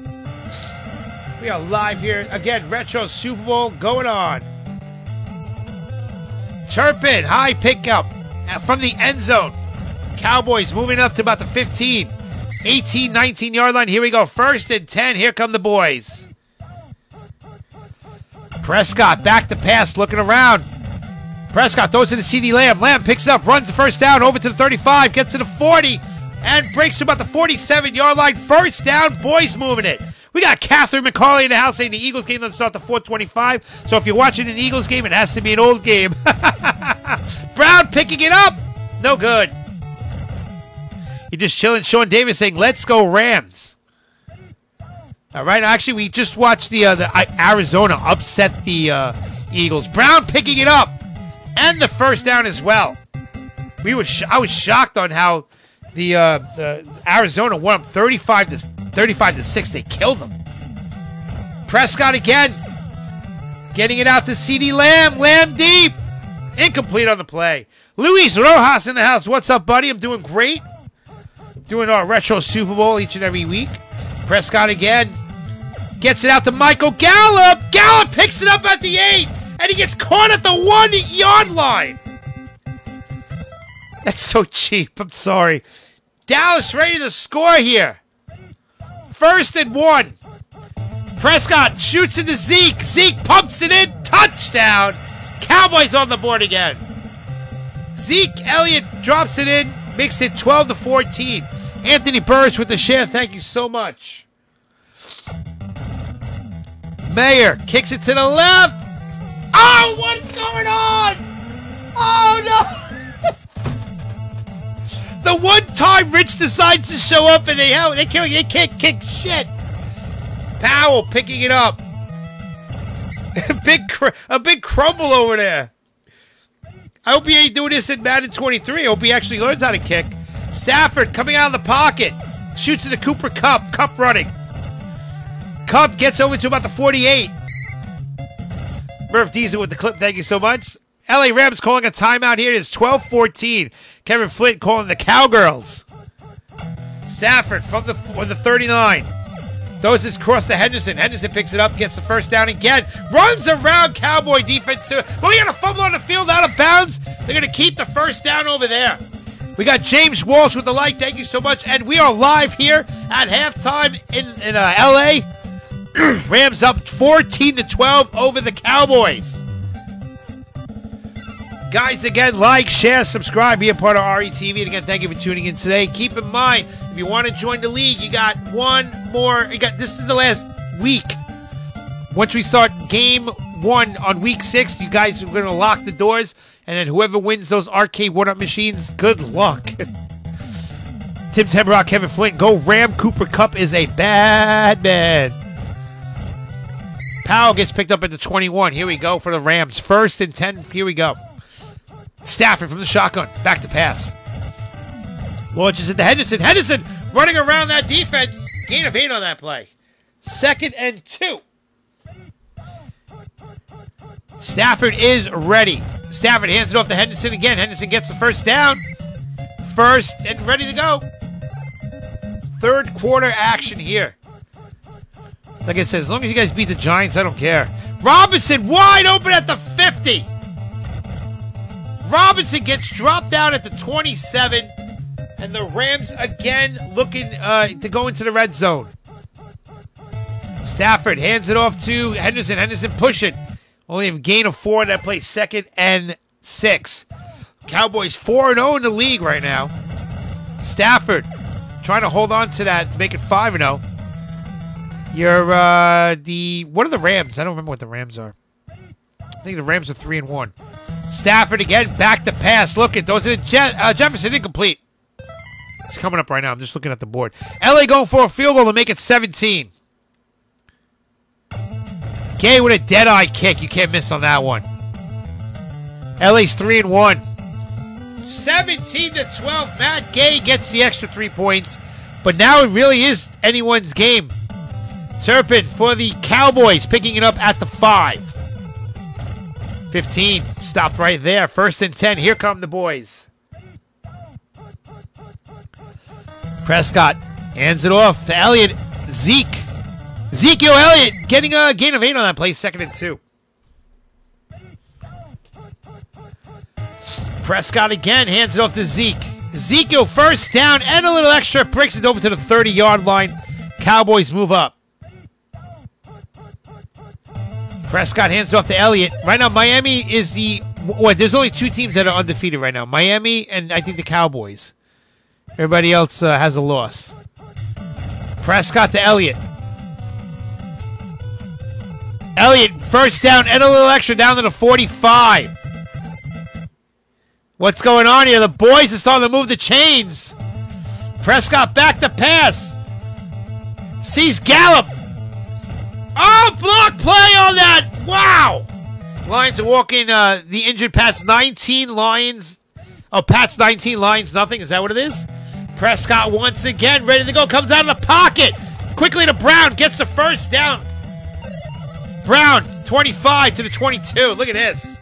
We are live here again. Retro Super Bowl going on. Turpin, high pickup from the end zone. Cowboys moving up to about the fifteen, eighteen, nineteen yard line. Here we go. First and ten. Here come the boys. Prescott back to pass, looking around. Prescott throws it to CeeDee Lamb. Lamb picks it up, runs the first down, over to the thirty-five, gets to the forty, and breaks to about the forty-seven yard line. First down, boys moving it. We got Catherine McCauley in the house saying the Eagles game doesn't start the four twenty-five. So if you're watching an Eagles game, it has to be an old game. Brown picking it up. No good. You're just chilling. Sean Davis saying, let's go Rams. All right, actually, we just watched the, uh, the uh, Arizona upset the uh, Eagles. Brown picking it up. And the first down as well. We were sh- I was shocked on how the, uh, the Arizona won up thirty-five to six. They killed them. Prescott again. Getting it out to CeeDee Lamb. Lamb deep. Incomplete on the play. Luis Rojas in the house. What's up, buddy? I'm doing great. Doing our retro Super Bowl each and every week. Prescott again. Gets it out to Michael Gallup. Gallup picks it up at the eight. And he gets caught at the one-yard line. That's so cheap. I'm sorry. Dallas ready to score here. First and one. Prescott shoots into Zeke. Zeke pumps it in. Touchdown. Cowboys on the board again. Zeke Elliott drops it in. Makes it twelve to fourteen. Anthony Burris with the share. Thank you so much. Mayer kicks it to the left. Oh, what's going on? Oh, no. The one time Rich decides to show up and they have, they can't, they can't kick shit. Powell picking it up. A big, cr- a big crumble over there. I hope he ain't doing this in Madden twenty-three. I hope he actually learns how to kick. Stafford coming out of the pocket. Shoots into Cooper Kupp. Kupp running. Kupp gets over to about the forty-eight. Murph Diesel with the clip. Thank you so much. L A Rams calling a timeout here. It is twelve fourteen. Kevin Flint calling the Cowgirls. Stafford from the, from the thirty-nine. Throws this cross to Henderson. Henderson picks it up, gets the first down again. Runs around Cowboy defense too. But we got a fumble on the field out of bounds. They're going to keep the first down over there. We got James Walsh with the like. Thank you so much. And we are live here at halftime in, in uh, L A Rams up fourteen to twelve over the Cowboys. Guys, again, like, share, subscribe, be a part of R E T V. And again, thank you for tuning in today. Keep in mind, if you want to join the league, you got one more. You got this is the last week. Once we start game one on week six, you guys are going to lock the doors, and then whoever wins those arcade one-up machines, good luck. Tim Temrock, Kevin Flint, go Ram. Cooper Kupp is a bad man. Powell gets picked up at the twenty-one. Here we go for the Rams. First and ten. Here we go. Stafford from the shotgun. Back to pass. Launches into Henderson. Henderson running around that defense. Gain of eight on that play. Second and two. Stafford is ready. Stafford hands it off to Henderson again. Henderson gets the first down. First and ready to go. Third quarter action here. Like I said, as long as you guys beat the Giants, I don't care. Robinson wide open at the fifty. Robinson gets dropped down at the twenty-seven. And the Rams again looking uh, to go into the red zone. Stafford hands it off to Henderson. Henderson pushing. Only a gain of four in that play. Second and six. Cowboys four and oh in the league right now. Stafford trying to hold on to that to make it five and oh. You're uh, the what are the Rams? I don't remember what the Rams are. I think the Rams are three and one. Stafford again, back to pass. Look at those. Are Je- uh, Jefferson incomplete. It's coming up right now. I'm just looking at the board. L A going for a field goal to make it seventeen. Gay with a dead-eye kick. You can't miss on that one. L A's three and one. seventeen to twelve. Matt Gay gets the extra three points. But now it really is anyone's game. Turpin for the Cowboys, picking it up at the five. fifteen. Stopped right there. First and ten. Here come the boys. Prescott hands it off to Elliott. Zeke. Ezekiel Elliott getting a gain of eight on that play. Second and two. Prescott again hands it off to Zeke. Ezekiel first down and a little extra. Breaks it over to the thirty-yard line. Cowboys move up. Prescott hands it off to Elliott. Right now, Miami is the... What? There's only two teams that are undefeated right now. Miami and I think the Cowboys. Everybody else uh, has a loss. Prescott to Elliott. Elliott, first down and a little extra down to the forty-five. What's going on here? The boys are starting to move the chains. Prescott back to pass. Sees Gallup. Oh, block play on that. Wow. Lions are walking uh, the injured Pats nineteen, Lions. Oh, Pats nineteen, Lions nothing. Is that what it is? Prescott once again ready to go. Comes out of the pocket. Quickly to Brown. Gets the first down. Brown, twenty-five to the twenty-two. Look at this.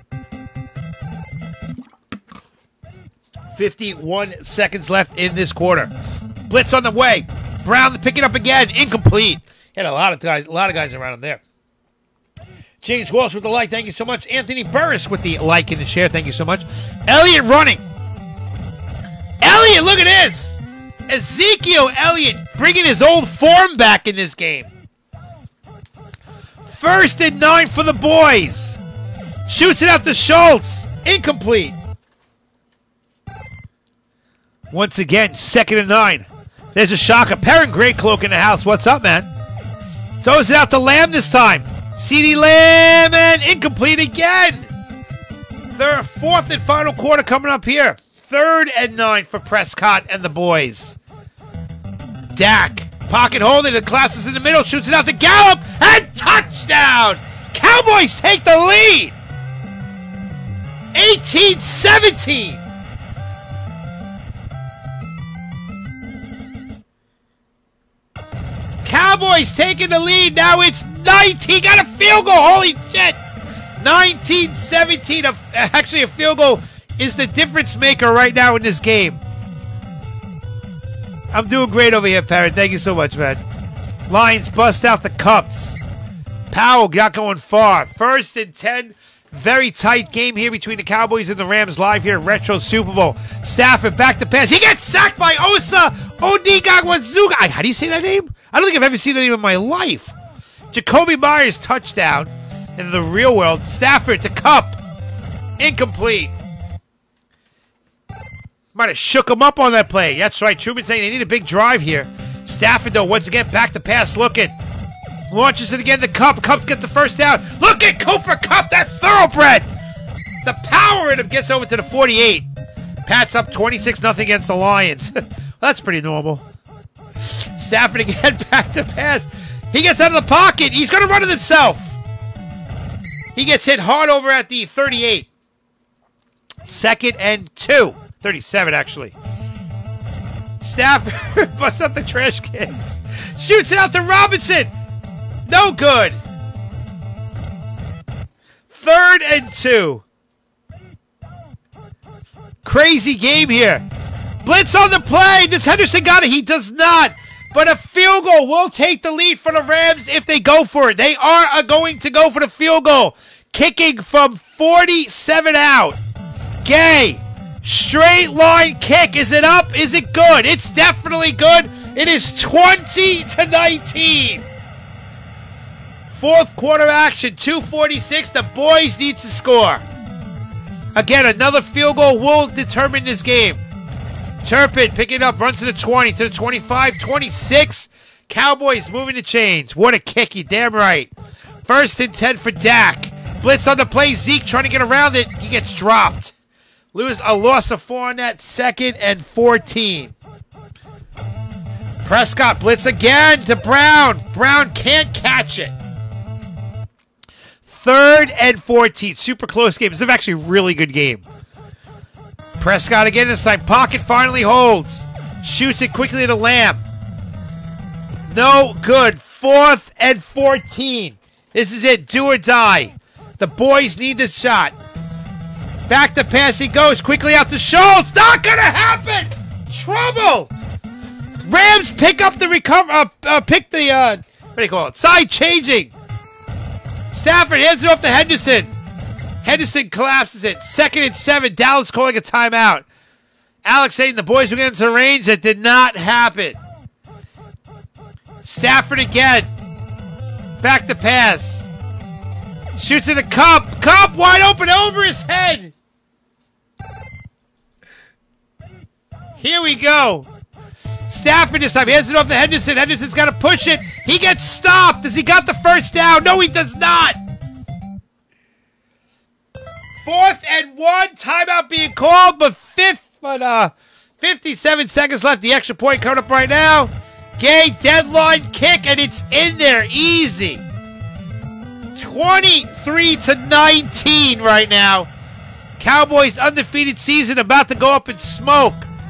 fifty-one seconds left in this quarter. Blitz on the way. Brown to pick it up again. Incomplete. Had a lot of guys, a lot of guys around him there. James Walsh with the like. Thank you so much. Anthony Burris with the like and the share. Thank you so much. Elliott running. Elliott, look at this. Ezekiel Elliott bringing his old form back in this game. First and nine for the boys. Shoots it out to Schultz. Incomplete. Once again, second and nine. There's a shocker. Perrin Great Cloak in the house. What's up, man? Throws it out to Lamb this time. CeeDee Lamb and incomplete again. Third, fourth and final quarter coming up here. Third and nine for Prescott and the boys. Dak, pocket holding, it collapses in the middle, shoots it out to Gallup, and touchdown! Cowboys take the lead! eighteen seventeen! Cowboys taking the lead. Now it's nineteen. Got a field goal. Holy shit. nineteen seventeen. Actually, a field goal is the difference maker right now in this game. I'm doing great over here, Parrot. Thank you so much, man. Lions bust out the Cups. Powell got going far. First and ten. Very tight game here between the Cowboys and the Rams live here at Retro Super Bowl. Stafford back to pass. He gets sacked by Osa Odigagwazuga. How do you say that name? I don't think I've ever seen that name in my life. Jacoby Myers touchdown. In the real world, Stafford to Cup. Incomplete. Might have shook him up on that play. That's right. Truman saying they need a big drive here. Stafford, though, once again, back to pass looking. Launches it again to Cup. Cup gets the first down. Look at Cooper Kupp, that thoroughbred. The power in him gets over to the forty-eight. Pats up twenty-six nothing against the Lions. Well, that's pretty normal. Stafford again, back to pass. He gets out of the pocket. He's going to run it himself. He gets hit hard over at the thirty-eight. Second and two. thirty-seven, actually. Stafford busts up the trash cans. Shoots it out to Robinson. No good. Third and two. Crazy game here. Blitz on the play. Does Henderson got it? He does not. But a field goal will take the lead for the Rams if they go for it. They are going to go for the field goal. Kicking from forty-seven out. Gay. Straight line kick. Is it up? Is it good? It's definitely good. It is twenty to nineteen. Fourth quarter action. two forty-six. The boys need to score. Again, another field goal will determine this game. Turpin picking up, runs to the twenty, to the twenty-five, twenty-six. Cowboys moving the chains. What a kick, you damn right. First and ten for Dak. Blitz on the play. Zeke trying to get around it. He gets dropped. Lose a loss of four on that. Second and fourteen. Prescott blitz again to Brown. Brown can't catch it. Third and fourteen. Super close game. This is actually a really good game. Prescott again this time. Pocket finally holds. Shoots it quickly to Lamb. No good. Fourth and fourteen. This is it. Do or die. The boys need this shot. Back to pass he goes. Quickly out to Schultz. Not going to happen. Trouble. Rams pick up the recover. Uh, uh, pick the, uh, what do you call it? Side changing. Stafford hands it off to Henderson. Henderson collapses it. Second and seven. Dallas calling a timeout. Alex saying the boys were getting to range. That did not happen. Stafford again. Back to pass. Shoots in a cup. Cup wide open over his head. Here we go. Stafford this time. Hands it off to Henderson. Henderson's got to push it. He gets stopped. Does he got the first down? No, he does not. Fourth and one. Timeout being called, but fifth, but uh, fifty-seven seconds left. The extra point coming up right now. Gay deadline kick, and it's in there. Easy. twenty-three to nineteen right now. Cowboys undefeated season about to go up in smoke.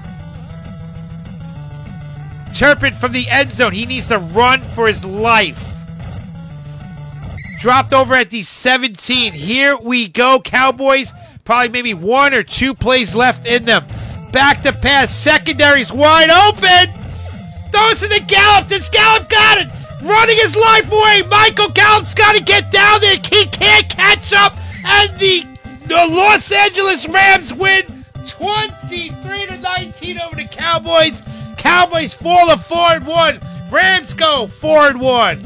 Turpin from the end zone. He needs to run for his life. Dropped over at the seventeen. Here we go, Cowboys. Probably maybe one or two plays left in them. Back to pass. Secondary's wide open. Throws to the Gallup. This Gallup got it. Running his life away. Michael Gallup's got to get down there. He can't catch up. And the, the Los Angeles Rams win twenty-three to nineteen over the Cowboys. Cowboys fall to four and one. Rams go four and one.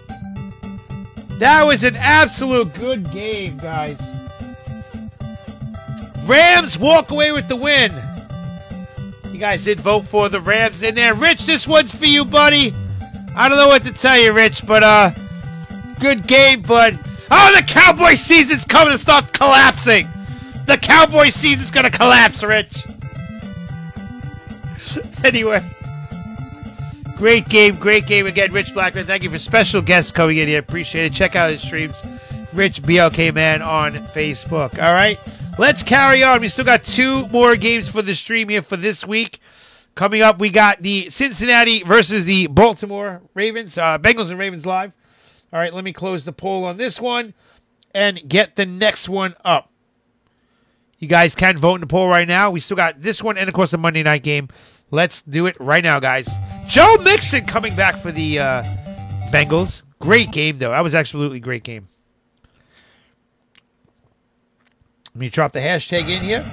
That was an absolute good game, guys. Rams walk away with the win. You guys did vote for the Rams in there. Rich, this one's for you, buddy. I don't know what to tell you, Rich, but uh, good game, bud. Oh, the Cowboy season's coming to start collapsing. The Cowboy season's gonna collapse, Rich. Anyway, great game, great game again, Rich Blackman. Thank you for special guests coming in here. Appreciate it. Check out his streams, Rich B L K Man on Facebook. All right, let's carry on. We still got two more games for the stream here for this week. Coming up, we got the Cincinnati versus the Baltimore Ravens. Uh, Bengals and Ravens live. All right, let me close the poll on this one and get the next one up. You guys can vote in the poll right now. We still got this one and, of course, the Monday night game. Let's do it right now, guys. Joe Mixon coming back for the uh, Bengals. Great game, though. That was absolutely a great game. Let me drop the hashtag in here.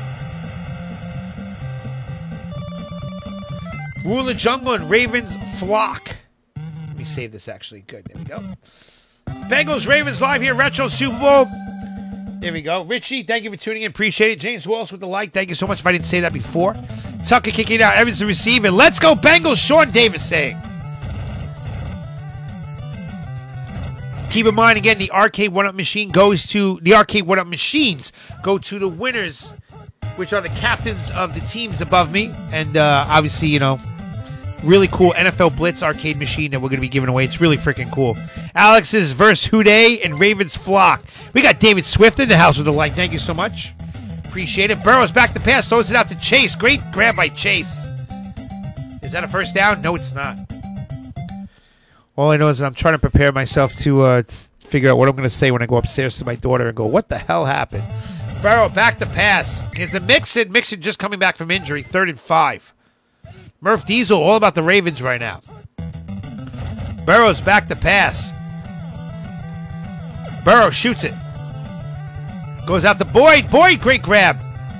Rule the Jungle and Ravens flock. Let me save this, actually. Good. There we go. Bengals, Ravens live here. Retro Super Bowl. There we go. Richie, thank you for tuning in. Appreciate it. James Walsh with the like. Thank you so much if I didn't say that before. Tucker kicking out. Evans to receive. And let's go Bengals. Sean Davis saying. Keep in mind, again, the arcade one-up machine goes to, the arcade one-up machines go to the winners, which are the captains of the teams above me. And uh, obviously, you know, really cool N F L Blitz arcade machine that we're going to be giving away. It's really freaking cool. Alex's versus Houday and Ravens flock. We got David Swift in the house with the like. Thank you so much. Appreciate it. Burrows back to pass. Throws it out to Chase. Great grab by Chase. Is that a first down? No, it's not. All I know is that I'm trying to prepare myself to uh, figure out what I'm going to say when I go upstairs to my daughter and go, what the hell happened? Burrow back to pass. It's a Mixon. Mixon just coming back from injury. Third and five. Murph Diesel all about the Ravens right now. Burrows back to pass. Burrow shoots it. Goes out to Boyd. Boyd, great grab.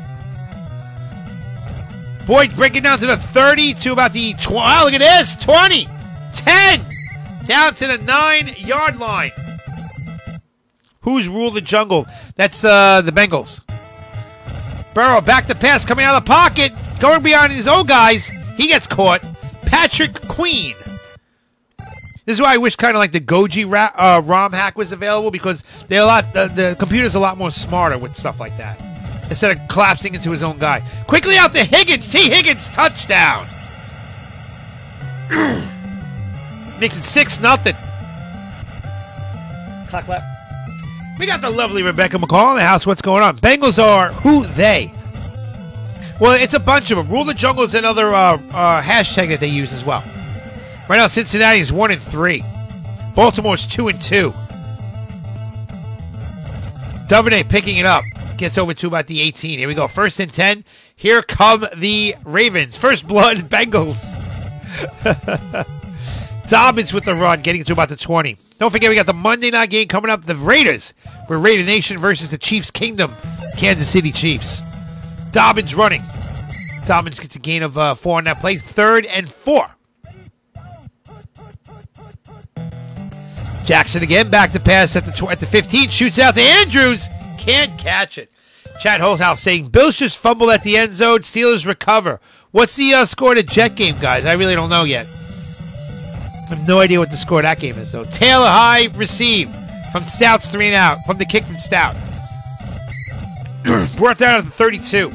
Boyd breaking down to the thirty, to about the twenty. Oh, look at this. twenty. ten. Down to the nine-yard line. Who's ruled the jungle? That's uh, the Bengals. Burrow back to pass, coming out of the pocket. Going beyond his own guys. He gets caught. Patrick Queen. This is why I wish kind of like the Goji ra uh, ROM hack was available, because they're a lot. The, the computer's a lot more smarter with stuff like that, instead of collapsing into his own guy. Quickly out to Higgins. T. Higgins touchdown. Makes it six nothing. Clap clap. We got the lovely Rebecca McCall in the house. What's going on? Bengals are who they? Well, it's a bunch of them. Rule the Jungle is another uh, uh, hashtag that they use as well. Right now, Cincinnati is one and three. Baltimore's two and two. Duvernay picking it up. Gets over to about the eighteen. Here we go. First and ten. Here come the Ravens. First blood, Bengals. Dobbins with the run, getting to about the twenty. Don't forget, we got the Monday night game coming up. The Raiders. We're Raider Nation versus the Chiefs Kingdom. Kansas City Chiefs. Dobbins running. Dobbins gets a gain of uh, four on that play. Third and four. Jackson again, back to pass at the tw at the fifteen. Shoots out to Andrews. Can't catch it. Chad Holthouse saying, Bills just fumble at the end zone. Steelers recover. What's the uh, score of the Jet game, guys? I really don't know yet. I have no idea what the score of that game is, though. Taylor High received from Stout's three and out. From the kick from Stout. Brought down at the thirty-two.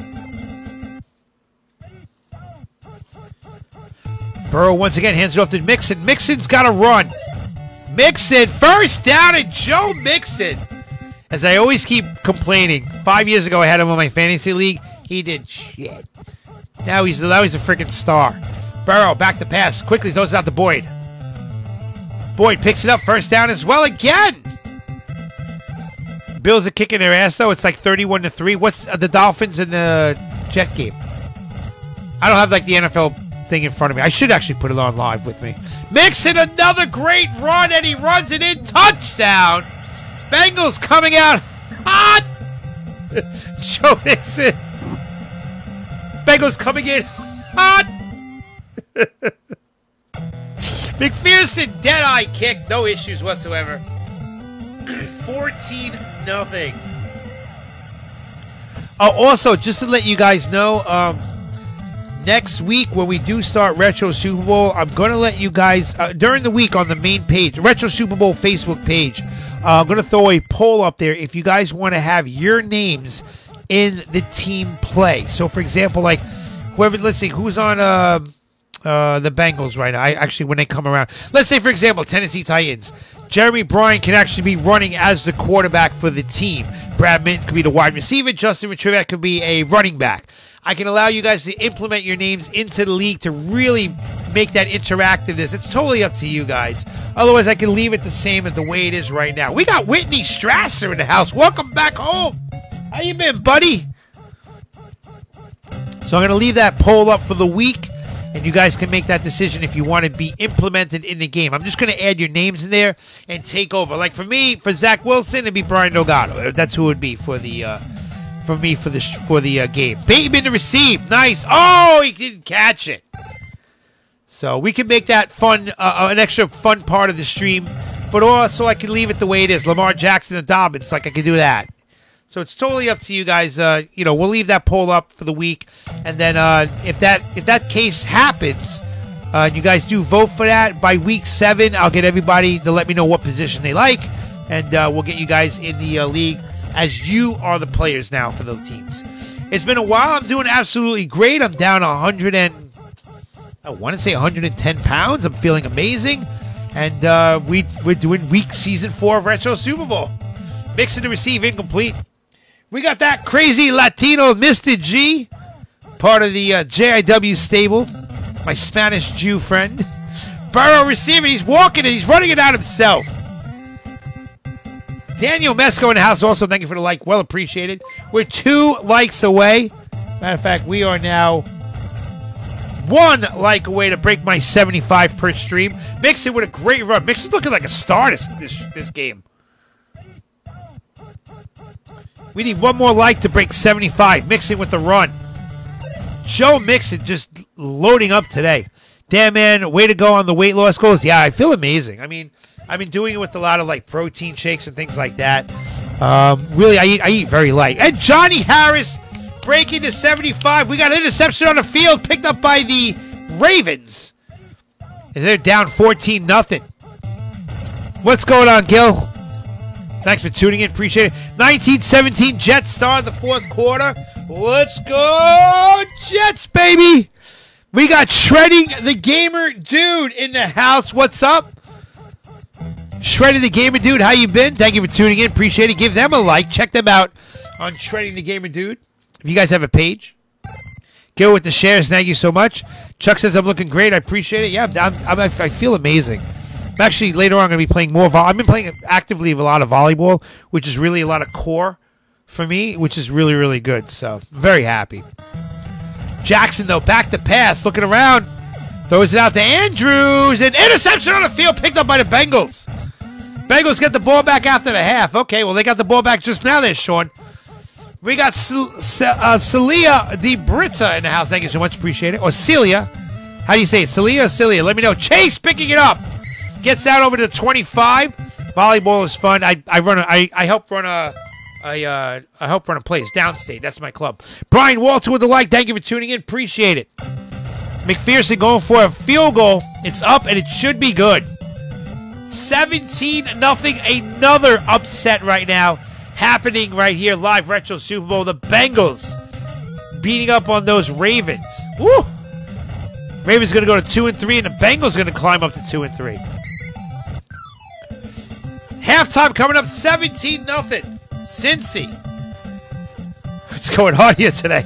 Burrow once again hands it off to Mixon. Mixon's got to run. Mixon, first down, and Joe Mixon. As I always keep complaining, five years ago I had him on my fantasy league. He did shit. Now he's now he's a freaking star. Burrow back to pass, quickly throws it out to Boyd. Boyd picks it up, first down as well again. Bills are kicking their ass though. It's like thirty-one to three. What's uh, the Dolphins and the Jet game? I don't have like the N F L thing in front of me. I should actually put it on live with me. Mixon, another great run, and he runs it in. Touchdown. Bengals coming out hot. Joe Mixon. Bengals coming in hot. McPherson, dead-eye kick. No issues whatsoever. fourteen nothing. Oh, also, just to let you guys know, um, next week when we do start Retro Super Bowl, I'm going to let you guys, uh, during the week on the main page, Retro Super Bowl Facebook page, uh, I'm going to throw a poll up there if you guys want to have your names in the team play. So, for example, like, whoever, let's see, who's on uh, uh, the Bengals right now? I actually, when they come around. Let's say, for example, Tennessee Titans. Jeremy Bryant can actually be running as the quarterback for the team. Brad Minton could be the wide receiver. Justin Retrievak could be a running back. I can allow you guys to implement your names into the league to really make that interactiveness. It's totally up to you guys. Otherwise, I can leave it the same as the way it is right now. We got Whitney Strasser in the house. Welcome back home. How you been, buddy? So I'm going to leave that poll up for the week, and you guys can make that decision if you want to be implemented in the game. I'm just going to add your names in there and take over. Like for me, for Zach Wilson, it'd be Brian Delgado. That's who it would be for the... Uh, For me for the for the uh, game. Bateman to receive. Nice. Oh, he didn't catch it. So we can make that fun, uh, an extra fun part of the stream, but also I can leave it the way it is. Lamar Jackson and Dobbins, like I can do that. So it's totally up to you guys. Uh, you know, we'll leave that poll up for the week, and then uh, if that if that case happens, uh, you guys do vote for that by week seven. I'll get everybody to let me know what position they like, and uh, we'll get you guys in the uh, league, as you are the players now for the teams. It's been a while. I'm doing absolutely great. I'm down one hundred and I want to say one hundred ten pounds. I'm feeling amazing. And uh, we, we're doing week season four of Retro Super Bowl. Mixing to receive, incomplete. We got that crazy Latino Mister G, part of the uh, J I W stable. My Spanish Jew friend. Burrow receiving. He's walking it. He's running it out himself. Daniel Mesco in the house also. Thank you for the like. Well appreciated. We're two likes away. Matter of fact, we are now one like away to break my seventy-five per stream. Mixon with a great run. Mixon's looking like a star this, this, this game. We need one more like to break seventy-five. Mixon with the run. Joe Mixon just loading up today. Damn, man, way to go on the weight loss goals. Yeah, I feel amazing. I mean, I've been doing it with a lot of, like, protein shakes and things like that. Um, really, I eat, I eat very light. And Johnny Harris breaking to seventy-five. We got an interception on the field picked up by the Ravens. And they're down fourteen nothing. What's going on, Gil? Thanks for tuning in. Appreciate it. nineteen seventeen Jets start the fourth quarter. Let's go, Jets, baby. We got Shredding the Gamer Dude in the house. What's up? Shredding the Gamer Dude, how you been? Thank you for tuning in. Appreciate it. Give them a like. Check them out on Shredding the Gamer Dude. If you guys have a page, go with the shares. Thank you so much. Chuck says I'm looking great. I appreciate it. Yeah, I'm, I'm, I feel amazing. I'm actually, later on, going to be playing more. Vo- I've been playing actively a lot of volleyball, which is really a lot of core for me, which is really, really good. So, very happy. Jackson, though, back to pass, looking around. Throws it out to Andrews. An interception on the field picked up by the Bengals. Bengals get the ball back after the half. Okay, well, they got the ball back just now there, Sean. We got C- C- uh, Celia the Britta in the house. Thank you so much. Appreciate it. Or Celia. How do you say it? Celia or Celia? Let me know. Chase picking it up. Gets out over to twenty-five. Volleyball is fun. I I run. A, I I help run a. I uh I help run a place downstate. That's my club. Brian Walter with the like. Thank you for tuning in. Appreciate it. McPherson going for a field goal. It's up and it should be good. seventeen nothing. Another upset right now happening right here. Live Retro Super Bowl. The Bengals beating up on those Ravens. Woo! Ravens going to go to two and three, and the Bengals going to climb up to two and three. Halftime coming up, seventeen nothing. Cincy. What's going on here today?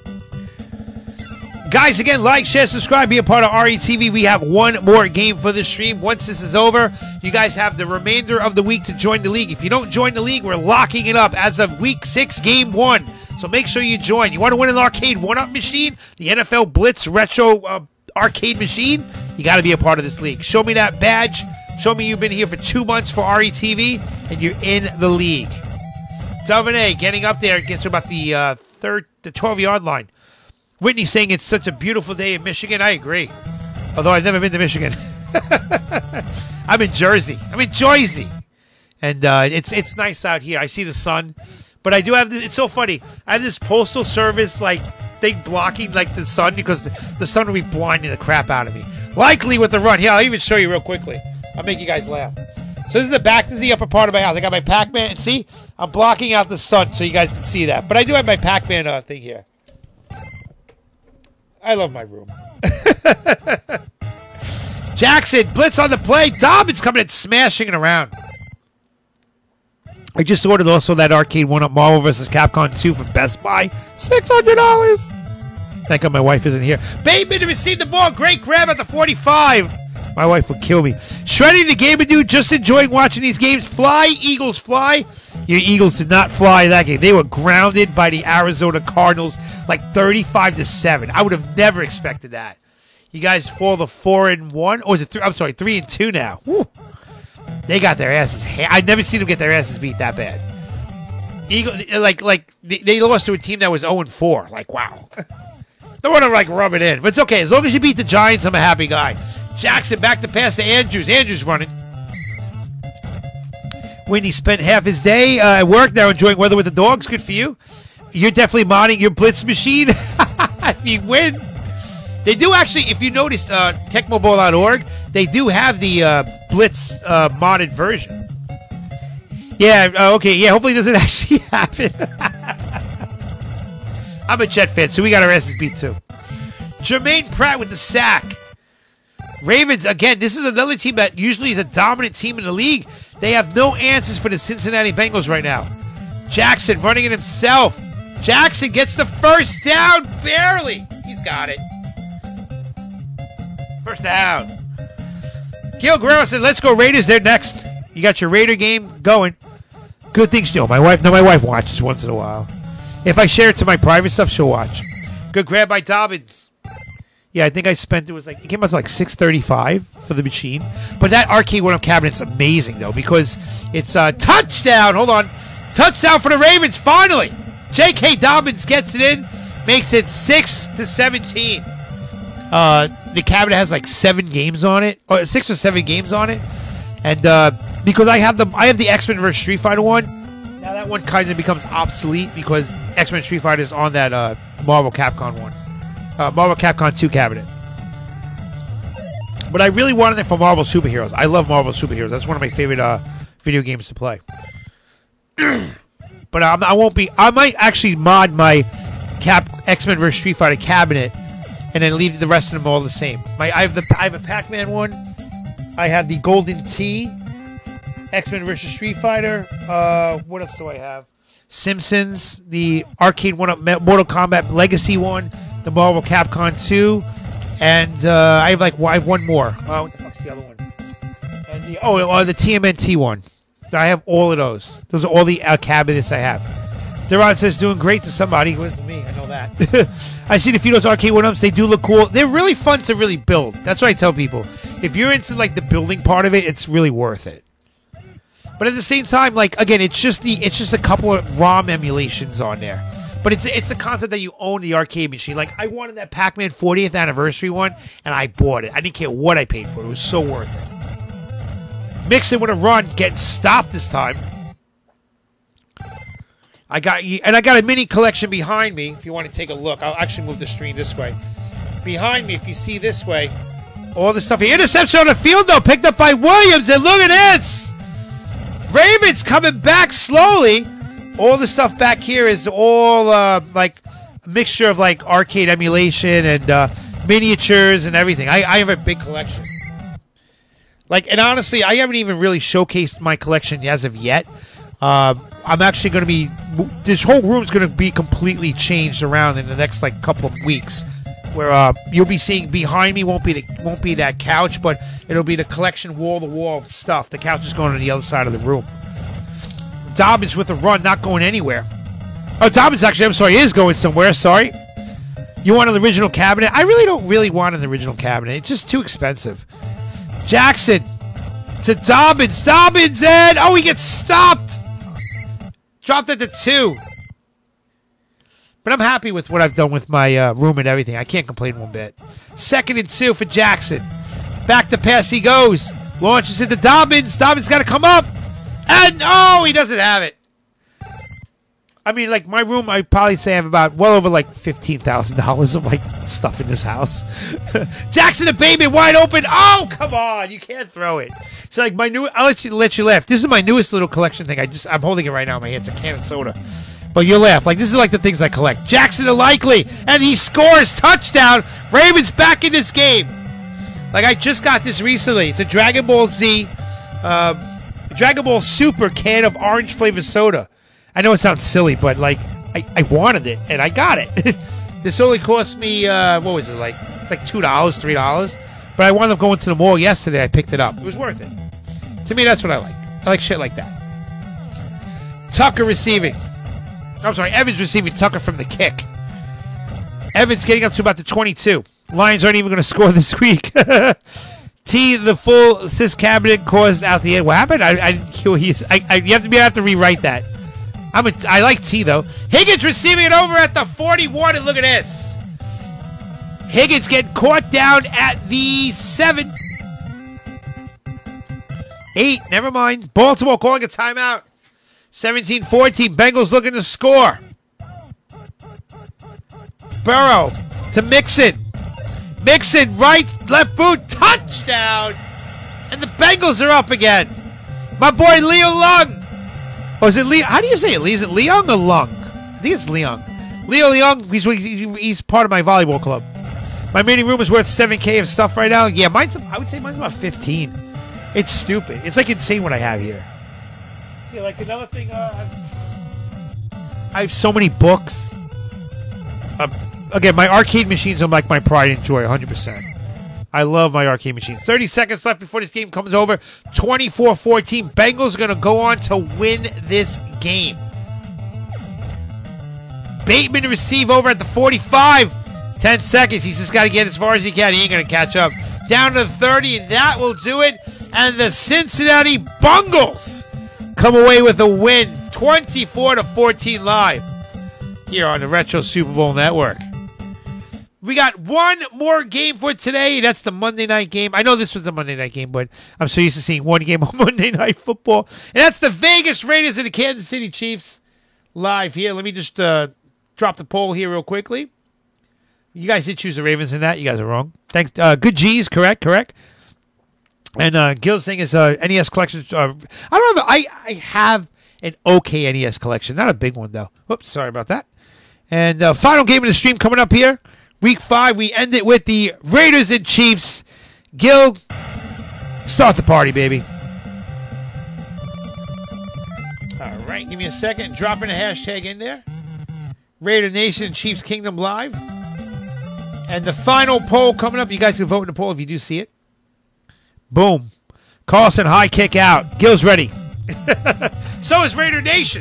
Guys, again, like, share, subscribe, be a part of R E T V. We have one more game for the stream. Once this is over, you guys have the remainder of the week to join the league. If you don't join the league, we're locking it up as of week six, game one. So make sure you join. You want to win an arcade one-up machine, the N F L Blitz Retro uh, arcade machine? You got to be a part of this league. Show me that badge. Show me you've been here for two months for R E T V, and you're in the league. Delvin getting up there. Gets to about the uh, third, the twelve-yard line. Whitney saying it's such a beautiful day in Michigan. I agree. Although I've never been to Michigan. I'm in Jersey. I'm in Jersey. And uh, it's it's nice out here. I see the sun. But I do have, this, it's so funny. I have this postal service, like, thing blocking, like, the sun because the sun will be blinding the crap out of me. Likely with the run. Here, I'll even show you real quickly. I'll make you guys laugh. So this is the back, this is the upper part of my house. I got my Pac-Man, and see, I'm blocking out the sun so you guys can see that. But I do have my Pac-Man uh, thing here. I love my room. Jackson, blitz on the play. Dobbins coming in, smashing it around. I just ordered also that arcade one-up Marvel versus. Capcom two from Best Buy. six hundred dollars. Thank God my wife isn't here. Bateman to receive the ball. Great grab at the forty-five. My wife would kill me. Shredding the Gamer Dude, just enjoying watching these games. Fly, Eagles, fly. Your Eagles did not fly that game. They were grounded by the Arizona Cardinals like thirty-five to seven. I would have never expected that. You guys fall to four and one, or is it three? I'm sorry, three and two now. Woo. They got their asses. Ha- I've never seen them get their asses beat that bad. Eagle, like, like they, they lost to a team that was zero and four. Like, wow. Don't want to like rub it in, but it's okay. As long as you beat the Giants, I'm a happy guy. Jackson back to pass to Andrews. Andrews running. Wendy spent half his day uh, at work now enjoying weather with the dogs. Good for you. You're definitely modding your Blitz machine. If you win. They do actually, if you notice, uh, tech mobile dot org, they do have the uh, Blitz uh, modded version. Yeah, uh, okay, yeah, hopefully it doesn't actually happen. I'm a Jet fan, so we got our asses beat too. Jermaine Pratt with the sack. Ravens, again, this is another team that usually is a dominant team in the league. They have no answers for the Cincinnati Bengals right now. Jackson running it himself. Jackson gets the first down, barely. He's got it. First down. Gil Guerrero said, let's go Raiders. They're next. You got your Raider game going. Good things still. My wife, no, my wife watches once in a while. If I share it to my private stuff, she'll watch. Good grab by Dobbins. Yeah, I think I spent, it was like, it came out to like six thirty-five for the machine. But that arcade one-up cabinet's amazing, though, because it's a touchdown. Hold on. Touchdown for the Ravens, finally. J K. Dobbins gets it in, makes it six to seventeen. Uh, the cabinet has like seven games on it, or six or seven games on it. And uh, because I have the I have the X-Men versus Street Fighter one, now that one kind of becomes obsolete because X-Men Street Fighter is on that uh, Marvel Capcom one. Uh, Marvel Capcom two cabinet. But I really wanted it for Marvel Superheroes. I love Marvel Superheroes. That's one of my favorite uh, video games to play. But um, I won't be... I might actually mod my Cap X-Men versus Street Fighter cabinet and then leave the rest of them all the same. My I have the I have a Pac-Man one. I have the Golden Tee. X-Men versus Street Fighter. Uh, what else do I have? Simpsons. The arcade one-up Mortal Kombat Legacy one. The Marvel Capcom two, and uh, I have like I have one more. Uh, what the fuck's the other one? And the oh, uh, the T M N T one. I have all of those. Those are all the uh, cabinets I have. Deron says doing great to somebody. It wasn't me. I know that. I see a few of those arcade one-ups. They do look cool. They're really fun to really build. That's what I tell people. If you're into like the building part of it, it's really worth it. But at the same time, like again, it's just the it's just a couple of ROM emulations on there. But it's it's the concept that you own the arcade machine. Like, I wanted that Pac-Man fortieth anniversary one, and I bought it. I didn't care what I paid for it. It was so worth it. Mixing with a run, getting stopped this time. I got and I got a mini collection behind me. If you want to take a look, I'll actually move the screen this way. Behind me, if you see this way, all the stuff. Interception on the field, though, picked up by Williams, and look at this! Ravens coming back slowly. All the stuff back here is all uh, like a mixture of like arcade emulation and uh, miniatures and everything. I, I have a big collection. Like, and honestly, I haven't even really showcased my collection as of yet. Uh, I'm actually going to be, this whole room's going to be completely changed around in the next like couple of weeks. Where uh, you'll be seeing behind me won't be the, won't be that couch, but it'll be the collection wall to wall stuff. The couch is going to the other side of the room. Dobbins with a run, not going anywhere. Oh, Dobbins actually, I'm sorry, is going somewhere. Sorry. You want an original cabinet? I really don't really want an original cabinet. It's just too expensive. Jackson to Dobbins. Dobbins and oh, he gets stopped. Dropped at the two. But I'm happy with what I've done with my uh, room and everything. I can't complain one bit. Second and two for Jackson. Back to pass he goes. Launches into Dobbins. Dobbins got to come up. And, oh, he doesn't have it. I mean, like, my room, I'd probably say I have about well over, like, fifteen thousand dollars of, like, stuff in this house. Jackson and Bateman wide open. Oh, come on. You can't throw it. So, like, my new, I'll let you, let you laugh. This is my newest little collection thing. I just, I'm holding it right now in my hand. It's a can of soda. But you'll laugh. Like, this is, like, the things I collect. Jackson and Likely. And he scores. Touchdown. Ravens back in this game. Like, I just got this recently. It's a Dragon Ball Z, uh, Dragon Ball Super can of orange flavored soda. I know it sounds silly, but like I, I wanted it and I got it. This only cost me uh, what was it like like two dollars, three dollars. But I wound up going to the mall yesterday. I picked it up. It was worth it. To me, that's what I like. I like shit like that. Tucker receiving. I'm sorry, Evans receiving. Tucker from the kick. Evans getting up to about the twenty-two. Lions aren't even going to score this week. T, the full assist cabinet caused out the end. What happened? I, I didn't hear what he I, I, you have to be. I have to rewrite that. I'm a, I like T though. Higgins receiving it over at the forty-one, and look at this. Higgins getting caught down at the seven. Eight. Never mind. Baltimore calling a timeout. seventeen fourteen. Bengals looking to score. Burrow to Mixon. Mixon, right, left boot, touchdown! And the Bengals are up again. My boy Leo Lung. Oh, is it Leo? How do you say it? Is it Leong or Lung? I think it's Leong. Leo Leong, he's, he's part of my volleyball club. My mini room is worth seven K of stuff right now. Yeah, mine's, I would say mine's about fifteen. It's stupid. It's like insane what I have here. See, like another thing, uh, I have so many books. Uh, again, my arcade machines are like my pride and joy, one hundred percent. I love my arcade machine. thirty seconds left before this game comes over. twenty-four fourteen. Bengals are going to go on to win this game. Bateman to receive over at the forty-five. ten seconds. He's just got to get as far as he can. He ain't going to catch up. Down to thirty, and that will do it. And the Cincinnati Bengals come away with a win. twenty-four to fourteen live here on the Retro Super Bowl Network. We got one more game for today. That's the Monday night game. I know this was a Monday night game, but I'm so used to seeing one game on Monday Night Football. And that's the Vegas Raiders and the Kansas City Chiefs live here. Let me just uh, drop the poll here real quickly. You guys did choose the Ravens in that. You guys are wrong. Thanks. Uh, good G's. Correct. Correct. And uh, Gil's thing is uh, N E S collections. Uh, I don't know. If I, I have an okay N E S collection. Not a big one, though. Oops. Sorry about that. And uh, final game of the stream coming up here. Week five, we end it with the Raiders and Chiefs. Gil, start the party, baby. All right, give me a second. Dropping a hashtag in there. Raider Nation, Chiefs Kingdom Live. And the final poll coming up. You guys can vote in the poll if you do see it. Boom. Carlson, high kick out. Gil's ready. So is Raider Nation.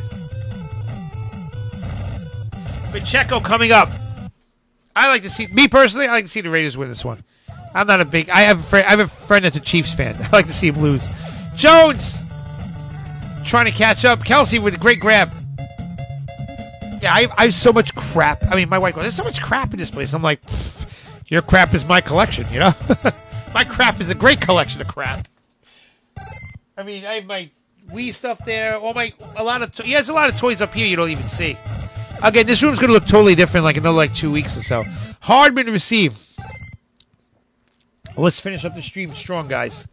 Pacheco coming up. I like to see, me personally, I like to see the Raiders win this one. I'm not a big, I have a friend, I have a friend that's a Chiefs fan. I like to see him lose. Jones trying to catch up. Kelsey with a great grab. Yeah, I, I have so much crap. I mean, my wife goes, there's so much crap in this place. I'm like, your crap is my collection, you know? My crap is a great collection of crap. I mean, I have my Wii stuff there. All my, a lot of, to- yeah, there's a lot of toys up here you don't even see. Again, this room's going to look totally different like another like two weeks or so. Hardman to receive. Let's finish up the stream strong, guys.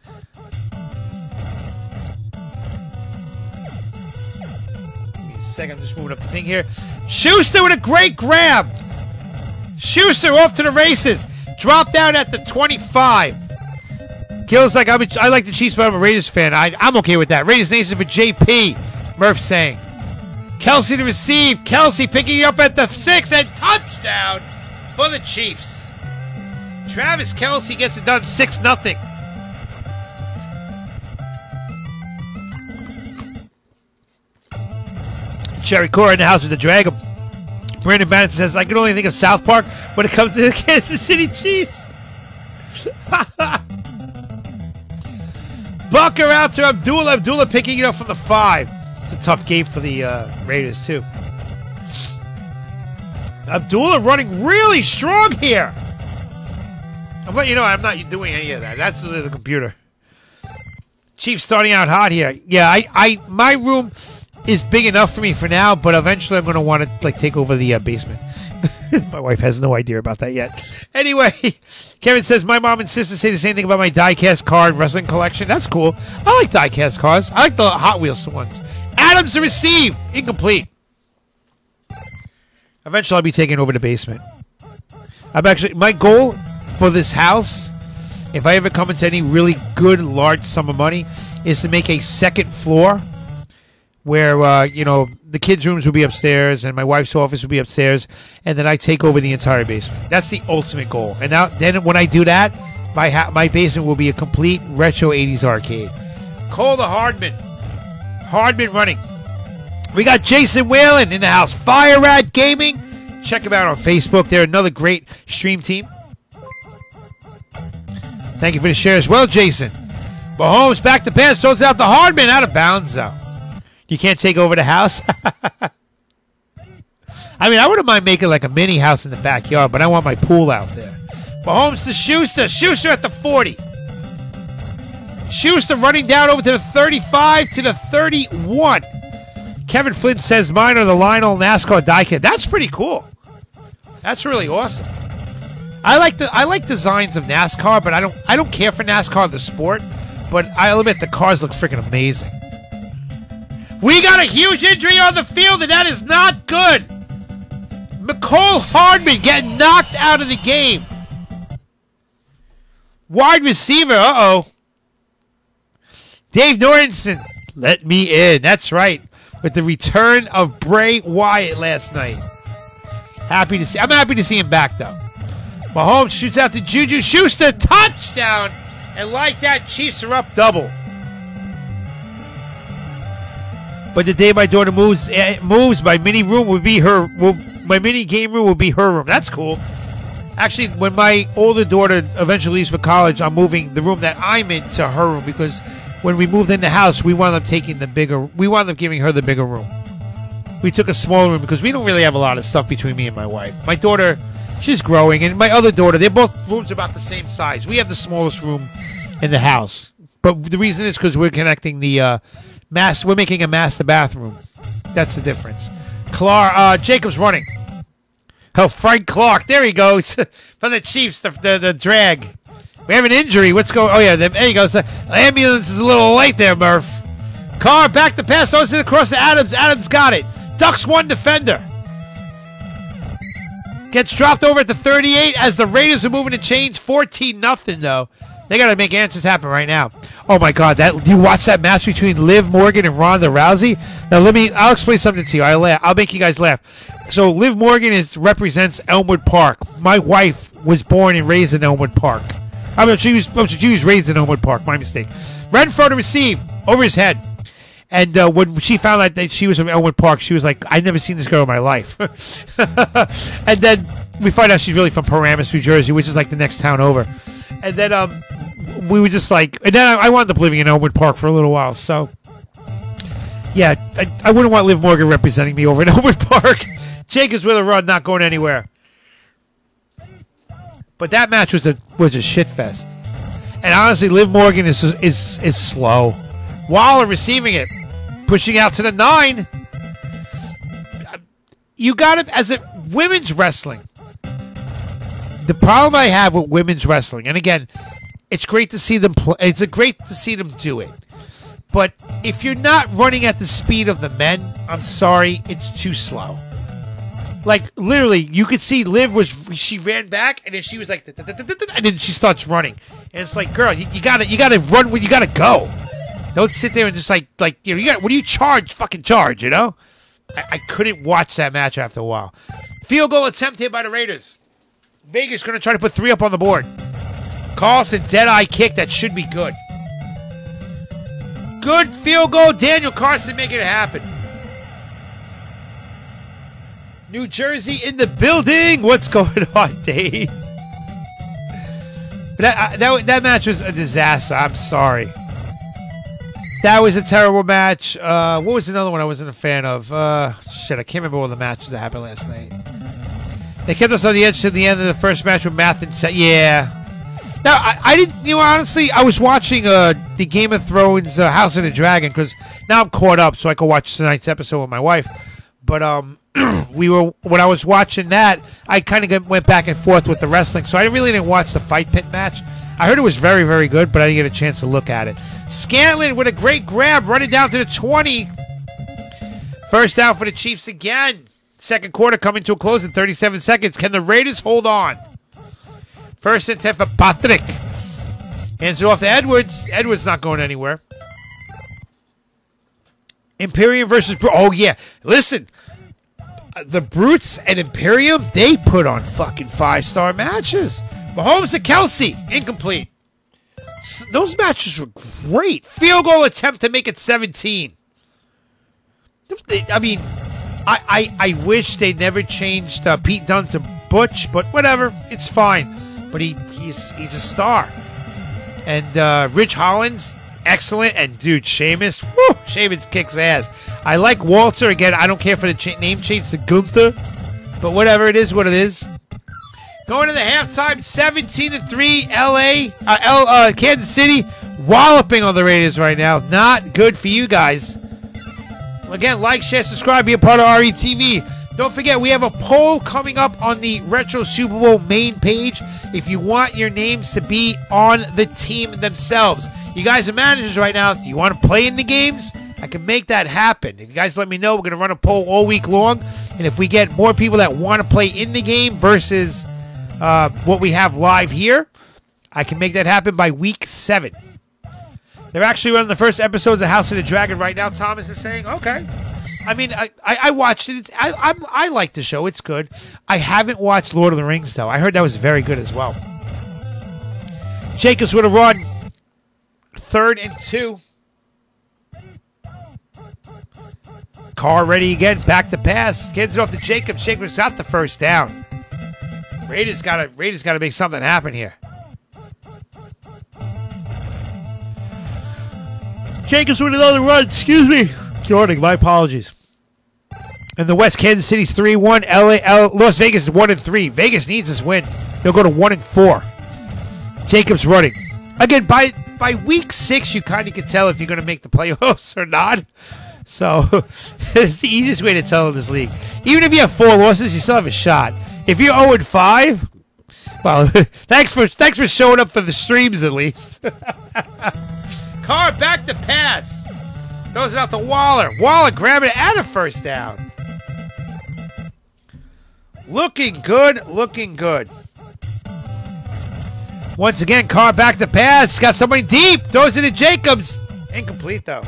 Give me a second. I'm just moving up the thing here. Schuster with a great grab. Schuster off to the races. Drop down at the twenty-five. Gil's like, I'm a, I like the Chiefs, but I'm a Raiders fan. I, I'm okay with that. Raiders Nation for J P. Murph saying. Kelsey to receive. Kelsey picking up at the six and touchdown for the Chiefs. Travis Kelsey gets it done six nothing. Cherry Cora in the house with the Dragon. Brandon Bannon says, I can only think of South Park when it comes to the Kansas City Chiefs. Bucker out to Abdullah. Abdullah picking it up from the five. A tough game for the uh, Raiders, too. Abdullah running really strong here. I'm letting you know I'm not doing any of that. That's the computer. Chiefs starting out hot here. Yeah, I, I, my room is big enough for me for now, but eventually I'm going to want to like take over the uh, basement. My wife has no idea about that yet. Anyway, Kevin says, my mom insists to say the same thing about my die-cast card wrestling collection. That's cool. I like die-cast cars. I like the Hot Wheels ones. Adams to receive. Incomplete. Eventually, I'll be taking over the basement. I'm actually, my goal for this house, if I ever come into any really good, large sum of money, is to make a second floor where, uh, you know, the kids' rooms will be upstairs and my wife's office will be upstairs, and then I take over the entire basement. That's the ultimate goal. And now, then when I do that, my ha- my basement will be a complete retro eighties arcade. Cole the Hardman. Hardman running. We got Jason Whalen in the house. Fire Rat Gaming. Check him out on Facebook. They're another great stream team. Thank you for the share as well, Jason. Mahomes back to pass. Throws out the Hardman. Out of bounds, though. You can't take over the house? I mean, I wouldn't mind making like a mini house in the backyard, but I want my pool out there. Mahomes to Schuster. Schuster at the forty. Schuster running down over to the thirty-five to the thirty-one. Kevin Flynn says mine are the Lionel NASCAR diecast. That's pretty cool. That's really awesome. I like the I like designs of NASCAR, but I don't I don't care for NASCAR the sport. But I'll admit the cars look freaking amazing. We got a huge injury on the field, and that is not good. Mecole Hardman getting knocked out of the game. Wide receiver, uh-oh. Dave Nortonson, let me in. That's right. with the return of Bray Wyatt last night. Happy to see. I'm happy to see him back, though. Mahomes shoots out to Juju Schuster. Touchdown. And like that, Chiefs are up double. But the day my daughter moves, uh, moves, my mini room will be her. Will, my mini game room will be her room. That's cool. Actually, when my older daughter eventually leaves for college, I'm moving the room that I'm in to her room because when we moved in the house, we wound up taking the bigger. We wound up giving her the bigger room. We took a smaller room because we don't really have a lot of stuff between me and my wife. My daughter, she's growing, and my other daughter, they're both rooms about the same size. We have the smallest room in the house, but the reason is because we're connecting the uh, mass. We're making a master bathroom. That's the difference. Clark, uh, Jacob's running. Oh, Frank Clark, there he goes from the Chiefs. The, the the drag. We have an injury. What's going? Oh yeah, there he goes. The ambulance is a little late there, Murph. Carr back to pass. Throws it across to Adams. Adams got it. Ducks one defender. Gets dropped over at the thirty-eight as the Raiders are moving to change. fourteen nothing though. They got to make answers happen right now. Oh my God! That you watch that match between Liv Morgan and Ronda Rousey. Now let me. I'll explain something to you. I laugh. I'll make you guys laugh. So Liv Morgan is represents Elmwood Park. My wife was born and raised in Elmwood Park. I mean, she was. She was raised in Elmwood Park. My mistake. Renfro to receive over his head. And uh, when she found out that she was from Elmwood Park, she was like, I've never seen this girl in my life. And then we find out she's really from Paramus, New Jersey, which is like the next town over. And then um, we were just like, and then I, I wound up living in Elmwood Park for a little while. So, yeah, I, I wouldn't want Liv Morgan representing me over in Elmwood Park. Jacobs with a run, not going anywhere. But that match was a was a shit fest. And honestly, Liv Morgan is is is slow. Waller receiving it. Pushing out to the nine. You got it as a women's wrestling. The problem I have with women's wrestling, and again, it's great to see them play. It's a great to see them do it. But if you're not running at the speed of the men, I'm sorry, it's too slow. Like literally, you could see Liv was she ran back and then she was like, and then she starts running, and it's like, girl, you, you gotta you gotta run when you gotta go. Don't sit there and just like, like you know, you got, what do you charge? Fucking charge, you know? I, I couldn't watch that match after a while. Field goal attempt here by the Raiders. Vegas going to try to put three up on the board. Carlson, dead-eye kick. That should be good. Good field goal. Daniel Carlson making it happen. New Jersey in the building. What's going on, Dave? That, that, that match was a disaster. I'm sorry. That was a terrible match. Uh, what was another one I wasn't a fan of? Uh, shit, I can't remember all the matches that happened last night. They kept us on the edge to the end of the first match with Math and Set. Yeah. Now, I, I didn't, you know, honestly, I was watching uh, the Game of Thrones uh, House of the Dragon because now I'm caught up so I could watch tonight's episode with my wife. But um, we were when I was watching that, I kind of went back and forth with the wrestling, so I really didn't watch the Fight Pit match. I heard it was very, very good, but I didn't get a chance to look at it. Scantlin with a great grab, running down to the twenty. First down for the Chiefs again. Second quarter coming to a close in thirty-seven seconds. Can the Raiders hold on? First and ten for Patrick. Hands it off to Edwards. Edwards not going anywhere. Imperium versus... Bru- oh, yeah. Listen. The Brutes and Imperium, they put on fucking five-star matches. Mahomes and Kelsey, incomplete. Those matches were great. Field goal attempt to make it seventeen. I mean, I I, I wish they never changed uh, Pete Dunne to Butch, but whatever, it's fine. But he he's he's a star. And uh, Rich Hollins, excellent. And dude, Sheamus, woo, Sheamus kicks ass. I like Walter again. I don't care for the cha- name change to Gunther, but whatever, it is what it is. Going to the halftime, seventeen to three, L A, uh, L, uh, Kansas City, walloping on the Raiders right now. Not good for you guys. Again, like, share, subscribe, be a part of R E T V. Don't forget, we have a poll coming up on the Retro Super Bowl main page if you want your names to be on the team themselves. You guys are managers right now. Do you want to play in the games? I can make that happen. If you guys let me know, we're going to run a poll all week long. And if we get more people that want to play in the game versus... Uh, what we have live here, I can make that happen by week seven. They're actually running the first episodes of House of the Dragon right now, Thomas is saying. Okay. I mean, I, I, I watched it. It's, I I'm, I like the show. It's good. I haven't watched Lord of the Rings, though. I heard that was very good as well. Jacobs with a run. Third and two. Carr ready again. Back to pass. Gets it off to Jacobs. Jacobs got the first down. Raiders got to Raiders got to make something happen here. Jacobs with another run. Excuse me. Jordan, my apologies. And the West, Kansas City's three one. L A, L, Las Vegas is one and three. Vegas needs this win. They'll go to one and four. Jacobs running. Again, by by week six, you kind of can tell if you're going to make the playoffs or not. So it's the easiest way to tell in this league. Even if you have four losses, you still have a shot. If you're oh and five, well, thanks for thanks for showing up for the streams at least. Carr back to pass. Throws it out to Waller. Waller grabbing it and a first down. Looking good, looking good. Once again, Carr back to pass. Got somebody deep. Throws it to Jacobs. Incomplete, though.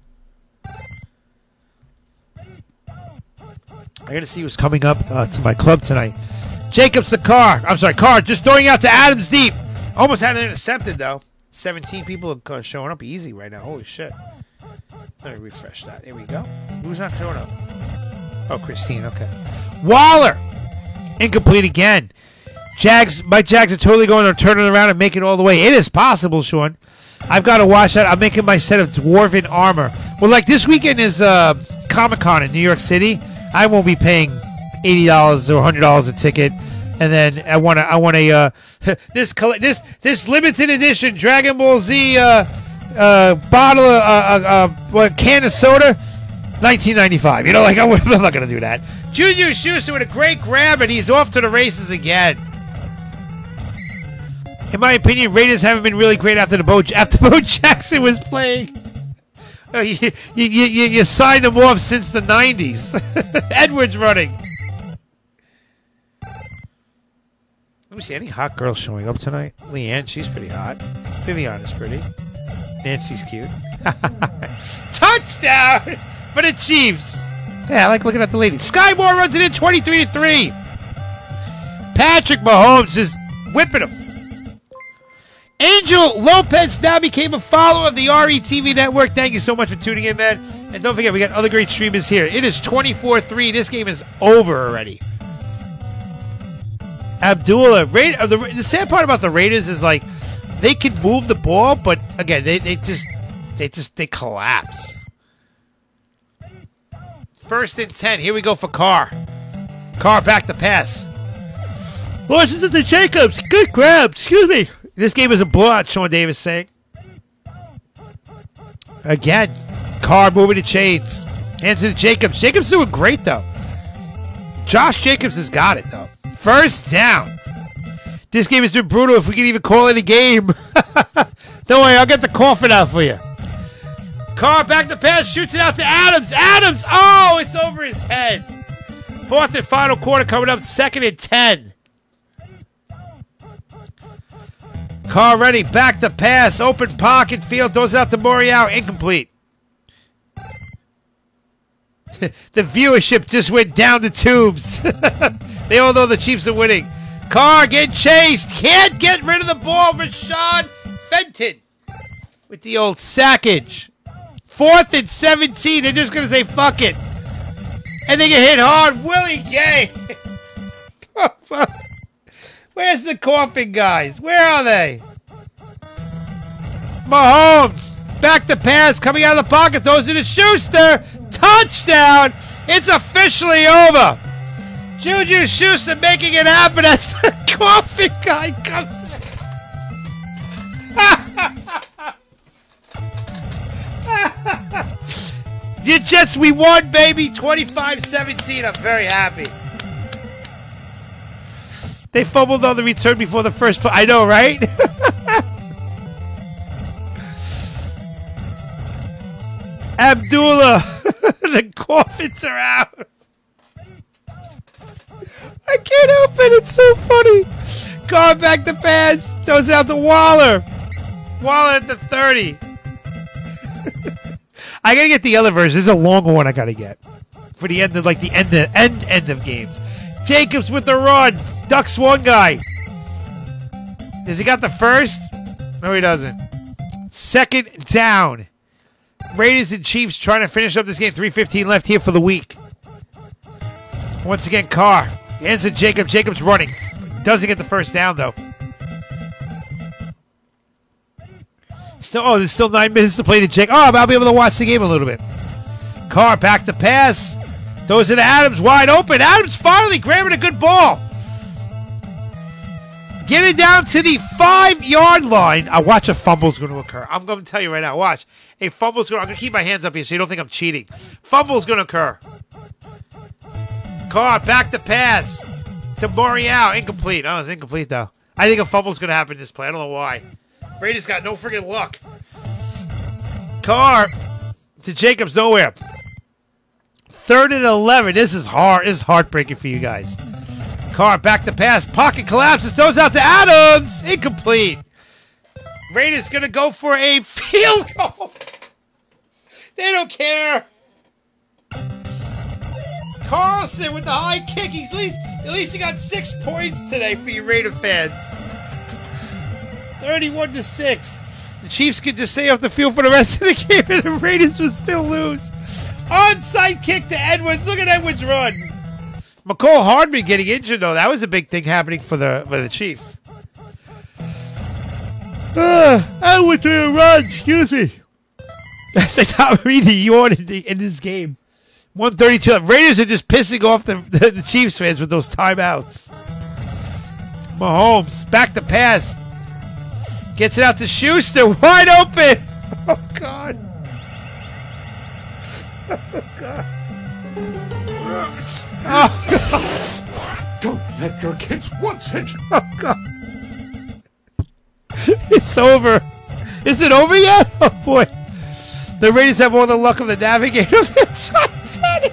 I got to see who's coming up uh, to my club tonight. Jacobs to Carr. I'm sorry, Carr just throwing out to Adams deep. Almost had it intercepted, though. seventeen people are showing up easy right now. Holy shit. Let me refresh that. Here we go. Who's not showing up? Oh, Christine. Okay. Waller. Incomplete again. Jags. My Jags are totally going to turn it around and make it all the way. It is possible, Sean. I've got to watch that. I'm making my set of Dwarven armor. Well, like this weekend is uh, Comic-Con in New York City. I won't be paying eighty dollars or one hundred dollars a ticket. And then I want to, I want a, uh, this, this, this limited edition Dragon Ball Z, uh, uh, bottle of, uh, uh, what, can of soda, nineteen ninety-five. You know, like, I'm not going to do that. Juju Schuster with a great grab, and he's off to the races again. In my opinion, Raiders haven't been really great after the Bo, after Bo Jackson was playing. Oh, you, you, you, you signed him off since the nineties. Edwards running. Let me see, any hot girls showing up tonight? Leanne, she's pretty hot. Vivian is pretty. Nancy's cute. Touchdown for the Chiefs. Yeah, I like looking at the ladies. Sky Moore runs it in twenty-three to three. Patrick Mahomes is whipping him. Angel Lopez now became a follower of the R E T V network. Thank you so much for tuning in, man. And don't forget, we got other great streamers here. It is twenty-four three. This game is over already. Abdullah. Ra- uh, the, the sad part about the Raiders is, like, they can move the ball, but, again, they, they just they just they collapse. First and ten. Here we go for Carr. Carr back to pass. Losses to the Jacobs. Good grab. Excuse me. This game is a blowout, Sean Davis saying. Again, Carr moving the chains. Hands it to Jacobs. Jacobs doing great, though. Josh Jacobs has got it, though. First down. This game has been brutal if we can even call it a game. Don't worry, I'll get the coffin out for you. Carr back to pass, shoots it out to Adams. Adams! Oh, it's over his head. Fourth and final quarter coming up, second and ten. Carr ready, back to pass, open pocket, field, throws out to Morial, incomplete. The viewership just went down the tubes. They all know the Chiefs are winning. Carr getting chased, can't get rid of the ball. Rashad Fenton with the old sackage. Fourth and seventeen, they're just going to say fuck it. And they get hit hard. Willie Gay. Where's the coffin guys? Where are they? Mahomes. Back to pass. Coming out of the pocket. Throws it to Schuster. Touchdown. It's officially over. Juju Schuster making it happen as the coffin guy comes in. The Jets, we won, baby. twenty-five seventeen. I'm very happy. They fumbled on the return before the first play. I know, right? Abdullah. The coffins are out. I can't help it. It's so funny. Carr back to pass. Throws out to Waller. Waller at the thirty. I got to get the other version. This is a longer one I got to get. for the end of like the end of, end end of games. Jacobs with the run. Ducks one guy. Does he got the first? No, he doesn't. Second down. Raiders and Chiefs trying to finish up this game. three fifteen left here for the week. Once again, Carr. Hands to Jacob. Jacobs running. Doesn't get the first down, though. Still, oh, there's still nine minutes to play to Jake. Oh, I'll be able to watch the game a little bit. Carr back to pass. Throws it to Adams. Wide open. Adams finally grabbing a good ball. Getting down to the five-yard line. I watch a fumble's going to occur. I'm going to tell you right now. Watch. A fumble's going to... I'm going to keep my hands up here so you don't think I'm cheating. Fumble's going to occur. Carr back to pass. To Morial. Incomplete. Oh, it's incomplete, though. I think a fumble's going to happen this play. I don't know why. Raiders got no friggin' luck. Carr to Jacobs. Nowhere. Third and eleven. This is hard. This is heartbreaking for you guys. Carr back to pass. Pocket collapses. Throws out to Adams. Incomplete. Raiders going to go for a field goal. They don't care. Carlson with the high kick. He's at least, at least he got six points today for you Raider fans. thirty-one to six. The Chiefs could just stay off the field for the rest of the game and the Raiders would still lose. Onside kick to Edwards. Look at Edwards run. McCall Hardman getting injured, though. That was a big thing happening for the for the Chiefs. Uh, Edwards to a run. Excuse me. That's the top reading you on in, the, in this game. one thirty-two. Raiders are just pissing off the, the, the Chiefs fans with those timeouts. Mahomes back to pass. Gets it out to Schuster. Wide open. Oh, God. Oh, God. Oh, God. Don't let your kids watch it. Oh, God. It's over. Is it over yet? Oh, boy. The Raiders have all the luck of the navigator of the Titanic.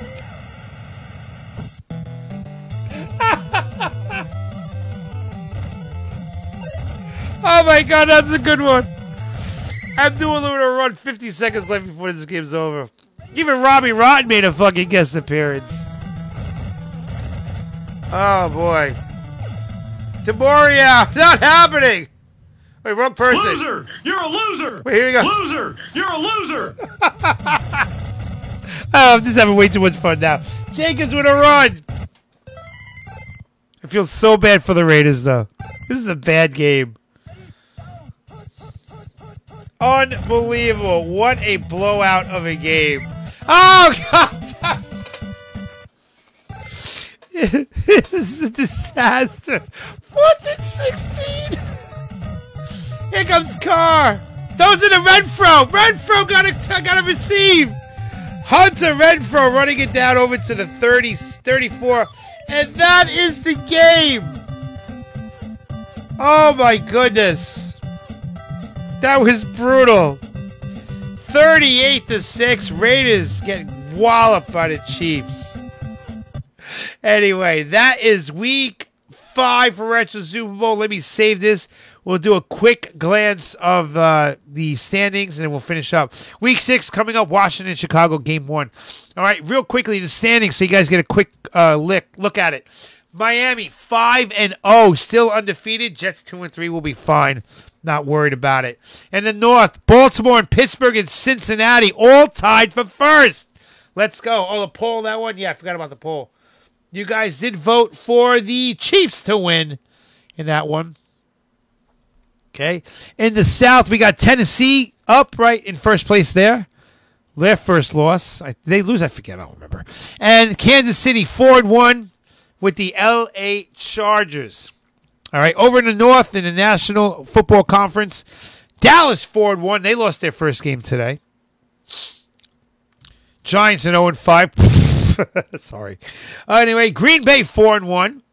Oh, my God, that's a good one. Abdullah would have run fifty seconds left before this game's over. Even Robbie Rotten made a fucking guest appearance. Oh, boy. Taboria, not happening. Wait, wrong person. Loser! You're a loser! Wait, here we go. Loser! You're a loser! Oh, I'm just having way too much fun now. Jacobs with a run. I feel so bad for the Raiders, though. This is a bad game. Unbelievable. What a blowout of a game. Oh, God. This is a disaster. Fourth and sixteen. Here comes Carr. Those are the Renfro. Renfro got to got to receive. Hunter Renfro running it down over to the thirty, thirty-four. And that is the game. Oh, my goodness. That was brutal. thirty-eight to six. Raiders get walloped by the Chiefs. Anyway, that is week five for Retro Super Bowl. Let me save this. We'll do a quick glance of uh, the standings, and then we'll finish up. Week six coming up, Washington, Chicago, game one. All right, real quickly, the standings, so you guys get a quick uh, lick, look at it. Miami, five and oh, still undefeated. Jets, two and three will be fine. Not worried about it. And the North, Baltimore and Pittsburgh and Cincinnati, all tied for first. Let's go. Oh, the poll, that one? Yeah, I forgot about the poll. You guys did vote for the Chiefs to win in that one. Okay. In the South, we got Tennessee up right in first place there. Their first loss. I, they lose, I forget, I don't remember. And Kansas City, four and one with the L A Chargers. All right, over in the North in the National Football Conference, Dallas four and one. They lost their first game today. Giants at oh and five. Sorry. Uh, anyway, Green Bay four and one.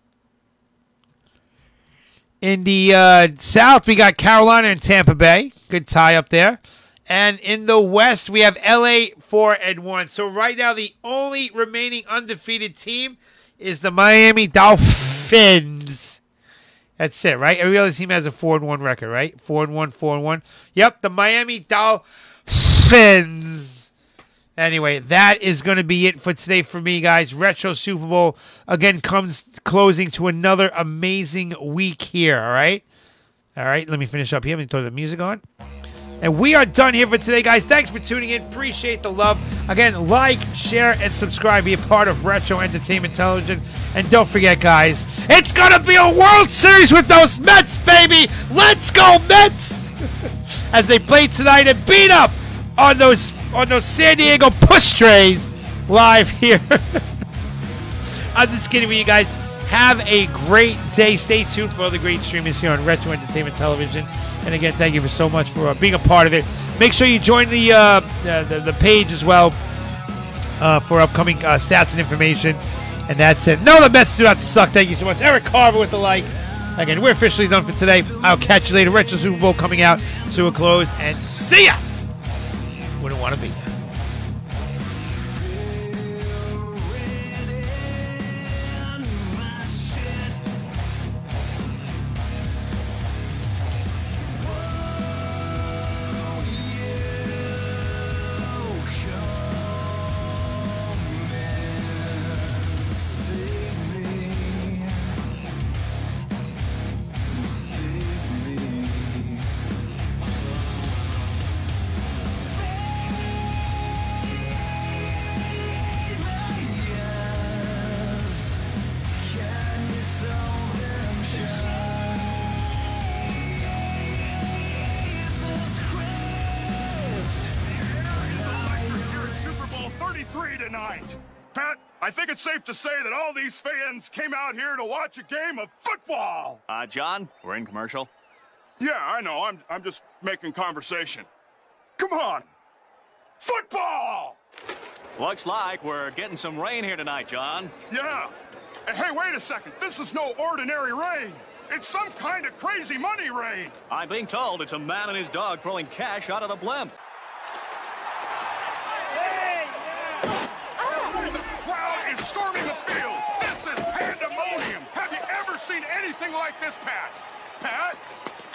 In the uh, South, we got Carolina and Tampa Bay. Good tie up there. And in the West, we have L A four and one. So right now, the only remaining undefeated team is the Miami Dolphins. That's it, right? Every other team has a four and one record, right? Four and one, four and one. Yep, the Miami Dolphins. Anyway, that is going to be it for today for me, guys. Retro Super Bowl, again, comes closing to another amazing week here, all right? All right, let me finish up here. Let me throw the music on. And we are done here for today, guys. Thanks for tuning in. Appreciate the love. Again, like, share, and subscribe. Be a part of Retro Entertainment Television. And don't forget, guys, it's going to be a World Series with those Mets, baby. Let's go, Mets! As they play tonight and beat up on those on those San Diego push trays live here. I'm just kidding with you guys. Have a great day. Stay tuned for all the great streamers here on Retro Entertainment Television. And again, thank you for so much for uh, being a part of it. Make sure you join the uh, the, the, the page as well uh, for upcoming uh, stats and information. And that's it. No, the Mets do not suck. Thank you so much. Eric Carver with the like. Again, we're officially done for today. I'll catch you later. Retro Super Bowl coming out to a close. And see ya! Wouldn't want to be there. Tonight. Pat, I think it's safe to say that all these fans came out here to watch a game of football. Uh, John, we're in commercial. Yeah, I know. I'm, I'm just making conversation. Come on. Football! Looks like we're getting some rain here tonight, John. Yeah. And hey, wait a second. This is no ordinary rain. It's some kind of crazy money rain. I'm being told it's a man and his dog throwing cash out of the blimp. The crowd is storming the field. This is pandemonium. Have you ever seen anything like this, Pat? Pat?